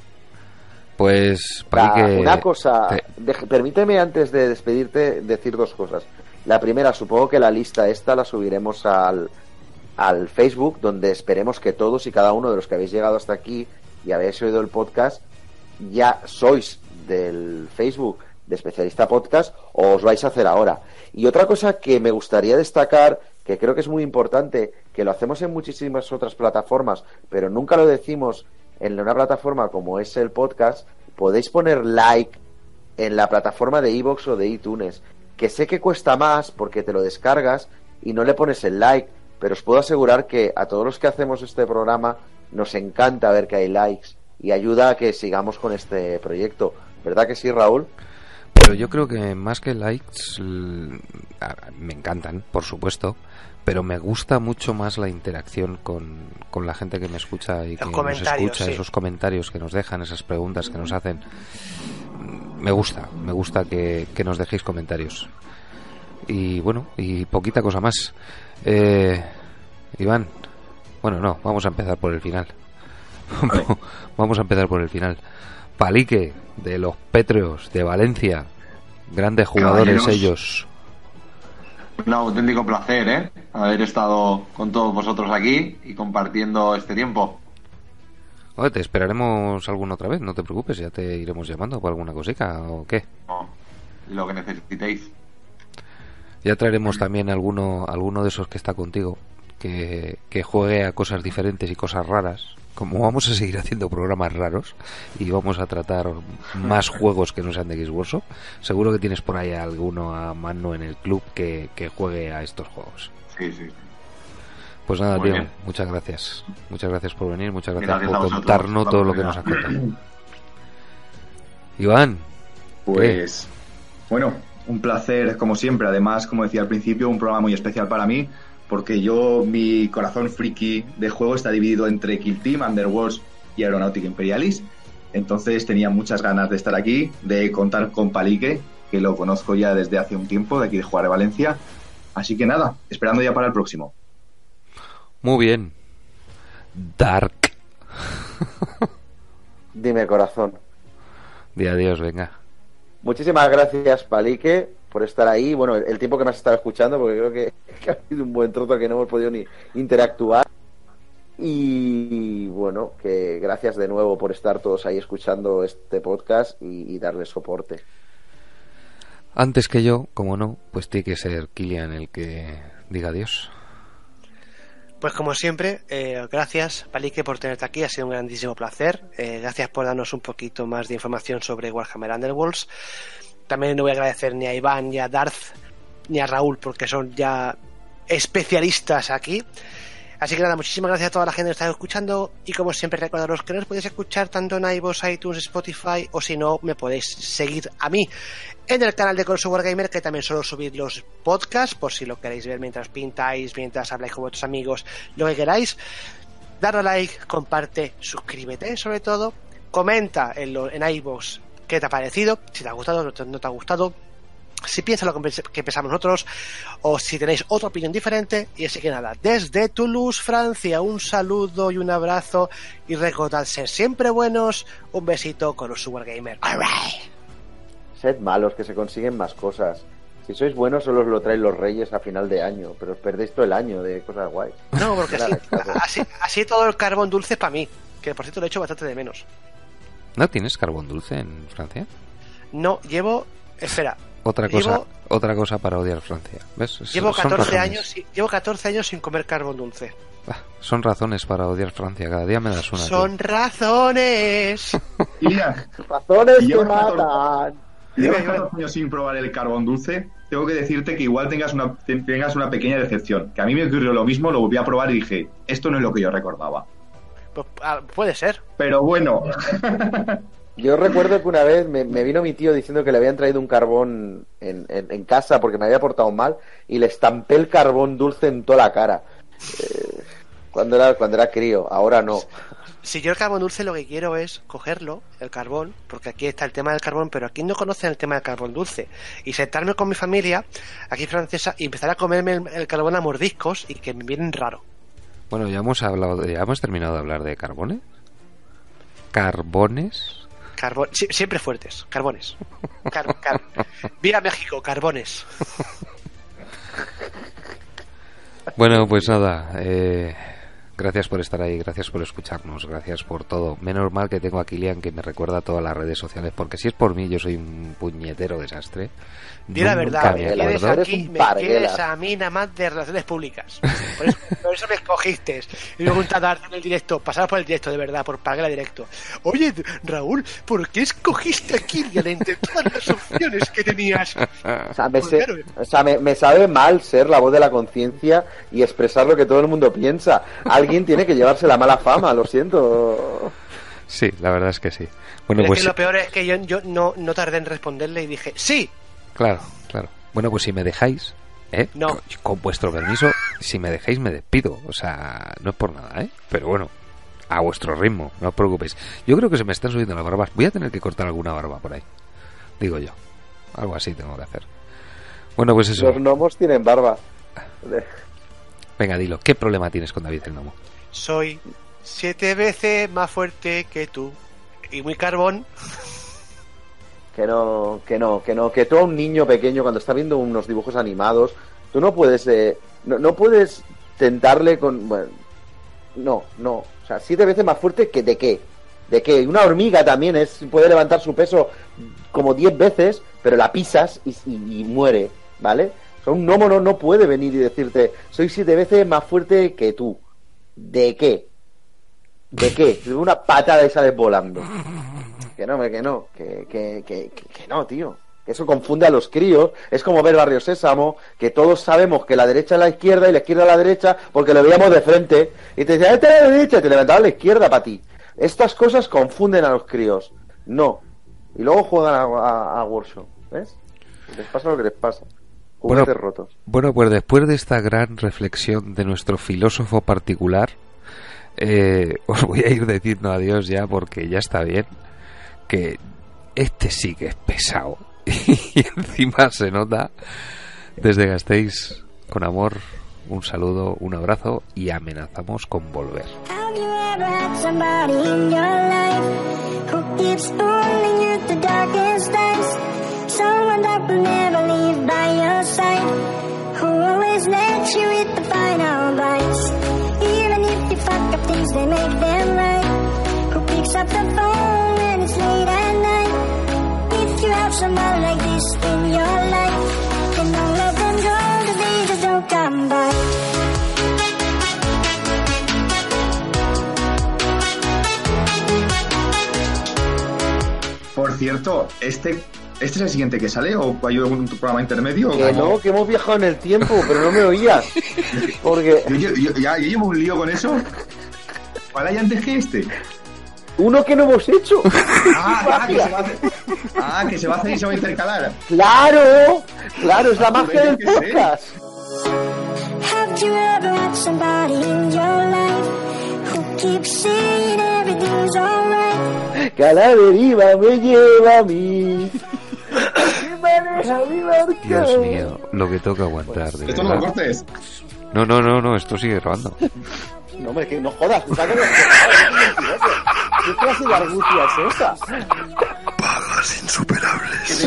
Pues para La- que... Una cosa, te- deje- permíteme antes de despedirte decir dos cosas. La primera, supongo que la lista esta la subiremos al, al Facebook, donde esperemos que todos y cada uno de los que habéis llegado hasta aquí y habéis oído el podcast ya sois del Facebook de Especialista Podcast o os vais a hacer ahora. Y otra cosa que me gustaría destacar, que creo que es muy importante, que lo hacemos en muchísimas otras plataformas, pero nunca lo decimos en una plataforma como es el podcast, podéis poner like en la plataforma de iVoox o de iTunes, que sé que cuesta más porque te lo descargas y no le pones el like, pero os puedo asegurar que a todos los que hacemos este programa nos encanta ver que hay likes y ayuda a que sigamos con este proyecto. ¿Verdad que sí, Raúl? Pero yo creo que más que likes, me encantan, por supuesto, pero me gusta mucho más la interacción con, con la gente que me escucha y que nos escucha, sí. Esos comentarios que nos dejan, esas preguntas que nos hacen. Me gusta, me gusta que, que nos dejéis comentarios. Y bueno, y poquita cosa más. Eh, Iván, bueno, no, vamos a empezar por el final. Vamos a empezar por el final. Palique, de los Pétreos, de Valencia. Grandes jugadores Caballeros. Ellos. Un auténtico placer, ¿eh? Haber estado con todos vosotros aquí y compartiendo este tiempo. Oye, te esperaremos alguna otra vez, no te preocupes, ya te iremos llamando por alguna cosica o qué. No, lo que necesitéis. Ya traeremos también alguno, alguno de esos que está contigo, que, que juegue a cosas diferentes y cosas raras. Como vamos a seguir haciendo programas raros y vamos a tratar más juegos que no sean de Xbox, seguro que tienes por ahí alguno a mano en el club que, que juegue a estos juegos. Sí, sí. Pues nada, tío, muchas gracias. Muchas gracias por venir, muchas gracias, gracias por contarnos todo lo que nos has contado. Iván. Pues, ¿qué? Bueno, un placer como siempre. Además, como decía al principio, un programa muy especial para mí, porque yo, mi corazón friki de juego está dividido entre Kill Team, Underworlds y Aeronautica Imperialis. Entonces tenía muchas ganas de estar aquí, de contar con Palique, que lo conozco ya desde hace un tiempo, de aquí de Jugar de Valencia. Así que nada, esperando ya para el próximo. Muy bien. Dark. Dime, corazón. Di adiós, venga. Muchísimas gracias, Palique, por estar ahí. Bueno, el tiempo que me has estado escuchando, porque creo que, que ha sido un buen trozo que no hemos podido ni interactuar. Y bueno, que gracias de nuevo por estar todos ahí escuchando este podcast y, y darle soporte. Antes que yo, como no, pues tiene que ser Kilian el que diga adiós. Pues como siempre, eh, gracias Palique por tenerte aquí, ha sido un grandísimo placer. Eh, gracias por darnos un poquito más de información sobre Warhammer Underworlds. También no voy a agradecer ni a Iván, ni a Darth, ni a Raúl, porque son ya especialistas aquí. Así que nada, muchísimas gracias a toda la gente que está escuchando y como siempre recordaros que nos podéis escuchar tanto en iVoox, iTunes, Spotify o si no me podéis seguir a mí en el canal de Console Wargamer, que también suelo subir los podcasts por si lo queréis ver mientras pintáis, mientras habláis con vuestros amigos, lo que queráis. Darle like, comparte, suscríbete sobre todo, comenta en, lo, en iVoox qué te ha parecido, si te ha gustado o no te, no te ha gustado, si piensas lo que pensamos nosotros o si tenéis otra opinión diferente. Y así que nada, desde Toulouse, Francia, un saludo y un abrazo y recordad ser siempre buenos. Un besito con los Wargamer. Alright. Sed malos, que se consiguen más cosas. Si sois buenos solo os lo traen los reyes a final de año, pero os perdéis todo el año de cosas guays. No, porque así, así, así todo el carbón dulce es para mí, que por cierto lo he hecho bastante de menos. ¿No tienes carbón dulce en Francia? No, llevo... Espera. Otra cosa, llevo, otra cosa para odiar Francia. ¿Ves? Llevo catorce años, llevo catorce años sin comer carbón dulce. Son razones para odiar Francia. Cada día me das una. Son tío. razones. Mira, razones que matan. Llevas catorce años sin probar el carbón dulce. Tengo que decirte que igual tengas una tengas una pequeña decepción. Que a mí me ocurrió lo mismo, lo volví a probar y dije, esto no es lo que yo recordaba. Pues, puede ser. Pero bueno. Yo recuerdo que una vez me, me vino mi tío diciendo que le habían traído un carbón en, en, en casa porque me había portado mal y le estampé el carbón dulce en toda la cara. Eh, cuando era cuando era crío, ahora no. Si yo el carbón dulce lo que quiero es cogerlo, el carbón, porque aquí está el tema del carbón, pero aquí no conocen el tema del carbón dulce, y sentarme con mi familia, aquí francesa, y empezar a comerme el, el carbón a mordiscos y que me vienen raro. Bueno, ya hemos hablado, de, ya hemos terminado de hablar de carbones. Carbones. Carbón, sí, siempre fuertes, carbones. Car, car, viva México, carbones. Bueno, pues nada, eh, Gracias por estar ahí, gracias por escucharnos, gracias por todo. Menos mal que tengo a Kilian que me recuerda todas las redes sociales, porque si es por mí yo soy un puñetero desastre. Di la verdad, me quieres, Eres aquí, un me parguela. quieres a mí nada más de relaciones públicas. Por eso, por eso me escogiste. Y luego un tardar en el directo, pasar por el directo de verdad, por pagar el directo. Oye, Raúl, ¿por qué escogiste a Kilian entre todas las opciones que tenías? O sea, me, Pues sé- claro, o sea, me, me sabe mal ser la voz de la conciencia y expresar lo que todo el mundo piensa. Alguien tiene que llevarse la mala fama, lo siento. Sí, la verdad es que sí. Bueno, es pues que lo peor es que yo, yo no, no tardé en responderle y dije, sí. claro, claro. Bueno, pues si me dejáis, ¿eh? No. Con, con vuestro permiso, si me dejáis me despido. O sea, no es por nada, ¿eh? Pero bueno, a vuestro ritmo, no os preocupéis. Yo creo que se me están subiendo las barbas. Voy a tener que cortar alguna barba por ahí. Digo yo. Algo así tengo que hacer. Bueno, pues eso. Los gnomos tienen barba. Venga, dilo. ¿Qué problema tienes con David el Gnomo? Soy siete veces más fuerte que tú. Y muy carbón. Que no, que no, que no, que tú a un niño pequeño cuando está viendo unos dibujos animados, tú no puedes, eh, no, no puedes tentarle con, bueno, no, no, o sea, siete veces más fuerte que de qué, de qué, una hormiga también es, puede levantar su peso como diez veces, pero la pisas y, y, y muere, ¿vale? O sea, un gnomo no, no puede venir y decirte, soy siete veces más fuerte que tú, ¿de qué? ¿De qué? De una patada y sales volando. Que no, que no, que, que, que, que, que no, tío. Que eso confunde a los críos. Es como ver Barrio Sésamo, que todos sabemos que la derecha es la izquierda y la izquierda es la derecha porque lo veíamos de frente. Y te decían, esta es la derecha, y te levantabas a la izquierda para ti. Estas cosas confunden a los críos. No. Y luego juegan a, a, a Workshop. ¿Ves? Les pasa lo que les pasa. Juguetes Bueno, rotos. Bueno, pues después de esta gran reflexión de nuestro filósofo particular, eh, os voy a ir diciendo adiós ya porque ya está bien. Que este sí que es pesado y encima se nota. Desde Gasteiz, con amor, un saludo, un abrazo y amenazamos con volver. Have you ever had somebody in your life who keeps pulling you to darkest days? Someone that will never leave by your side, who always lets you hit the final bites. Even if you fuck up things, they make them right. Who picks up the phone when it's late at night? If you have someone like this in your life, then don't let them go, 'cause they just don't come by. Por cierto, este, ¿este es el siguiente que sale o hay algún programa intermedio? Que no, que hemos viajado en el tiempo, pero no me oías. Porque Yo, yo- yo- ya, yo llevo un lío con eso. ¿Cuál hay antes que este? uno que no hemos hecho. Ah, ah, que se va a hacer, ah, que se va a hacer y se va a intercalar. Claro, claro, es la magia del Yo qué sé. podcast. Have you ever had somebody in your life who keeps saying everything's alright? Que a la deriva me lleva a mí. Me maneja mi barca. Dios mío, lo que toca aguantar, de Esto no lo verdad. cortes. No, no, no, no, esto sigue grabando. No, hombre, que no jodas. ¿Tú sabes ¿Qué clase de argucia es esa? Pagas insuperables.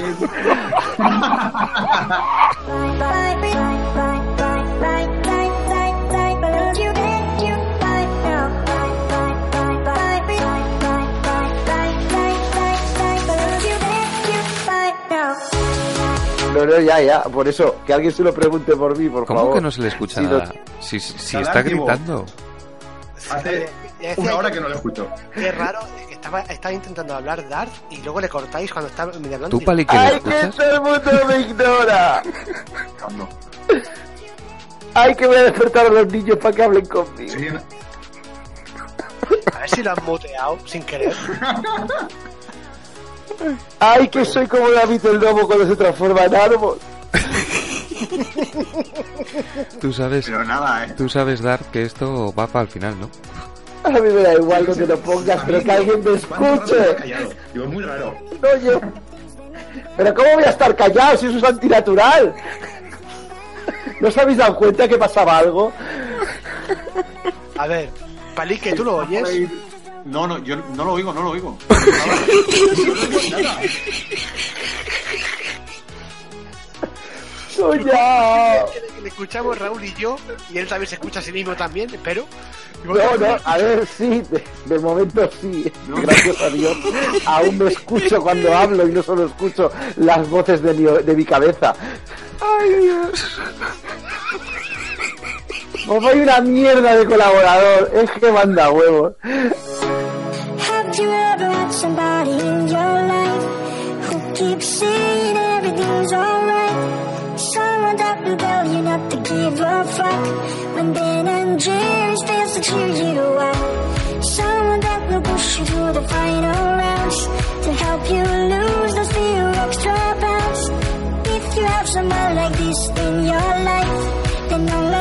Bye, bye, bye, bye, bye, bye, bye, bye, bye, but you get you bye now. Bye, bye, bye, bye, bye, bye, bye, bye, bye, bye, bye, but you get you bye now. No, no, ya, ya. Por eso, que alguien se lo pregunte por mí, por ¿Cómo favor. que no se le escucha Si no- nada? Si, si, si Está está activo. gritando. Hace Ya decía una hora yo, que no lo escucho. Qué raro, que estaba, estaba intentando hablar Darth y luego le cortáis cuando está medio hablando. ¿Tú, y- Pali, que le ¡Ay, que escuchas? todo el mundo me ignora! ¡Ay, que voy a despertar a los niños para que hablen conmigo! Sí, A ver si lo han muteado sin querer. ¡Ay, que soy como David el Lobo cuando se transforma en árbol! Tú sabes, Pero nada, ¿eh? tú sabes, Dar, que esto va para el final, ¿no? A mí me da igual lo que lo pongas, A pero mí, que alguien me ¿cuánto rato escuche. lleva callado? Digo, es muy raro. No, yo. Pero ¿cómo voy a estar callado si eso es antinatural? ¿No os habéis dado cuenta que pasaba algo? A ver, Pali, que tú lo oyes. No, no, yo no lo oigo, no lo oigo. No oigo nada. ¡No, ya! Le escuchamos Raúl y yo, y él también se escucha a sí mismo también, espero. No, no, a ver, sí, de, de momento sí, gracias a Dios. Aún me escucho cuando hablo y no solo escucho las voces de mi, de mi cabeza. ¡Ay, Dios! Pues soy una mierda de colaborador, es que manda huevos. Have you ever had somebody in your life who keeps saying everything's alright? Someone that will tell you not to give a fuck when Ben and Jerry's fails to cheer you up. Someone that will push you through the final rounds to help you lose those few extra pounds. If you have someone like this in your life, then don't